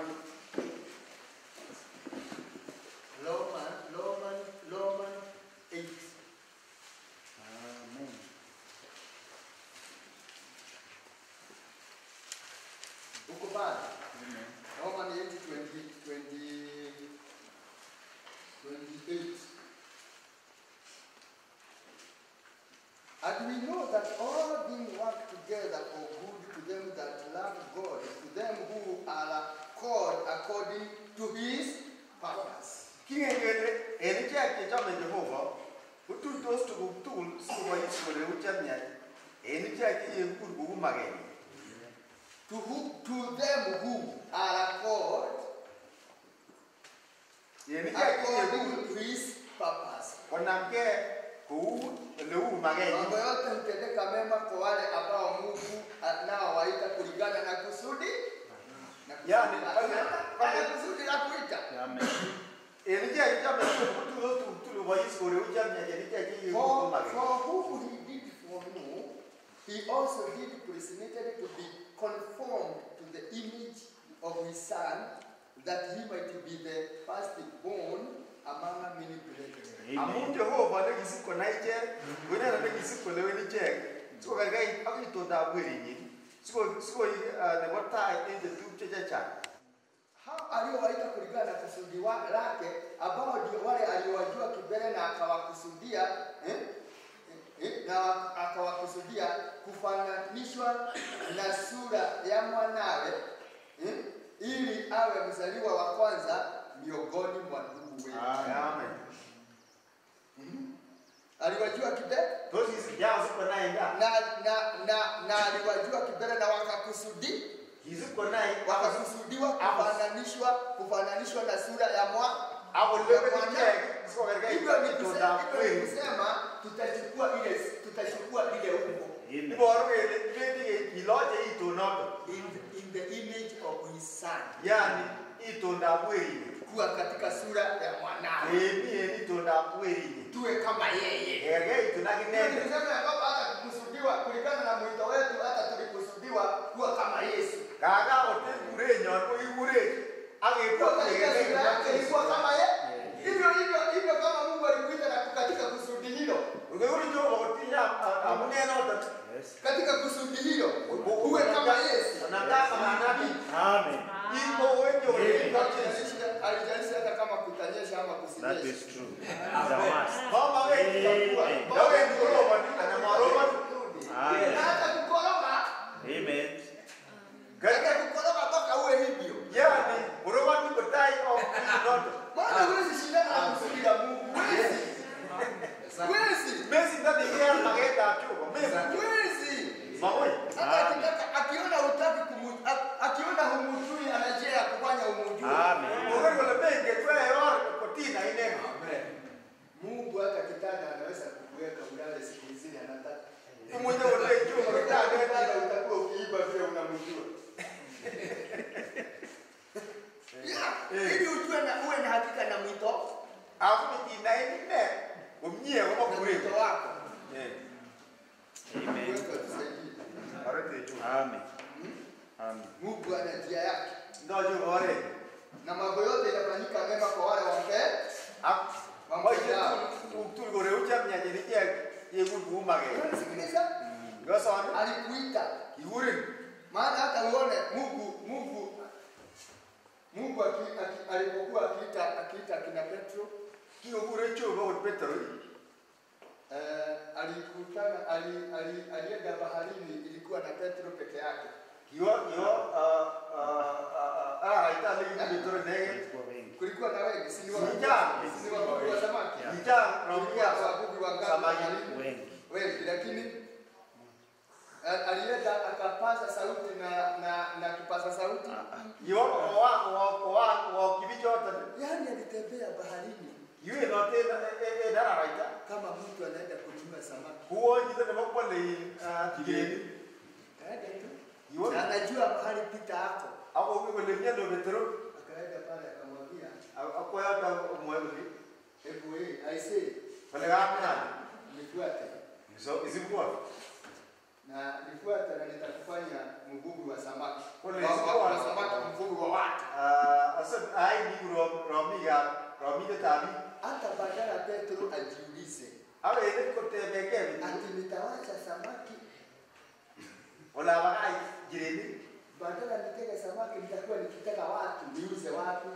Roman Roman Roman eight.
Amen.
Uko pale?
Amen.
Roman eight twenty twenty twenty-eight. And we know that all things work together for good to them that love God, to them who are called according to His purpose.
Kingengele elike akitama Jehova. Ututos tu tu suwa isore uchamnya. Elike akiye kurugu mageni.
To who, to them who are called
Elike akiye
according to His purpose.
wanamke kuu leu mageni.
Mambo yote hutendeka mema kwa wale ambao Mungu nao waita kulingana na kusudi.
Yani
pale kusudi la kuita.
Amen.
Elike akitama tu tu tu wa isore uchamnya elike akiye kurugu
For,
mageni.
for who He did foreknow, He also did predestinate to be conformed to the image of His Son, that He might be the firstborn among many brethren.
Amun Jehova ne gisiko naije, wena na gisiko lewe ni je. Siko gargai akito da bwiri. Siko siko ne bota ende tu checha.
Hao aliowaita kulingana na kusudi lake, ambao ndio wale aliowajua kibele na akawakusudia eh? Eh? na akawakusudia kufananishwa na sura ya mwanawe eh? ili awe mzaliwa wa kwanza miongoni mwa ndugu wengi.
Amen.
Mm-hmm. Aliwajua kibele
Tozi sijao siko nainga.
na na na na aliwajua kibele na wakakusudi
Hiziko nai
wakakusudiwa kufananishwa kufananishwa na sura ya mwa
Abo lewe ni je. Siko gargai
hivyo ni
akito da
kusema
bwiri.
kusema tutachukua ile tutachukua ile umbo
Amen.
Iboru ele twende iloje ito noto.
in, in the image of His Son,
Yani ito da bwiri.
kuwa katika sura ya mwanawe,
Ebi eni ito da bwiri.
tuwe kama yeye.
Ege ito na kinene.
Tunasema ya kwamba hata kukusudiwa kulingana na mwito wetu, hata tulikusudiwa kuwa kama Yesu.
Kaga ote bure nyon ko ibure. Age
Kwa
ko
katika
ege
sura yake ilikuwa kama yeye. Hivyo hivyo hivyo kama Mungu alikuita na katika kusudi hilo,
Ugeu리 좀 어디냐 아무네나 어떤
Yes.
katika kusudi hilo uwe kama Yesu.
나가 만나기
Amen.
이거 왼쪽
Alijalisha hata kama kutanyesha ama
That
kusinyesha.
is true. It's a must.
마마에 너의 들어보니 아나 마로만
Na
Amen.
hata kukoroga,
Amen.
katika kukoroga mpaka uwe hivyo.
야니 우로만 그다이 어 너도
Maana huwezi shindana na kusudi la Mungu. Huwezi. Huwezi.
메시 나도 이해할 만하게 다 주고 메시
Huwezi.
마오이
Hata akitaka akiona hutaki kumu akiona humujui ana njia ya kufanya humujui.
Amen.
오늘 걸로 메게 tweyo kotina ine
Mungu hata kitanda anaweza kukuweka ulale siku zile anataka.
mwenye wote juu
Kitanda
kitanda
utakuwa ukiiba vile unamjua. Yeah, ili ujue na uwe na hakika na mwito
afu ina ine umnyie
na
kama kure
mwito wako.
eh
Amen.
Mungu atusaidie.
arete juu
Amen. Amen.
Mungu ana njia yake.
ndio ore
Na mambo yote yanafanyika mema kwa wale wampe.
mambo yetu tulgore uchamnya jerike yegugu mage
Unasikiliza?
gasana
Alikuita.
igure
Maana hata uone Mungu Mungu Mungu aki, aki, alipokuwa akiita akiita kina Petro
kigure chuo kwa Petro
eh, alikutana ali, ali, alienda baharini, ilikuwa na Petro peke yake.
Yo yo ah ah ah Italy betul deh.
Kulikuwa na wengi, si ni wa
Vijana.
si ni wavuvi wa samaki.
Vijana
Kulikuwa
raumia
wavuvi wa
samaki
samaki
wengi.
wengi, lakini a- alileta akapaza sauti na na na kipaza sauti.
yo wa wa wa wa kibicho tadi.
Yaani alitembea baharini
Yue note eh dara raita.
kama mtu anaenda kununua samaki.
Huo jite na mapole kigeni.
Kaenda tu.
Yo
Na anajua mahali pita hapo.
ako kwa lenya ndo betero.
Akaenda pale akamwambia,
Ako ya ta mwebuli.
"Hebu wewe, I say,
Pale gapa.
nifuate."
So isibuwa.
Na nifuate na nitakufanya mvuvi wa samaki.
Kule
Wa- wa-
isibuwa.
wa samaki mvuvi wa watu.
Ah asa ai ni ro romi ya romi de tabi.
Hata badala Petro ajiulize,
Awe ile kote beke.
ati nitawacha samaki,
Wala wakai jireni.
badala nitege samaki nitakuwa nikitega watu, niuze watu.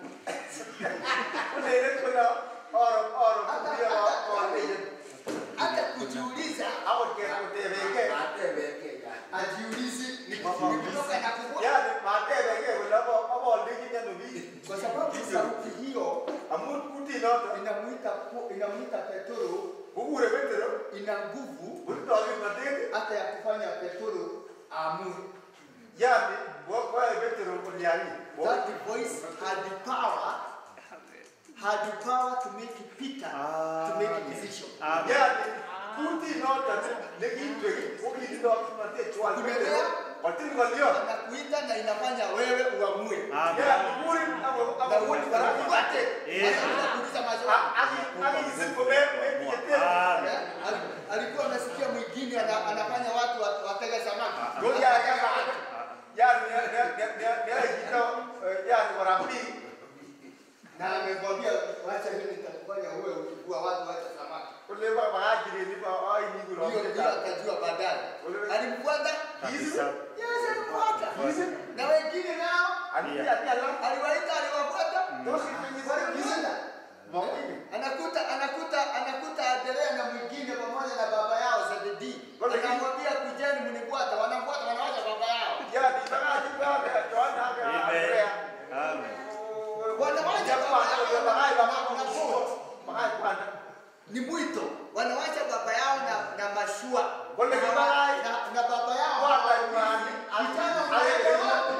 Kule ile kuna oro oro kulia wa wa
Hata kujiuliza,
Awo ke kote beke.
atebeke ajiulize nikitoka na kubwa,
Yani mate beke wala bo abo ndiki ndio bi.
kwa sababu sauti hiyo
Amut kuti noto.
inamuita po- inamuita Petro,
Ugure betero.
ina nguvu
Uto ali matete.
hata ya kufanya Petro aamue.
Yani bo kwa betero kuliani.
That voice had the power, had the power to make Peter to make a decision.
Yani kuti noto ndiki tweki. Ukiti ndo matete chwa betero. Watini walio.
Anakuita na inafanya wewe uamue.
Yani ugure abo abo kuti barakuate.
Anakuuliza maswali.
Aki aki isipo bebe yete.
Ali- Alikuwa anasikia mwingine ana- anafanya watu wat- watege samaki.
Ngoja ya kama yani ya ya ya ya jito yani warambi.
Na amemwambia wacha mimi nitakufanya wewe ukivua watu wacha samaki.
Kule ba baajiri ni ba ai ni guro.
Hiyo ndio akajua baadaye. Alimfuata?
Kabisa.
Yes, alimfuata. Na wengine nao
Ani ya ya la.
aliwaita aliwafuata.
Tosi ni bari
Walifuata.
Mwingine.
Anakuta anakuta anakuta Andrea na mwingine pamoja na baba yao Zebedi. Anamwambia kujeni mnifuata, wanafuata wanawacha baba yao.
Ya di bana di baba tuana ga.
Amen. Amen.
Wanawacha baba yao.
Ya bahai baba kwa. Bahai kwa.
Ni mwito. Wanawacha baba yao na na mashua.
Wale
Na-
bahai.
na, na baba yao.
Baba imani.
Vijana mnaenda wapi?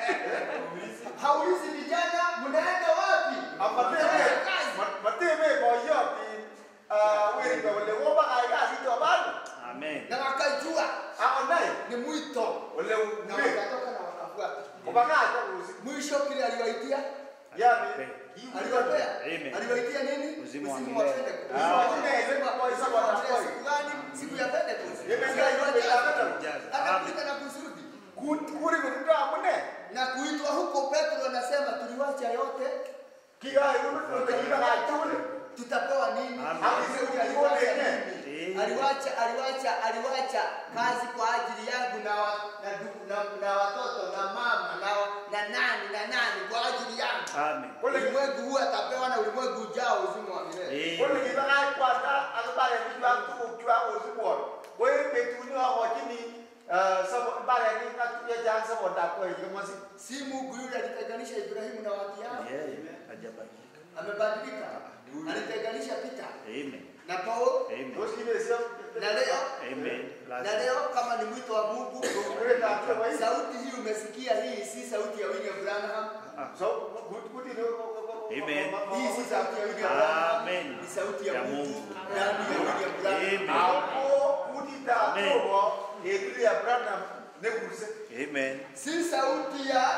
Haulizi vijana mnaenda wapi?
Amateme.
Mnaenda kazi.
Mateme boyo di ah wewe kwa wale woba ai ga sito bado.
Amen.
Na wakajua
Aonai.
ni mwito.
Wale
Na
wewe.
wakatoka na wakafuata.
Obanga kwa usi.
Mwisho kile aliwaitia,
Yani.
aliwapea.
Amen.
Aliwaitia nini?
Uzima wa
wa
milele.
Pentecost.
Ah.
Uzima wa milele.
Uzima wa
Uzima wa milele. Siku gani? Siku ya Pentecost.
Amen.
Siku ya Pentecost.
Amen.
Anakuita na kusudi.
Kuri kundo amune.
Na kuitwa huko Petro anasema tuliwacha yote,
Kiga yuno tukiga na tule.
tutapewa nini?
Amen.
Aliwacha aliwacha
Amen.
nini? Aliwacha aliwacha aliwacha kazi kwa ajili yangu na wa- na ndugu na, na watoto na mama na wa- na nani na nani kwa ajili yangu.
Amen.
Ulimwengu huu atapewa na ulimwengu ujao uzima wa milele.
Kole
Amen.
kiga na kwata akabare bitwa tu kwa uzibor. Wewe betuni wa wajini eh sabo bare ni katuya jansa boda kwa yomasi.
Si Mungu yule alitenganisha Ibrahimu na watu yao.
Yeah. Hajabadilika.
Amebadilika. Alitenganisha Peter
Amen.
na Paulo
Amen.
Doski besio.
na leo
Amen.
na leo kama ni mwito wa Mungu.
Wewe ta kwa hiyo.
Sauti hii umesikia, hii si sauti ya William Branham.
So good good ni.
Amen.
Hii si sauti ya William Branham.
Amen.
Ni sauti ya
Ya
Mungu
Mungu.
ndani ya William Branham.
Amen.
Hapo kudita kwa Edri Abraham ne kurse.
Amen.
Si sauti ya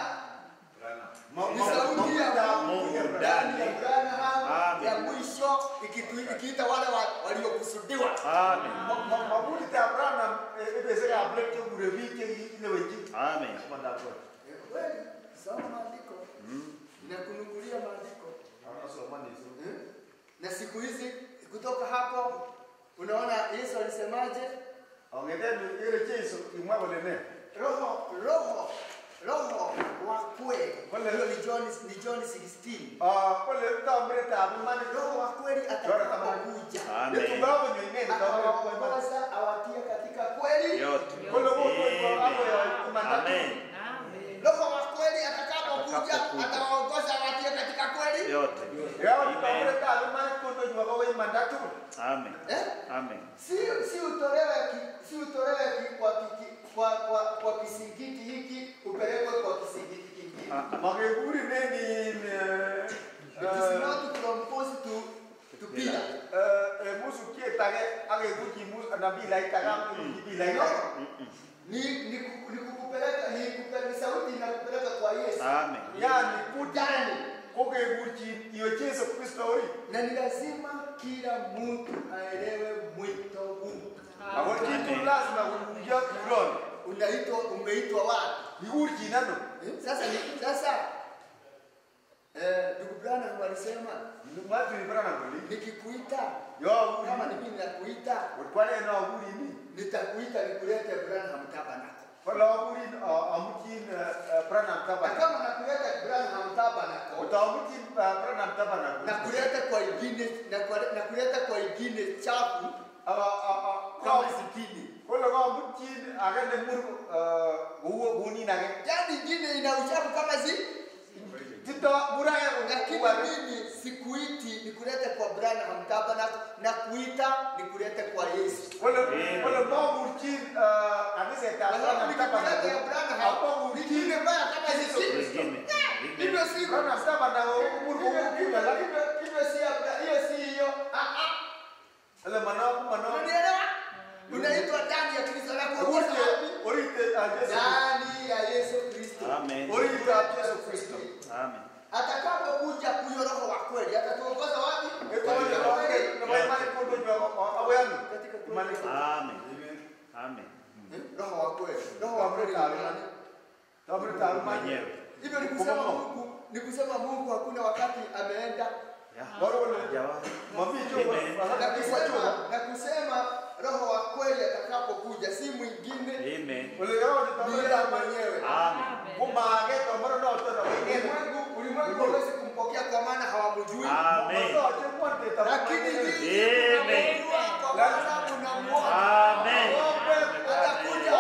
ni sauti ya Mungu
Mungu
ndani ya
ndani.
Branham
Amen.
ya mwisho ikitu- ikiita wale wa- waliokusudiwa.
Amen.
Mabudi Abraham ebese ya blek to gurebi ke ile wenji.
Amen.
Manda kwa.
Kweli, soma maandiko. Nakunukulia maandiko.
Anaso mani so.
Eh? Na siku hizi kutoka hapo unaona Yesu alisemaje?
Ongete ile Yesu imwa wale ne.
Roho roho roho wa kweli.
Wale-
Hiyo ni John ni John sixteen.
Ah kole ta mreta abimani
Roho wa kweli atakapokuja
Amen.
yetu babo nyoine ta kwa
atawaongoza awatie katika kweli.
Yote.
kole wo kwa hapo ya
Amen.
imani.
Amen. yote.
Yao
Amen.
tukamleta alima kondo jwa kwa mandatu.
Amen.
Eh?
Amen.
Si si utolewe ki, si utolewe ki, kwa, ki, kwa kwa kwa kisingiti hiki upelekwe kwa kisingiti kingine.
Ah,
Makeburi neni
It is not from post to to pillar.
eh musu kie tage age guji musu nabii lai taga guji lai.
Ni ni ku- ni kukupeleka ni kupeleka sauti na kupeleka kwa Yesu.
Amen.
Yani kujani koge guji iyo Yesu Kristo ori.
Na ni lazima kila mtu aelewe mwito huu.
Abo kitu lazima kuja kuloni.
Unaitwa umeitwa wapi?
Ni guji nano.
Eh, Sasa ni sasa eh ndugu Branham alisema
Mwatu ni brana ngoli.
nikikuita
Yo
kama
guji.
ni mimi nakuita
Utwale na guji ni.
nitakuita nikulete Branham Tabernacle.
Wala guji amukin brana
Na
mtabana.
kama nakuleta Branham Tabernacle
Utamukin brana mtabana.
na kuleta kwa ingine na kwa- na kuleta kwa ingine chafu
Aba aba
kama zikini.
Kola kwa mukin agande mur guwo guni nage.
Yaani ingine ina uchafu kama zi
Tito muraya
lakini
ngakubwa.
mimi sikuiti nikulete kwa Branham Tabernacle na kuita nikulete kwa Yesu.
Wala wala ba murkin anise ta brana mtabana. Apa murkin
Ingine mbaya kama hizo.
Wengine.
Hivyo si
brana mtabana mur guwo guni nage.
hivyo si hiyo si hiyo. Ah ah.
Ala manao manao.
Unanielewa? Unaitwa ndani ya Kristo na kuongoza wapi?
Orite Yesu.
Ndani ya Yesu Kristo.
Amen.
Orite Yesu Kristo.
Amen.
Atakapokuja huyo roho wa kweli atatuongoza wapi?
Eto ni wake na mali kondo jwa abayani.
Katika kweli.
Mali.
Amen. Amen.
Roho wa kweli. Roho wa kweli ni nani?
Tabri taru
Mwenyewe.
Hivyo ni kusema Mungu, ni kusema Mungu hakuna wakati ameenda
Yeah.
Baro wala.
Jawahi.
Mami jo
Amen.
na kusema na kusema roho wa kweli atakapokuja si mwingine
Amen.
Wala yao ni
ni
tabri
yeye
taru.
mwenyewe.
Amen.
Kumage to maro no to na wengine.
Ulimwengu ulimwengu hawezi kumpokea kwa maana hawamjui.
Amen.
Maro je mwante taru.
Lakini nyinyi
Amen.
mnamjua kwa sababu mnamuona.
Amen.
Atakuja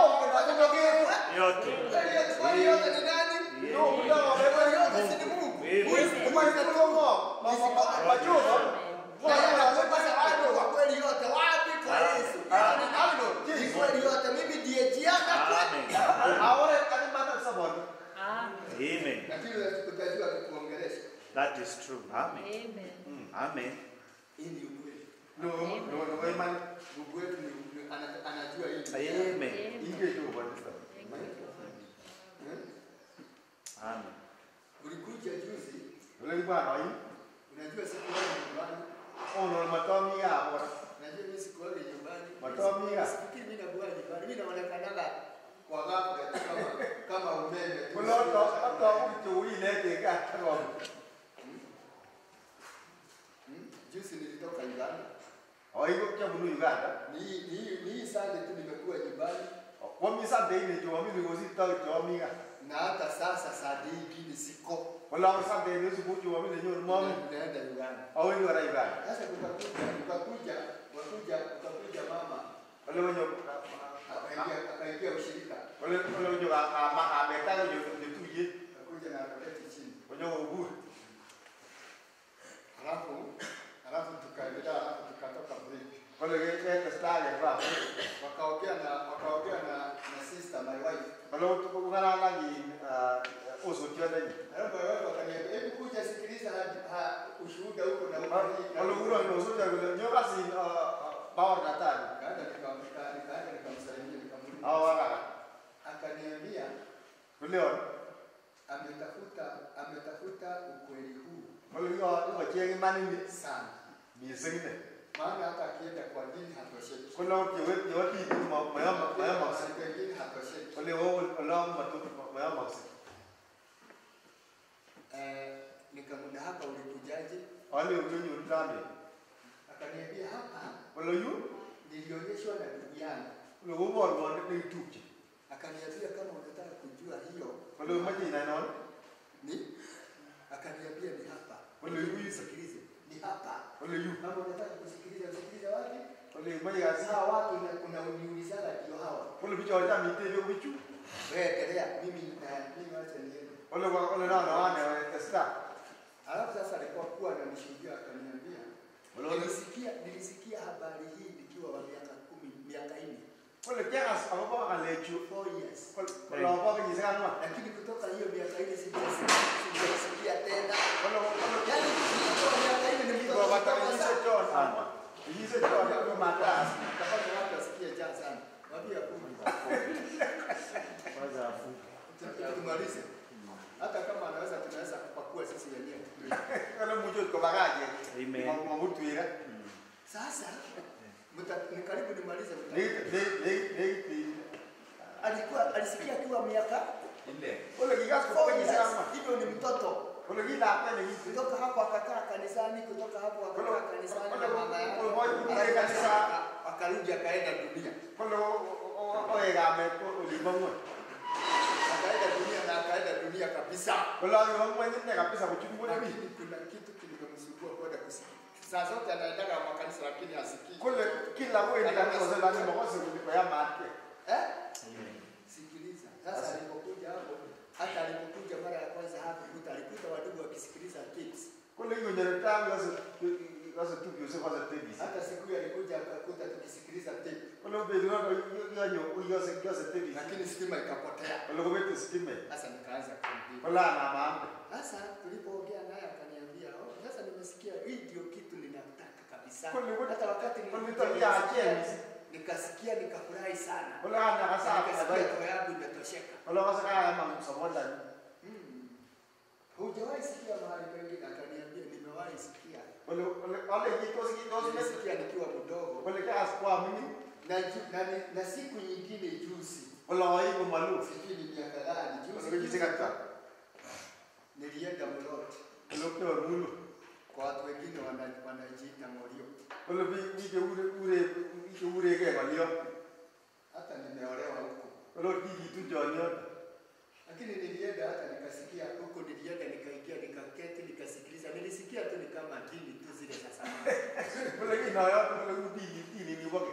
Yote.
kweli yote ni nani?
No, no,
Kweli yote si ni Mungu.
Amen.
Huyu
Kuma ni kulongo. Mama machuo.
na yeye anatupasa watu kwa kweli yote wapi kwa Yesu. Yaani nalo ni kweli yote mimi ndiye njia na kweli.
Amen.
Awale kanimana saboni.
Amen.
Lakini utajua kuongelesha.
That is true. Amen.
Amen.
Mm. Amen.
Hii ni ukweli.
No, no, no, imani.
Mungu wetu ni ni- ana- anajua hii.
Amen.
Inge jo bwana.
Amen.
Ulikuja juzi,
Wala bwana hii.
unajua siku yangu nyumbani.
Ono matomi hapo.
Unajua mimi siku yangu nyumbani.
Matomia.
Sifikiri mimi nakuwa nyumbani. Mimi naonekanaga kwa ghafla tu kama kama umeme. tu.
Wala to to mtu ile teka kama.
Hmm? Juzi nilitoka Uganda.
Oigo kwa bunu Uganda.
Ni ni ni Sunday tu nimekuwa nyumbani
Kwa misa ndio ni jo mimi ngozi ta jo minga.
na hata sasa saa hii kini siko.
Wala misa ndio ni siku jo mimi nyo mama.
Naenda Uganda.
Au ni wala Uganda.
Sasa tukakuja tukakuja wakuja tukakuja mama
Wala wenyo
akaingia akaingia ushirika.
wala wala wenyo ama ameta jo tuye.
Akakuja na akaketi chini.
Wenyo ubu.
Alafu alafu tukaendelea alafu tukatoka break.
Wala ke style ba.
Wakaongea na wakaongea na na sister my wife.
Wala tukungana na ni uso tiada ni.
Alafu my wife akaniambia hebu kuja sikiliza ha- ha- ushuhuda huko na huko.
Wala uro ni uso tiada nyo kasi power natani.
Kaenda nikamka nikaenda nikamsalimia nikamuuliza.
Au wala.
Akaniambia
Leo
ametafuta ametafuta ukweli huu
wala yo yo chengi mani ni
sana.
misingine.
Maana hata akienda kwa dini hatosheki.
Kuna watu wewe ni watu ni mayama mayama.
Mahali pengine hatosheki.
Wale wao wala matu mayama.
Eh, nikamuuliza hapa ulikujaje?
Wale wenye utani.
Akaniambia hapa
Wala yu
nilionyeshwa na ndugu yangu.
wale wao wao ni tuki.
Akaniambia kama unataka kujua hiyo
Wale maji na naona.
ni akaniambia ni hapa.
Wale yu
Sikilize. Ni hapa.
wale yu
Kama unataka kusikiliza usikilize wapi?
wale maji ya
Hawa watu na kuna uniulizaga ndio hawa.
wale bicho wata mitego bicho.
Wewe endelea mimi na mimi wacha niende.
Wale wale na na wana wa testa.
Alafu sasa alikuwa kuwa nilisikia habari hii nikiwa wa miaka kumi, miaka nne.
Kole kiasi ambapo akalechu.
four years.
Kole ambapo kijisanwa.
Lakini kutoka hiyo miaka nne sijasikia tena.
Kole
Yaani kutoka miaka nne ni mtoto
kwa batalisha John sana. Hizo John kwa matasi.
Tafadhali watu wasikie jana sana. Wapia kumi.
Kwanza afuke.
Tumalize. Hata kama anaweza tunaweza kupakua sisi wenyewe.
Kole mmoja kwa bagaje.
Amen.
Mabutu ira.
Sasa ni karibu nimalize.
Ni ni ni ni
Alikuwa alisikia akiwa miaka
nne. Kole kiasi kwa
four
kijisanwa.
years. Hivyo ni mtoto.
Kole kila hapa ni hivi.
Kutoka hapo akakaa kanisani, kutoka hapo akakaa kanisani na mama yake.
Kole kanisa
Akarudi akaenda dunia.
kole oegame ulimwengu.
Akaenda dunia na akaenda dunia kabisa.
Kole ulimwengu ni kabisa kuchungua
Lakini
hivi.
kuna kitu kilimemsumbua kwenda kusikia. Saa zote anaendaga makanisa lakini hasikii.
Kole kila wewe ni kanisa zela ni mkosi kuliko ya mate.
Eh? Sikiliza. Sasa alipokuja hapo, hata alipokuja mara ya kwanza hapo, kuta alikuta wadogo wakisikiliza tapes.
Kole hiyo nyeretano yazo yazo tu yose kwa tapes.
Hata siku hiyo alikuja akakuta tukisikiliza tape.
Kole mbele wako yanyo yose yose tapes.
Lakini stima ikapotea.
Kole kubete stime.
Sasa nikaanza kumbia.
Kole na mama.
Sasa tulipoongea naye akaniambia, "Oh, sasa nimesikia hii ndio kitu ninataka kabisa."
Kole
Hata wakati
kole tabia acheni.
nikasikia nikafurahi sana.
Kole ana hasa
Nikasikia roho yangu imetosheka.
kole wasa kaya mama msabonda.
Mm. Hujawahi sikia mahali pengine? Akaniambia nimewahi sikia.
Kole kole wale kitosi kitosi
Nimesikia nikiwa mdogo.
kole kiasi kwa mimi.
Na, ju- na, ni- na siku nyingine juzi.
Kole waibu malu.
Sijui ni miaka gani juzi.
Kole kijisikata.
Nilienda Mlot.
Kole kwa mulu.
Kwa watu wengine wana- wanajiita Morio.
Kole bi bi ure ure bi ure ke malio.
Hata nimeolewa huko.
Kole kiki tu jonyo.
Lakini nilienda hata nikasikia huko, nilienda nikaingia nikaketi nikasikiliza. Nilisikia tu ni kama dini tu zile za zamani.
Kole kina ya kole kudi dini ni wake.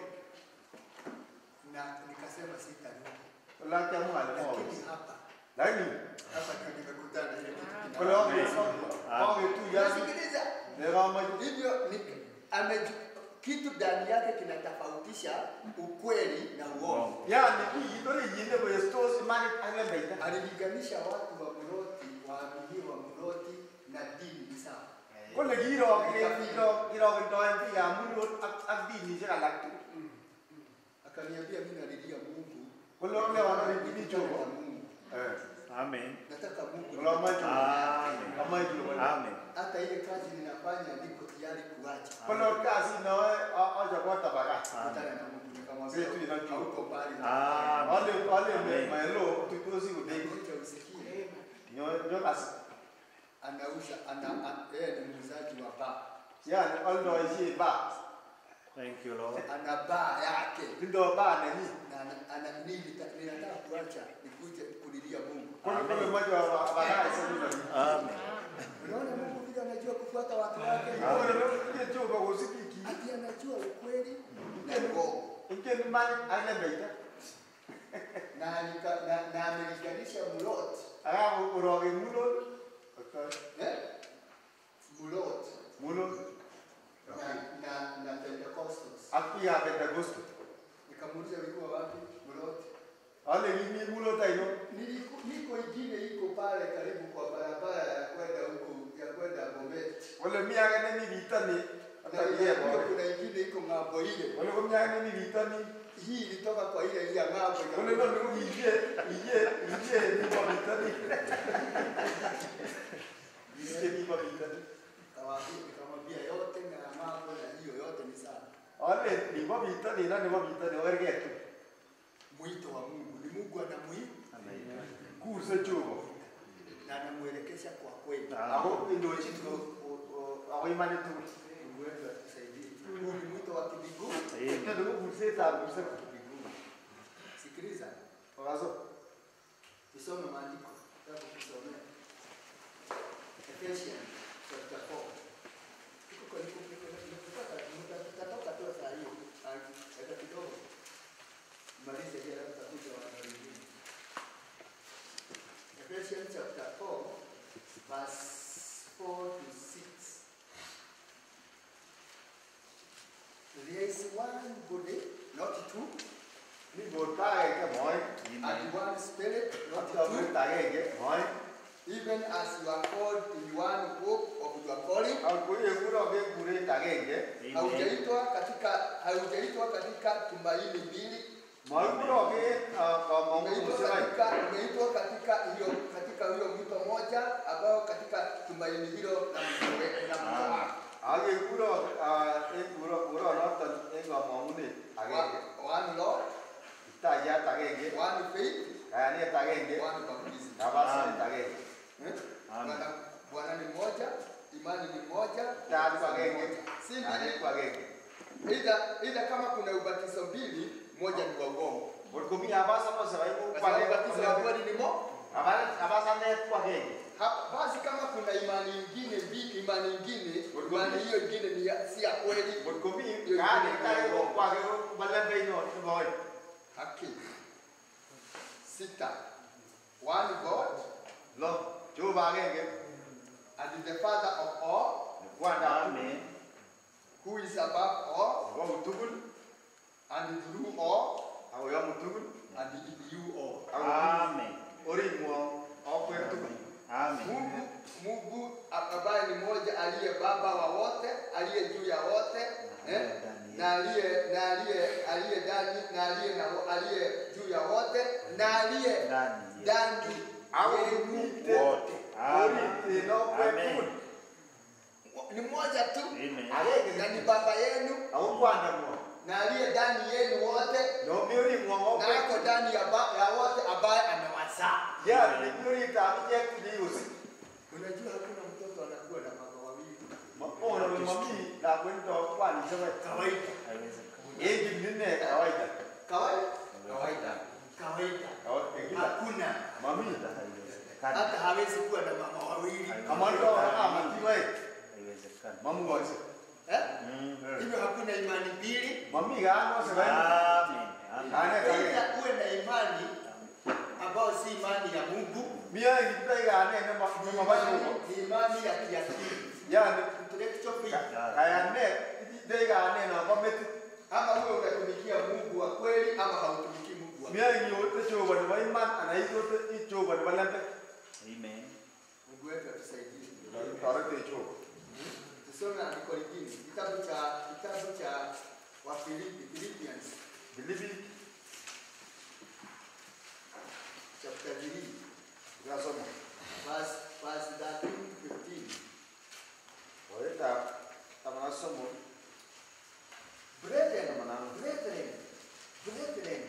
Na nikasema sitarudi.
Kole kia mwale mo.
Lakini hapa
Lani.
hapa ndio nimekutana ile kitu kina.
Kole wake wake tu ya.
Sikiliza.
Ne kama
Hivyo ni ame kitu ndani yake kinatofautisha ukweli na uongo.
yani hii dole yinde bo estos mani ale baita.
Alilinganisha watu wa Mloti, waamini wa Mloti na dini ni sawa.
Kole giro giro giro ndo ndi ya mulu adini je alaktu.
Akaniambia mimi nalilia Mungu.
Kole wale wana dini
Nataka
chogo.
Mungu.
Eh.
Amen.
Nataka Mungu.
Kole macho.
Amen.
Kama hiyo.
Amen.
Hata ile kazi ninafanya niko tayari kuacha.
Kole kazi na aja kwa tabaka.
Kutana na Mungu nikamwambia
Sisi tunajua.
huko mbali.
Amen.
Wale wale
Amen.
maelo tukosi udeni.
Ngoja usikie.
Nyo nyo kasi.
Anauza ana a- yeye ni muuzaji wa baa.
Yani aldo isi ba.
Thank you, Lord.
Ana baa yake.
Ndo ba nani.
Na ana, ana nini ta- ninataka kuacha nikuje kulilia Mungu.
Kole kole moja wa baadaye sasa.
Amen.
Unaona Mungu vile anajua kufuata watu wake.
Kole kole chogo kusikiki.
Ati anajua ukweli na uongo.
Ingeni mani ale baita.
Na nika, na, na amelinganisha Mlot.
Aga uroge mulo.
Eh? Mlot
Mulo.
na na na Pentecostals.
Api ya Pentecost.
Nikamuuliza ulikuwa wapi? Mlot.
Ale mimi mulo taino.
Niliku, niko ingine iko pale karibu kwa barabara ya kwenda huko ya kwenda Bomet.
Wale miaga nani vitani.
Na
Ata
ile
ye bo.
kuna ingine iko ng'ambo ile.
Wale ko miaga nani vitani.
Hii ilitoka kwa ile ile ya ng'ambo.
Wale ndo ndo iye iye iye ni bo vitani. Iye ni bo vitani.
Kawaambia nikamwambia yote na ng'ambo na hiyo yote ni sawa.
Ale ni bo vitani na ni bo vitani werge tu.
Mwito wa Mungu ni Mungu anamuita
Amen.
Kurse chugo.
na anamuelekesha kwa kweli.
Ako ndo chitu ako imani tu.
Mungu atusaidie. Huu ni mwito wa kibinguni.
Amen.
Ndio kurse ta kurse.
Sikiliza.
Wazo.
Tusome maandiko. Nataka kusomea. Ephesians chapter four. Tuko kwa niko niko tutatoka tu saa hiyo. Hata kidogo. Malize ile hata tutakuja watu wengine. Ephesians chapter four verse four to six. one body, not two.
Ni botai ke moi.
And one spirit, not
Atau
two.
botai ke moi.
Even as you are called in one hope of your calling.
Au kui eguro ke gure tage ke.
Haujaitwa katika haujaitwa katika tumaini mbili.
Mau guro ke kama
Umeitwa katika umeitwa katika hiyo katika hiyo mito moja ambao katika tumaini hilo la mtume na mtume.
Age guro e guro guro noton e ngomongune age.
One Lord,
Taja tage ke.
one faith,
Kaya ni tage ke.
one baptism.
Kabasa tage.
Bwana Bwana ni moja, imani ni moja,
Tatu tage ke.
si
Ane
mbili.
tage ke.
Ila ila kama kuna ubatizo mbili, moja ni wa uongo.
Berkumi abasa no sabai mu
Kwa sababu ubatizo wa kweli ni mo.
Abasa abasa ne tage.
Basi kama kuna imani nyingine mbili, imani nyingine, imani hiyo nyingine ni ya- si ya kweli.
Berkumi kane kare ko kwa ke balambe no boy.
Haki. Sita. One God,
Lo, coba ke.
and the Father of all,
Kuanda
Amen.
who is above all,
Wa mutugul,
and through all,
au ya mutugul,
and in you all.
Amen.
ori mo, au kwa tugul.
Amen.
Mungu, Mungu ambaye ni mmoja, aliye baba wa wote, aliye juu ya wote, eh? na aliye na aliye aliye ndani na aliye na aliye juu ya wote, na aliye
Ndani
ndani
Au
yenu
mite,
wote.
ori
Amen.
tino kwa
Amen.
tugul.
ni mmoja tu,
Amen.
na ni baba yenu,
Au kuanda mo.
na aliye ndani yenu wote,
No miori mo au
na
kwa.
ako ndani ya, ba- ya wote ambaye amewazaa.
Ya ni miori ta je kuliusi.
Unajua hakuna mtoto anakuwa na baba wawili.
Mapono mami la kwenda kwa ni sawa.
Kawaida.
Haiwezekani.
Eji nne kawaida.
Kawaida. Kawaida. Kawaida.
Kawaida.
Hakuna.
Mami
Haiwezekani.
Hata hawezi kuwa na mama wawili.
amando ama tiwe.
Haiwezekani.
Mamu wasi.
Eh?
Mm.
Hivyo hakuna imani mbili.
Mami gano sabai.
Amen. Amen.
Ane kage.
Aidha uwe na imani ambayo si imani ya Mungu.
Mia kita gane na mabashi ko.
Ni imani ya kiakili.
Ya
Intellectual faith.
kaya ne de gane na kometi.
Ama wewe unatumikia Mungu wa kweli ama hautumiki Mungu wa kweli.
Mia ni wote choba ni waiman anaito te choba ni balampe.
Amen.
Mungu wetu atusaidie.
Tarate choba.
Tusome andiko lingine, kitabu cha kitabu cha Wafilipi, Philippians
Bilibi
chapter three,
gasoma.
verse verse thirteen to fifteen.
Oita tamana somo.
Brethren, brethren, brethren,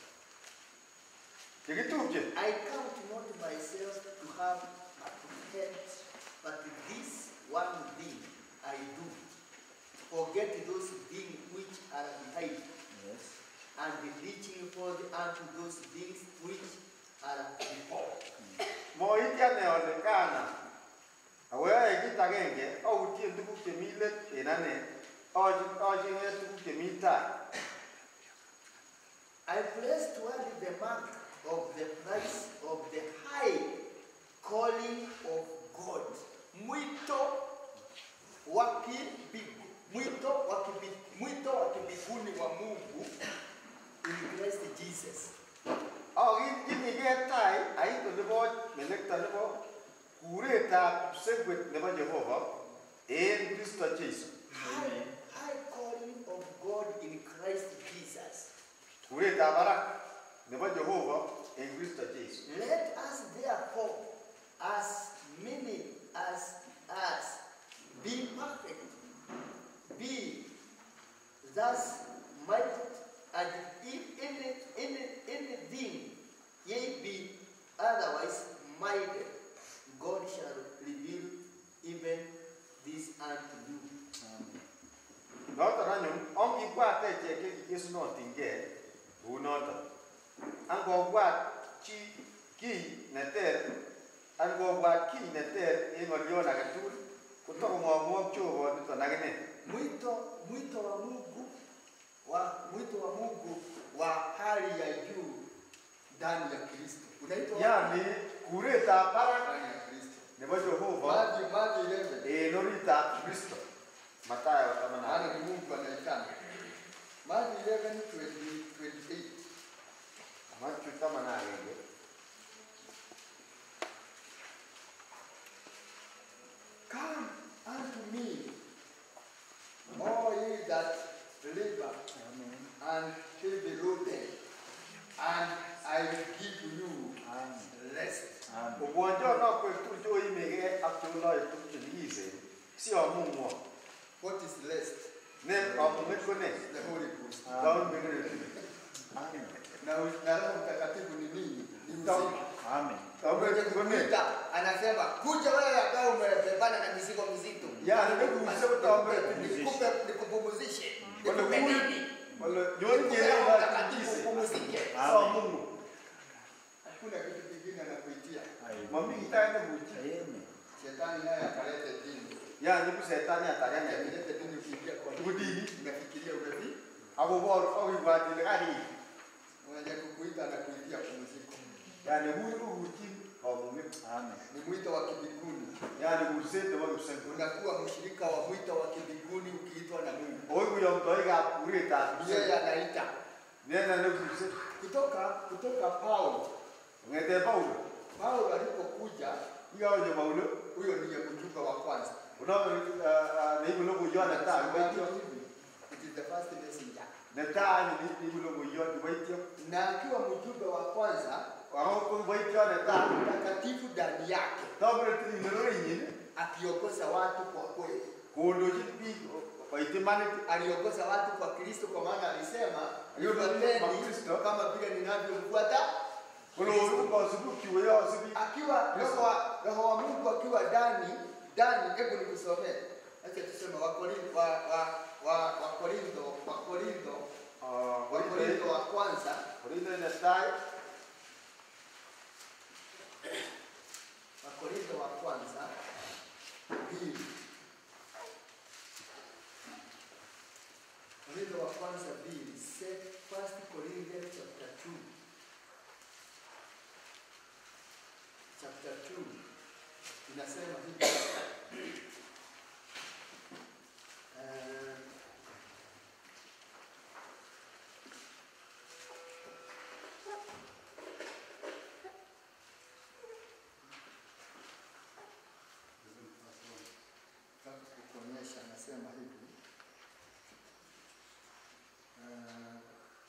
Tikituje.
I count not myself to have apprehended, but this one thing I do, forget those things which are behind,
Yes.
and reaching forth unto those things which are before.
Moitia ne onekana. Awe kitagenge au tie nduk chemile enane. Oji oji ne nduk chemita.
I press toward the mark of the prize of the high calling of God. Mwito wa kibigu, mwito wa kibigu, mwito wa kibiguni wa Mungu in Christ Jesus.
Au gini getai ai to nebo melekta nebo kureta segwet nebo Jehova en Kristo Jesu.
High, high calling of God in Christ Jesus.
Kureta barak nebo Jehova en Kristo Jesu.
Let us therefore, as many as us, be perfect, be thus minded, and if any, any, anything ye be otherwise minded, God shall reveal even this unto you.
Nota nanyo on igwa te cheke Yesu no tinge bu nota. Ango gwa chi ki neter ango gwa ki neter en oliona gatul kutoka mwa mwa chobo nito nagene.
Mwito, mwito wa Mungu wa mwito wa Mungu wa hali ya juu ndani ya Kristo. Unaitwa
Yani kureta barak
ndani ya Kristo.
nebo Jehova
Mathayo Mathayo eleven.
e norita Kristo. Mathayo
Maana
tamana.
ni Mungu anaitana.
sio Mungu.
What is lest?
Ne amunge kone.
The Holy Ghost.
Daun mbele.
Amen.
Na na Roho Mtakatifu ni nini? Ni uzima.
Amen.
Amunge kone.
Kuita, anasema kuja wewe ambao umebebana na mizigo mizito.
Ya ndio kuuliza utaombe
Nikupe nikupumzishe.
Wala
Nikupe nini?
wala yoni
Roho
yeye
Mtakatifu upumzike.
sawa Mungu.
Hakuna kitu kingine anakuitia.
Mami itaenda buchi.
Amen.
Shetani naye akaleta dini.
Ya ni kushetani ataganya ni.
Akaleta dini ukiingia kwa
Kudini.
unafikiria umevi.
Abo bora au ibadi le gari.
Unaja kukuita na kuitia pumziko.
Yani huyu uchi amunge.
Amen.
Ni mwito wa kibinguni.
Yani usende wa usende.
Unakuwa mshirika wa mwito wa kibinguni ukiitwa na Mungu.
Oyu yomtoiga kureta.
Yeye anaita.
Nena ndio kusende.
Kutoka kutoka Paulo.
Ngete Paulo.
Paulo alipokuja,
Iyo yo Paulo.
huyo ndiye mjumbe wa kwanza.
Unaona ni bulo kujua na taa baitio.
It is the first messenger.
Na taa ni ni bulo kujua baitio.
Na akiwa mjumbe wa kwanza,
Wao kwa baitio na taa.
mtakatifu ndani yake
Tabule tu ndio nyingine.
akiongoza watu kwa kweli.
Kuondo jipi baitimani
Aliongoza watu kwa Kristo kwa maana alisema,
Hiyo ndio
"Nifuateni
kwa Kristo."
kama vile ninavyomfuata."
Kulo kwa sababu kiwe yao sibi.
Akiwa roho wa roho wa Mungu akiwa ndani, ndani hebu nikusomee. Acha tuseme wa Korintho wa wa wa wa Korintho wa Korintho
Ah,
wa Korintho wa kwanza
Korintho na taa.
Wakorintho wa kwanza mbili. Korintho wa kwanza mbili. First Corinthians chapter two. Chapter two. Inasema hivi. Uh, kuonyesha nasema hivi uh,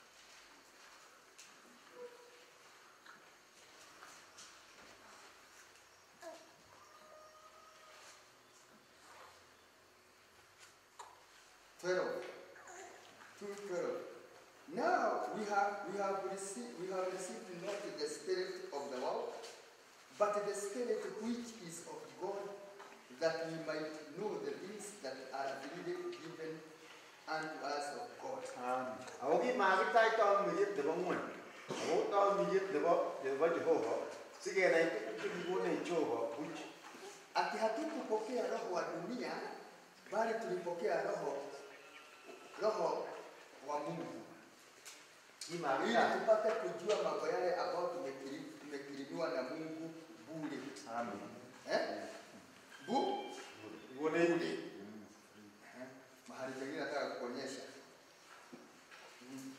twelve, two twelve. Now we have we have received we have received not the spirit of the world, but the spirit which is of God, that we might know the things that are freely given unto us of God.
Amen. Awogi magi tai to mi yet de bangwen. Awo to mi yet de ba de ba Jehova. Sige na ikuni Jehova buchi.
Ati hatukupokea roho wa dunia, bali tulipokea roho roho wa Mungu.
Ima
Ili
ita.
tupate kujua mambo yale ambayo tumekiri- tumekirimiwa na Mungu bure.
Amen.
Eh? Bu
Ngone yuli.
Eh? Mahali pengine nataka kuonyesha. Mm.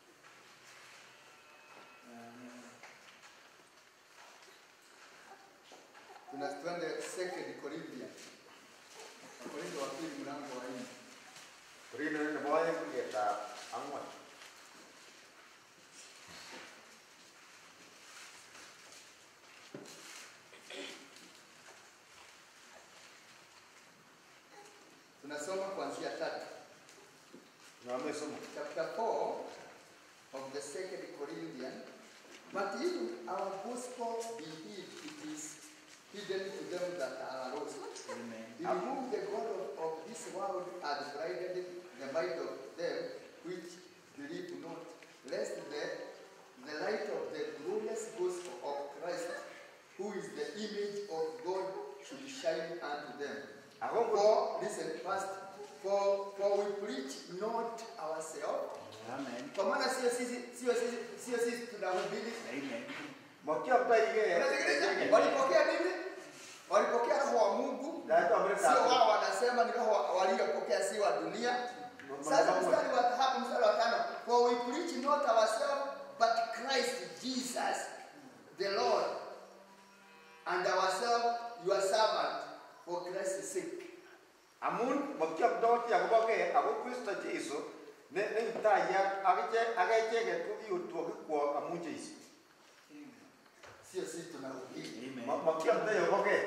Uh, Tuna twende second Corinthians. Wakorintho wa pili mlango wa nne.
Korintho na boye kuyeta angwan.
Tunasoma kuanzia tatu.
Na mesomo.
Chapter four of the second Corinthians. But if our gospel be hid, it is hidden to them that are lost.
Amen.
In whom the God of, of this world hath blinded the mind of them which believe not, lest the, the light of the glorious gospel of Christ, who is the image of God, should shine unto them. For, listen first, for, for we preach not ourselves.
Amen.
Kwa maana sio sisi sio sisi sio sisi tunahubiri.
Amen.
Makia mtaige.
Unasikiliza? Walipokea nini? Walipokea roho wa Mungu.
Ndio Amerika.
Sio wao wanasema ni roho waliopokea si wa dunia. Sasa mstari wa hapo mstari wa tano. For we preach not ourselves but Christ Jesus the Lord, and ourselves your servant for Christ's sake.
Amun makia mdoti akoboke ako Kristo Jesu ne ne mtaya agache agache ko yuto ko amun Jesu.
Sio sisi tunahubiri.
Amen.
Makia mtayo boke.
Ni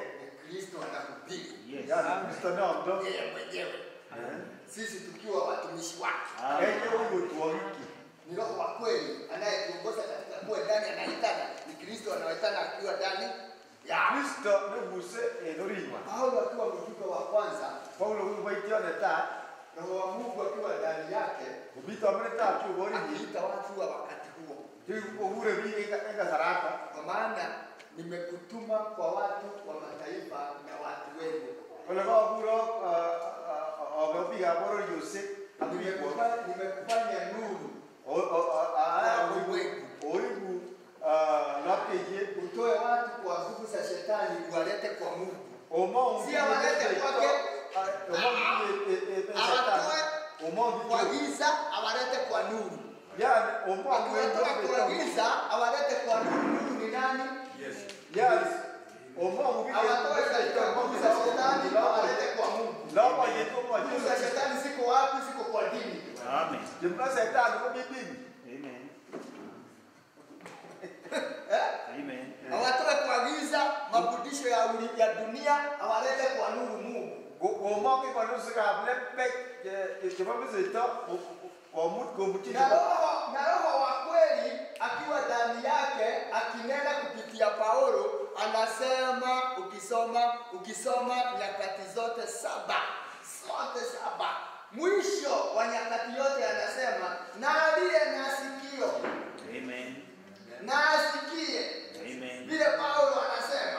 Kristo anahubiri.
Yes.
Yani Kristo ndio
Yeye mwenyewe. Sisi tukiwa watumishi wake.
yeye huyo tuamki.
Ni Roho wa kweli anayetuongoza katika kuwa ndani anaitana. Ni Kristo anaitana akiwa ndani ya
Kristo ndio muse enoriwa.
Paulo akiwa mjumbe wa kwanza,
Paulo huyo waitio na ta
Roho wa Mungu akiwa ndani yake,
ubito amreta tu bori ni
akiita watu wa wakati huo.
tu ure bi eka eka sarata.
Kwa maana nimekutuma kwa watu wa mataifa na watu wenu.
Wala kwa buro obiga boro yose
Nimekufanya nimekufanya nuru
o o a oibu lapke ye
utoe watu kwa nguvu za shetani uwalete kwa Mungu.
omo
Si awalete kwake,
omo
awatoe
omo
kwa giza awalete kwa nuru.
yani omo
Akiwatoa kwa giza awalete kwa nuru. Nuru ni nani?
yes yes omo
Awatoe katika nguvu za shetani awalete kwa Mungu.
lawa yeto kwa
Nguvu za shetani ziko wapi? Ziko kwa dini.
Amen.
jumla shetani kwa bibi
Amen. Amen.
Awatoe kwa giza mafundisho ya uli ya dunia awalete kwa nuru Mungu.
omo ke kwa nusu ka lepek ke mabizito omut gomuti
Na roho na roho wa kweli akiwa ndani yake akinena kupitia Paulo anasema, ukisoma ukisoma nyakati zote saba zote saba mwisho wa nyakati yote anasema na aliye na sikio
Amen.
na asikie.
Amen.
Vile Paulo anasema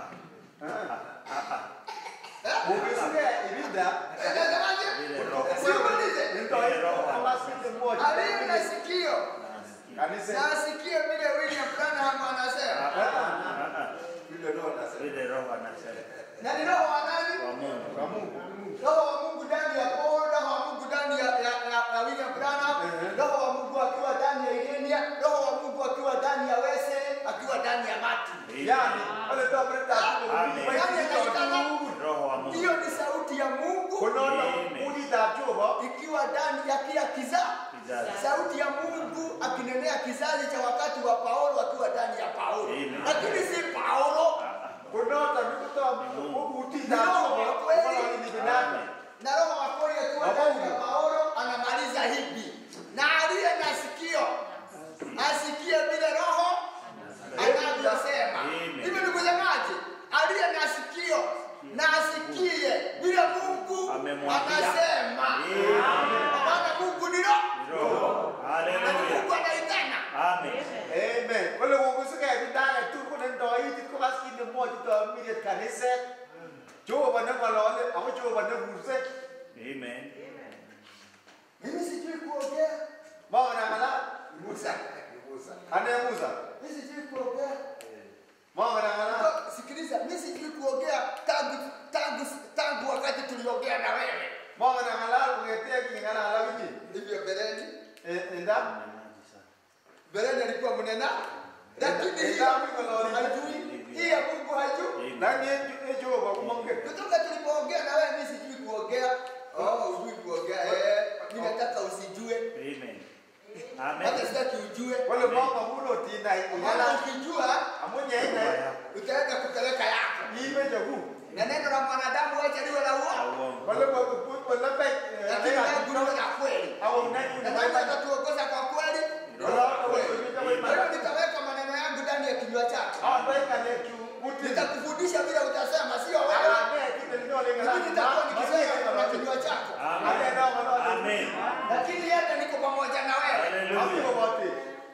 Ukisikia ibida
anasemaje?
Vile roho.
Simulize.
ndio kama sisi mmoja
Aliye na sikio
kanisa
na asikie vile William Branham anasema.
vile ndio nasema
Vile roho anasema.
Na ni roho wa nani?
Kwa Mungu.
kwa Mungu
Roho wa Mungu ndani ya Paul, roho wa Mungu ndani ya, ya, ya, ya William Branham, roho wa Mungu akiwa ndani ya Irenia, roho wa Mungu akiwa ndani ya Wesley, akiwa ndani ya Martin.
yani wale tabret
Amen. Roho wa Mungu.
Hiyo ni sauti ya Mungu
kunaona
Amen.
ulida choba
ikiwa ndani ya kila kizazi.
Kizazi.
Sauti ya Mungu akinenea kizazi cha wakati wa Paulo akiwa ndani ya Paulo.
Amen.
Lakini si Paulo.
kunaona nikuta utida
Roho
choba
wa kweli.
wala ni binadamu
Na roho wa kweli akiwa ndani ya Paulo anamaliza hivi. Na aliye na sikio asikie vile roho anavyosema.
Amen.
Hivi ndugu zangu, aliye na sikio na asikie vile Mungu
Amemwambia.
anasema.
Amen.
Maana Mungu ni roho.
Roho.
Na
Hallelujah.
Mungu anaitana.
Amen.
amen wale ukisikia ibida tu kuna ndio hii kwa sisi mmoja tu mimi kanisa choba na wale au choba na muse
Amen.
Mimi sijui kuongea.
maana ngala
Musa.
ane Musa
Mimi sijui kuongea.
maana ngala
Sikiliza, mimi sijui kuongea tangu tangu tangu wakati tuliongea na wewe.
maana ngala ungetea kingana ala wiki
Hivyo Bereni,
enda
Bereni alikuwa mnena, lakini
Enda
hiyo
mimi
hajui. Hii ya Mungu hajui.
nani ejo kwa kumonge
Kutoka tulipoongea na wewe mimi sijui kuongea. Oh, hujui kuongea. Eh, mimi nataka usijue.
Amen.
Hata
Amen.
sitaki ujue.
wale mama hulo tina
Maana
ingala
ukijua
amonya ina
utaenda kupeleka yako.
imeja hu
Na neno la mwanadamu wacha liwe la uongo.
Uongo.
wale kwa wale pe
Lakini Mungu liwe la kweli.
au nani
Na Mungu atatuongoza kwa kweli. Kwa hiyo nitaweka maneno yangu ndani ya kinywa chako.
aweka letu uti
Nitakufundisha vile utasema, sio wewe. Mimi nitakuwa nikisema na kinywa chako.
Amen.
Lakini yeye niko pamoja na wewe.
Hallelujah.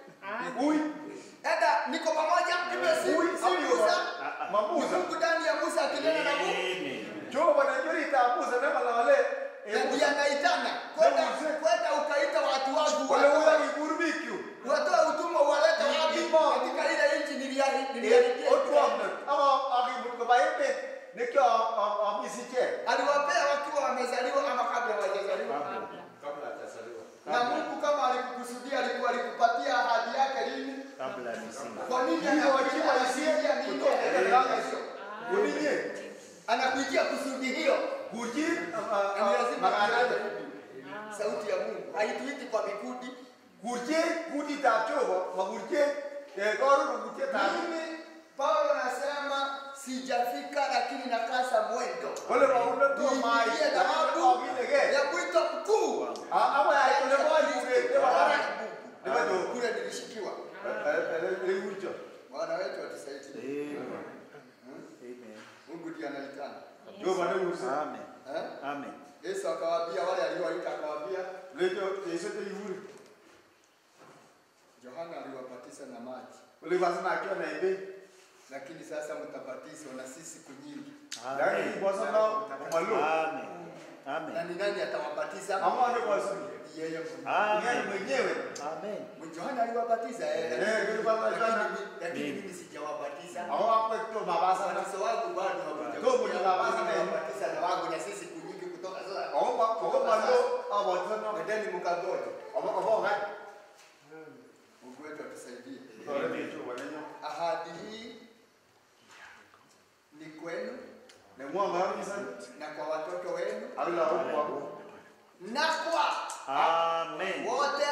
Enda niko pamoja mimi si si Musa.
Mamuza
Mungu ndani ya Musa akinena na Mungu.
Amen.
Joba na juri ta Musa na wale
Na ndiye anaitana. Kwenda kwenda ukaita watu wangu
wale
watoe-
wale iburbiku
watoe utumwa uwalete wapi katika ile nchi niliya- niliyahidia.
otwamna ama agibu kwa baebe nikyo amisiche
Aliwapea wakiwa wamezaliwa ama kabla hawajazaliwa.
kabla atasaliwa
Na Mungu kama alikukusudia alikuwa alikupatia ahadi yake lini?
Kabla ya misingi.
Kwa nini
Ndio
anakuitia
wakiwa
kusudia
isiye
nini?
kutoka ndani uninye
Anakuitia kusudi hiyo.
guji
Ni lazima
magana
tuelewe hivi. Sauti ya Mungu haituiti kwa vikundi.
gurje gudi ta choba magurje eh goru gurje ta
Mimi Paulo anasema sijafika lakini nakasa mwendo.
Wale maunda tu mai.
Niingie dhahabu ya kuitwa mkuu.
Ama ya kule bali ungete wala.
Ndio kule nilishikiwa.
Ele ucho.
Bwana wetu atusaidie.
Amen. Amen.
Mungu ndiye analitana.
Ndio bwana uso.
Amen.
Eh?
Amen.
Yesu akawaambia wale aliowaita akawaambia,
Lejo Yesu te yuri.
Yohana aliwabatiza na maji.
Ule basi na akiwa na ebe.
Lakini sasa mtabatizwa na sisi siku nyingi.
Lakini bosa na malo.
Amen.
Na
Amen.
ni nani atawabatiza?
Ama ndio bosa.
Yeye
Yeye mwenyewe.
Amen.
Yohana aliwabatiza eh.
Eh, ndio baba Yohana.
Lakini mimi sijawabatiza.
Hao hapo tu mabasa na
Watoto wangu bado hawajakuja.
Ndio mwenye mabasa na
Kuwabatiza na wangu na sisi siku nyingi kutoka sasa.
hao ba hao malo hao tena.
Endeni mkagoje.
Hao hao hai.
Mungu wetu atusaidie.
Ndio ndio wananyo.
Ahadi hii ni kwenu
Na mwa mara sana.
na kwa watoto wenu
Ala hapo.
na kwa
Amen.
wote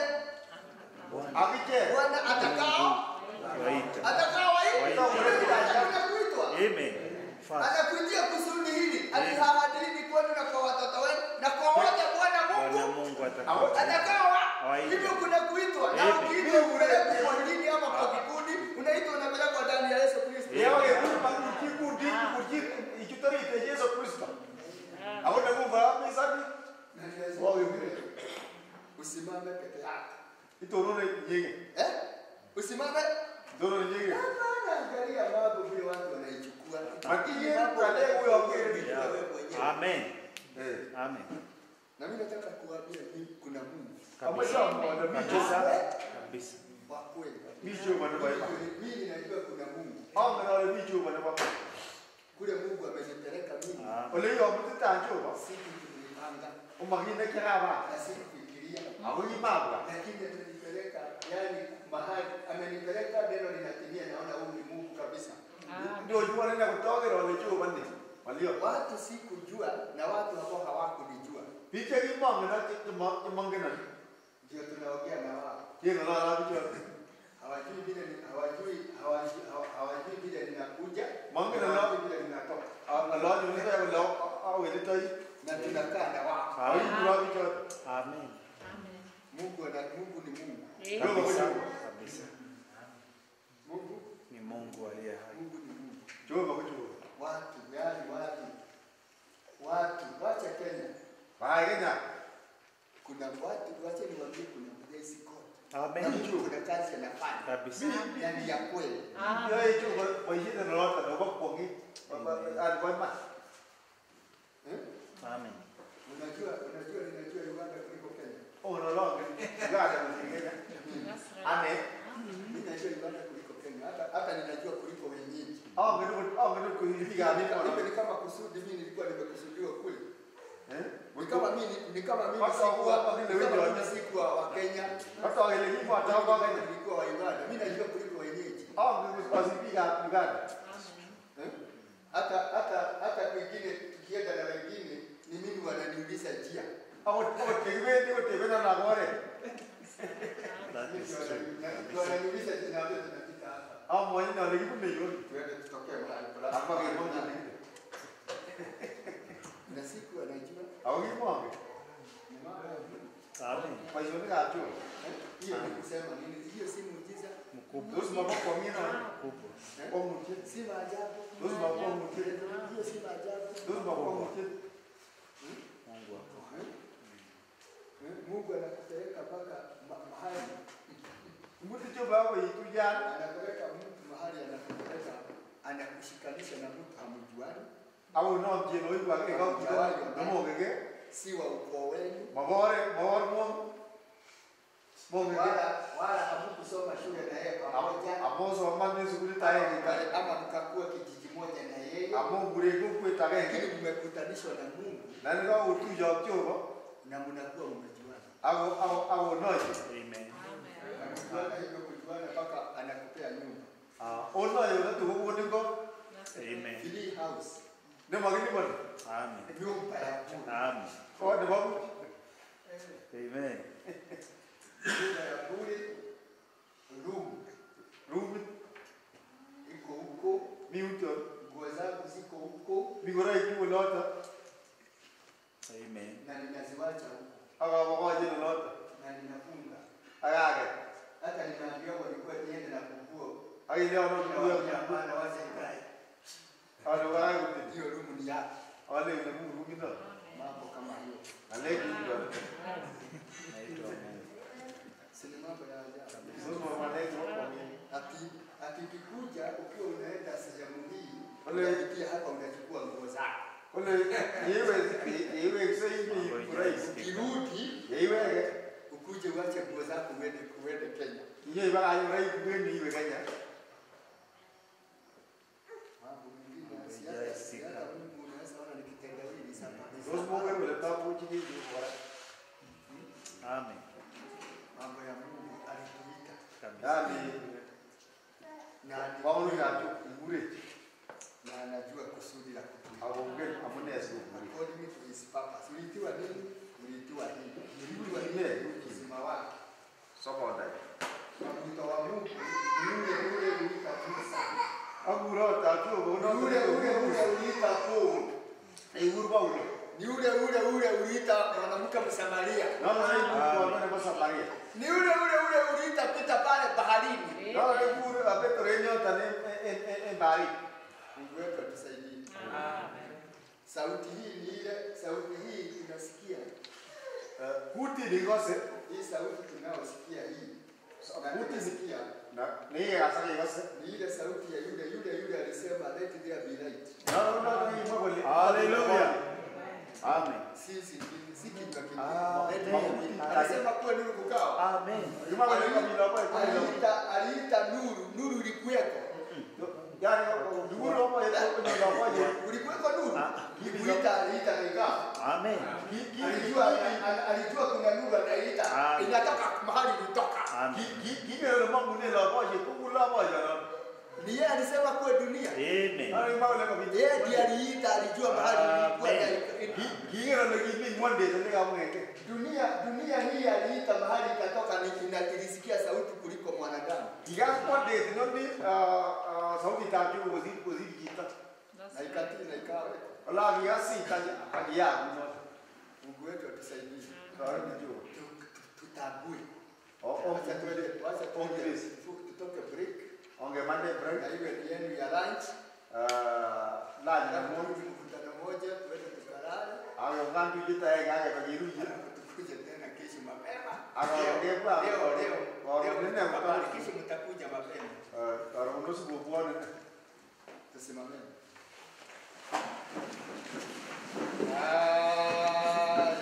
Abike.
Bwana atakao
Waita.
atakao waita
Waita.
kuitwa.
Amen. Fast.
Anakuitia kusudi hili. Ahadi hii ni kwenu na kwa watoto wenu na kwa wote Bwana
Bwana
Mungu
Mungu atakao.
atakao
Waita.
hivyo kuna kuitwa na
Amen.
ukiitwa upelekwe kwa dini ama kwa kikundi unaitwa unapelekwa ndani ya Yesu Kristo.
Yeye kwa kikundi kikundi ikitori te Yesu Kristo. Hapo ndio kwa msadi. Wao wengine.
Usimame peke yako.
Itorone nyingi.
Eh? Usimame.
Dorone nyingi.
Hapana, angalia mambo vile watu wanaichukua.
Lakini yeye pale huyo hakweli.
Amen.
Eh.
Amen.
Na mimi nataka kuambia ni kuna Mungu.
Kabisa mwana
Kabisa.
Eh?
Kabisa.
Wa kweli.
Micho bwana baba.
Mimi najua kuna Mungu.
Au na wale micho bwana baba.
Kule Mungu amenipeleka mimi.
Amen.
Ole yo mtata njo.
Siku tulipanga
Umagine kiraba.
na sikufikiria.
Au ni mabwa.
Lakini amenipeleka yani mahali amenipeleka neno linatimia naona huyu ni Mungu kabisa.
Ndio jua nenda kutogera wale chuo bande. Walio.
Watu sikujua na watu ambao hawakunijua.
Picha hii mama na kimangena.
Ndio tunaongea na wao.
Yeye na la bicho.
Hawajui vile ni- hawajui hawajui hawa- hawajui vile ninakuja.
Mangena la
hawajui vile ninatoka.
Allah ni ndio wala au ile tai.
Na tunakaa na wao.
Au ni bicho.
Amen.
Mungu ana Mungu ni Mungu.
Kabisa. Kabisa.
Mungu
Ni Mungu aliye hai.
Mungu ni Mungu.
Chuo kwa chuo.
Watu yani watu watu wacha Kenya.
Bye Kenya.
Kuna watu wacha niwaambie kuna mdesi God.
Amen.
Kuna kazi anafanya.
Kabisa.
Na ni ya kweli.
Yeye chuo kwa hiyo ndio lota ndio kwa pongi. Baba alikuwa ma.
Eh?
Amen.
Unajua unajua ninajua Uganda kuliko Kenya.
Oh no no. Gada mtingenya. Ane.
Mimi najua Uganda kuliko Kenya. Hata hata ninajua kuliko wenyeji.
Au ndio au ndio kuhipiga hapo.
Mimi ni kama kusudi mimi nilikuwa nimekusudiwa kule.
Eh?
Ni kama mimi ni kama mimi
Hata
sikuwa
hapa vile
ni kama
wengi
mimi sikuwa wa Kenya.
Hata wale hivyo hata kwa Kenya.
Nilikuwa wa Uganda. Mimi najua kuliko wenyeji.
Au ndio kuhipiga Uganda.
Eh? Hata hata hata kwingine tukienda na wengine ni mimi wananiuliza njia.
Au tegemea ndio tegemea na ngore.
That is true.
Wananiuliza njia na wewe tunapita hapa.
Au mwenye na leo ni yoni.
Tuende tutokee mahali fulani.
Hapa kwa moja ni.
Na siku anajua
Au ni mwange.
ni mambo ya Mungu.
Amen.
Kwa hiyo ni gato.
Eh? Hiyo ni kusema nini? Hiyo si muujiza.
Mkubwa.
Dozi maboko kwa mimi na.
Mkubwa.
Eh?
Kwa mtu.
Si maajabu.
Dozi maboko kwa mtu.
Hiyo si maajabu.
Dozi maboko kwa mtu.
Mungu wako.
Eh? Eh? Mungu anakupeleka mpaka ma- mahali
Mtu cho baba yitu jana.
anapeleka mtu mahali anakupeleka anakushikanisha na mtu hamjuani,
Au no jeno hiyo wake kwa kitu. Ndio ngege.
si wa ukoo wenu,
Mabore, mabore mo. Mo ngege.
wala wala hamkusoma shule na yeye pamoja,
Amoso amani sukuli tae ngege.
ama mkakuwa kijiji moja na yeye,
Amo bure ko ku tae
lakini
ngege.
mmekutanishwa na Mungu
Na ni kwa utu jo cho.
na mnakuwa mmejuana.
Au au au no.
Amen.
Mnajuana hivyo kujuana mpaka anakupea nyumba.
Ah, ono yo na tu ko ni ko.
Amen.
Free house,
Ne magini bwana.
Amen.
nyumba ya bure.
Amen.
Oh, de babu.
Amen.
Nyumba ya bure, room
Rumi
iko huko,
miuto.
nguo zako huko.
Bigora ikiwa lota.
Amen.
Na ninaziwacha huko.
Akawaje lota.
Na ninafunga.
Agaga.
Hata nimeambiwa walikuwa niende na kukuo.
Ai leo ndo
Kwa hapana wacha ikae.
Ano wangu ndio.
Hiyo rumu ni yako.
Wale ni Mungu mimi ndo.
Mambo kama hiyo.
Aleki ndio.
Naitwa Mungu.
Si ni mambo ya ajabu.
Sasa mwanangu hapo mimi.
Ati akikuja ukiwa unaenda sehemu hii,
Ole
pia hapa unachukua nguo zako.
ole yewe yewe sasa hivi furahi.
Ukirudi
Yewe
ukuje uache nguo zako uende uende Kenya.
yeye bana ayo kwenda iwe Kenya.
Mambo mengine siasa siasa Mungu unaweza ona ni kitendawili sana.
Ndio Mungu ameleta pochi hizi bora.
Amen.
Mambo ya Mungu alituita.
Yaani
Na
Paulo ya ngure
na anajua kusudi la kutuita.
aonge amune yesu.
According to his purpose. Ulitiwa nini? Ulitiwa hii. Ulitiwa
Ile
nini? Uzima wako.
soko ndai.
Na mwito wa Mungu ni ule ule uliita Musa.
Aguro tatu bono
Ule ule ule uliita Paulo.
Ei uru Paulo.
Ni ule ule ule uliita mwanamke Msamaria.
Na na hii kwa maana kwa Samaria.
Ni ule ule ule uliita pita pale baharini.
Na ile uru apeto renyo tane en en bari.
Mungu wetu atusaidie. Amen. Sauti hii ni ile sauti hii tunasikia.
Kuti digose
Hii sauti tunayosikia hii.
Kuti
Tunasikia
na ni asali gose.
ni ile sauti ya yule yule yule alisema let there be light.
Na na ni mwagole.
Hallelujah. Amen.
Sisi ni siki tukakini.
Ah,
Let there be light. Alisema kwa nuru kukao.
Amen.
Juma kwa kabila kwa kwa.
Aliita aliita nuru, nuru ilikuweko.
Yaani duguru hapo yetu ni lawaje.
Ulikuweko nuru. Kuita aliita ikawa.
Amen.
Alijua alijua kuna nuru anaita inatoka mahali kutoka.
Amen.
Gingero Mungu ni lawaje kukula moja na.
Ni yeye alisema kwa dunia.
Amen.
Ari maule kwa bidii.
Yeye ndiye aliita alijua mahali ilikuwa.
Gingero ni gini mwande ndio kama ngeke.
Dunia dunia hii aliita mahali ikatoka ni inakilisikia sauti kuliko mwanadamu.
Kiasi mwande ndio ni sauti tatu waziri waziri kita.
Na ikati na ikawa.
Allah kiasi kaji kaji ya
Mungu wetu atusaidie.
Karibu juu.
Tutambue.
Oh oh
Wacha tuende wacha tuende
Yes.
tutoke break.
onge mande
Na
break.
iwe ni yenu ya lunch.
Ah la
Na
ni
Mungu mkutano moja tuende tukalale.
ayo ngandu kita ya gaga kajiruji.
Tukuje tena kesho mapema.
Akaongea
Leo leo.
Leo nene
Leo kesho mtakuja mapema.
eh karo nusu bobone.
Tusimameni. Ah,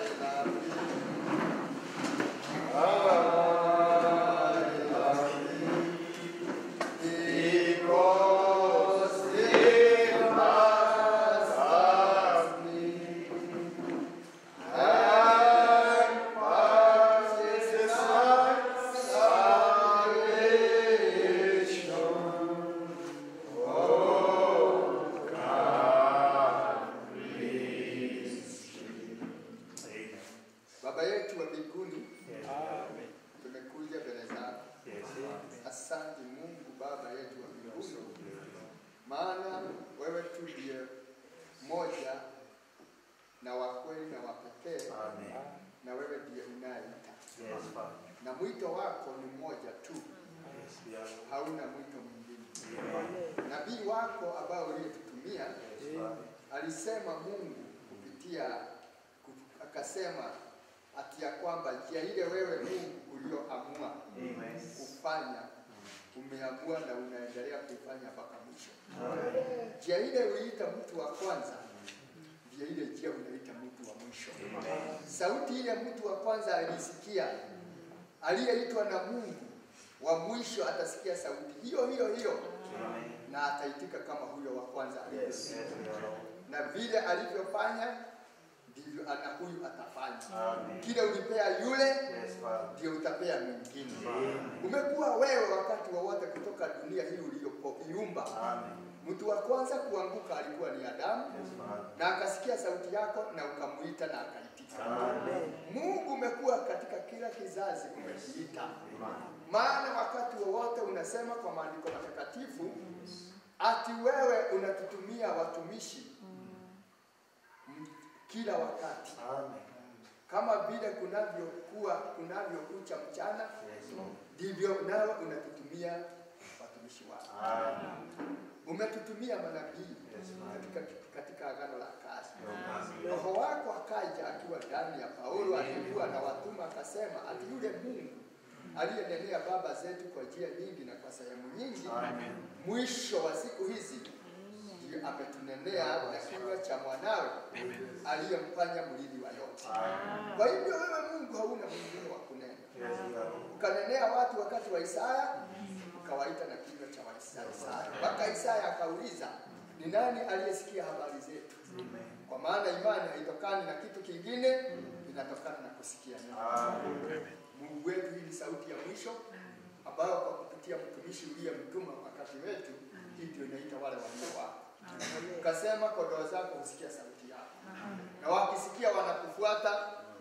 Baba yetu wa mbinguni,
Amen.
tumekuja mbele zako.
Yes.
Asante Mungu Baba yetu wa mbinguni, maana wewe tu ndiye moja na wa kweli na wa pekee,
Amen.
na wewe ndiye unayeita,
Yes, Father.
na mwito wako ni mmoja tu,
Yes, we are.
hauna mwito mwingine.
Amen.
Nabii wako ambao uliyetutumia
Yes, Father.
alisema Mungu kupitia ku- akasema ati ya kwamba njia ile wewe Mungu ulioamua
Amen.
kufanya umeamua na unaendelea kuifanya mpaka mwisho.
Amen.
Njia ile uliita mtu wa kwanza, njia ile njia unaita mtu wa mwisho.
Amen.
Sauti ile mtu wa kwanza alisikia, aliyeitwa na Mungu, wa mwisho atasikia sauti hiyo hiyo hiyo
Amen.
na ataitika kama huyo wa kwanza
Yes,
alivyosikia.
yes, we are Lord.
Na vile alivyofanya ndivyo ana huyu atafanya.
Amen.
Kile ulipea yule
Yes, Father.
ndio utapea mwingine.
Amen.
Umekuwa wewe wakati wowote kutoka dunia hii uliyoiumba.
Amen.
Mtu wa kwanza kuanguka alikuwa ni Adamu,
Yes, Father.
na akasikia sauti yako na ukamuita na akaitika.
Amen.
Mungu umekuwa katika kila kizazi umekiita.
Amen.
Maana wakati wowote unasema kwa maandiko matakatifu ati wewe unatutumia watumishi mm. kila wakati.
Amen.
Kama vile kunavyokuwa kunavyokucha mchana, ndivyo yes. nawe unatutumia watumishi wako.
Amen.
Umetutumia manabii yes, katika katika agano la kale. Roho wako akaja akiwa ndani ya Paulo, alikuwa na watuma, akasema ati yule Mungu aliyenenea baba zetu kwa njia nyingi na kwa sehemu nyingi, Amen. Mwisho wa siku hizi ndiyo ametunenea na kinywa cha mwanawe aliyemfanya mrithi wa yote. Amen. Kwa hivyo wewe Mungu hauna mwingine wa kunena. Yes, ukanenea watu wakati wa Isaya, ukawaita na kinywa cha Isaya. Mpaka Isaya akauliza, ni nani aliyesikia habari zetu? Amen. Kwa maana imani haitokani na kitu kingine, inatokana na kusikia neno. Amen. Mungu wetu, hii ni sauti ya mwisho ambayo kwa kupitia mtumishi uliyemtuma wakati wetu, hii ndio inaita wale walio wako. Ukasema kondoo zako husikia sauti yako. Na wakisikia wanakufuata,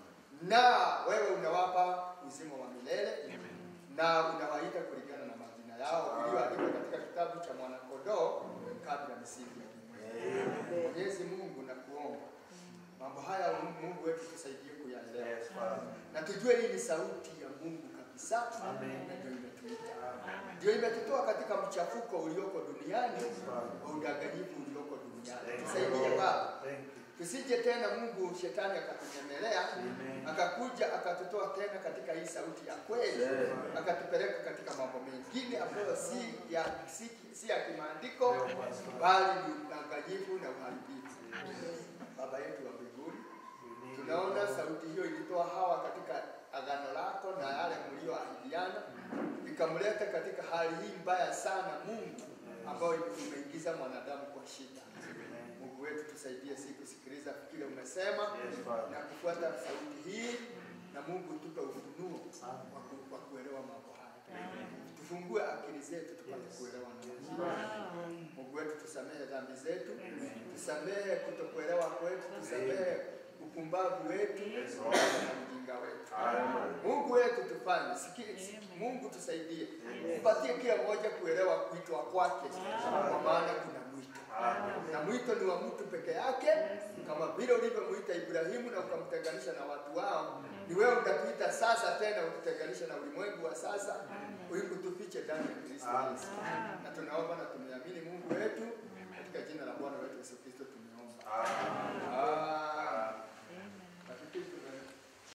na wewe unawapa uzima wa milele. Na unawaita kulingana na majina yao iliyoandikwa katika kitabu cha mwana-kondoo kabla ya misingi ya dunia. Mwenyezi Mungu, nakuomba mambo haya Mungu wetu tusaidie kuyaelewa. Yes, na tujue hii ni sauti ya Mungu kabisa. Amen. Na ndio imetuita. Ndio imetutoa katika mchafuko ulioko duniani, wa udanganyifu ulioko duniani. Tusaidie Baba. Tusije tena Mungu shetani akatunyemelea, akakuja akatutoa tena katika hii sauti ya kweli, akatupeleka katika mambo mengine ambayo si ya si, si ya kimaandiko, bali ni udanganyifu na uharibifu. Baba yetu wa mbinguni, tunaona sauti hiyo ilitoa Hawa katika agano lako na yale mlioahidiana, ikamleta katika hali hii mbaya sana Mungu, ambayo imeingiza mwanadamu kwa shida. Mungu wetu tusaidie si kusikiliza kile umesema, yes, na kufuata sauti hii, na Mungu tupe ufunuo wa kuelewa mambo haya. Tufungue akili zetu tupate yes. kuelewa mambo haya. Mungu wetu tusamehe dhambi zetu, tusamehe kutokuelewa kwetu, tusamehe upumbavu wetu na ujinga wetu. Mungu wetu tufanye sikii, Mungu tusaidie, tupatie kila mmoja kuelewa kuitwa kwake, kwa maana kuna mwito. Na mwito ni wa mtu peke yake, kama vile ulivyomuita Ibrahimu na ukamtenganisha na watu wao, ni wewe utatuita sasa tena ututenganisha na ulimwengu wa sasa, ili kutufiche ndani ya Kristo Yesu. Na tunaomba na tumeamini Mungu wetu, katika jina la Bwana wetu Yesu Kristo tumeomba. Amen.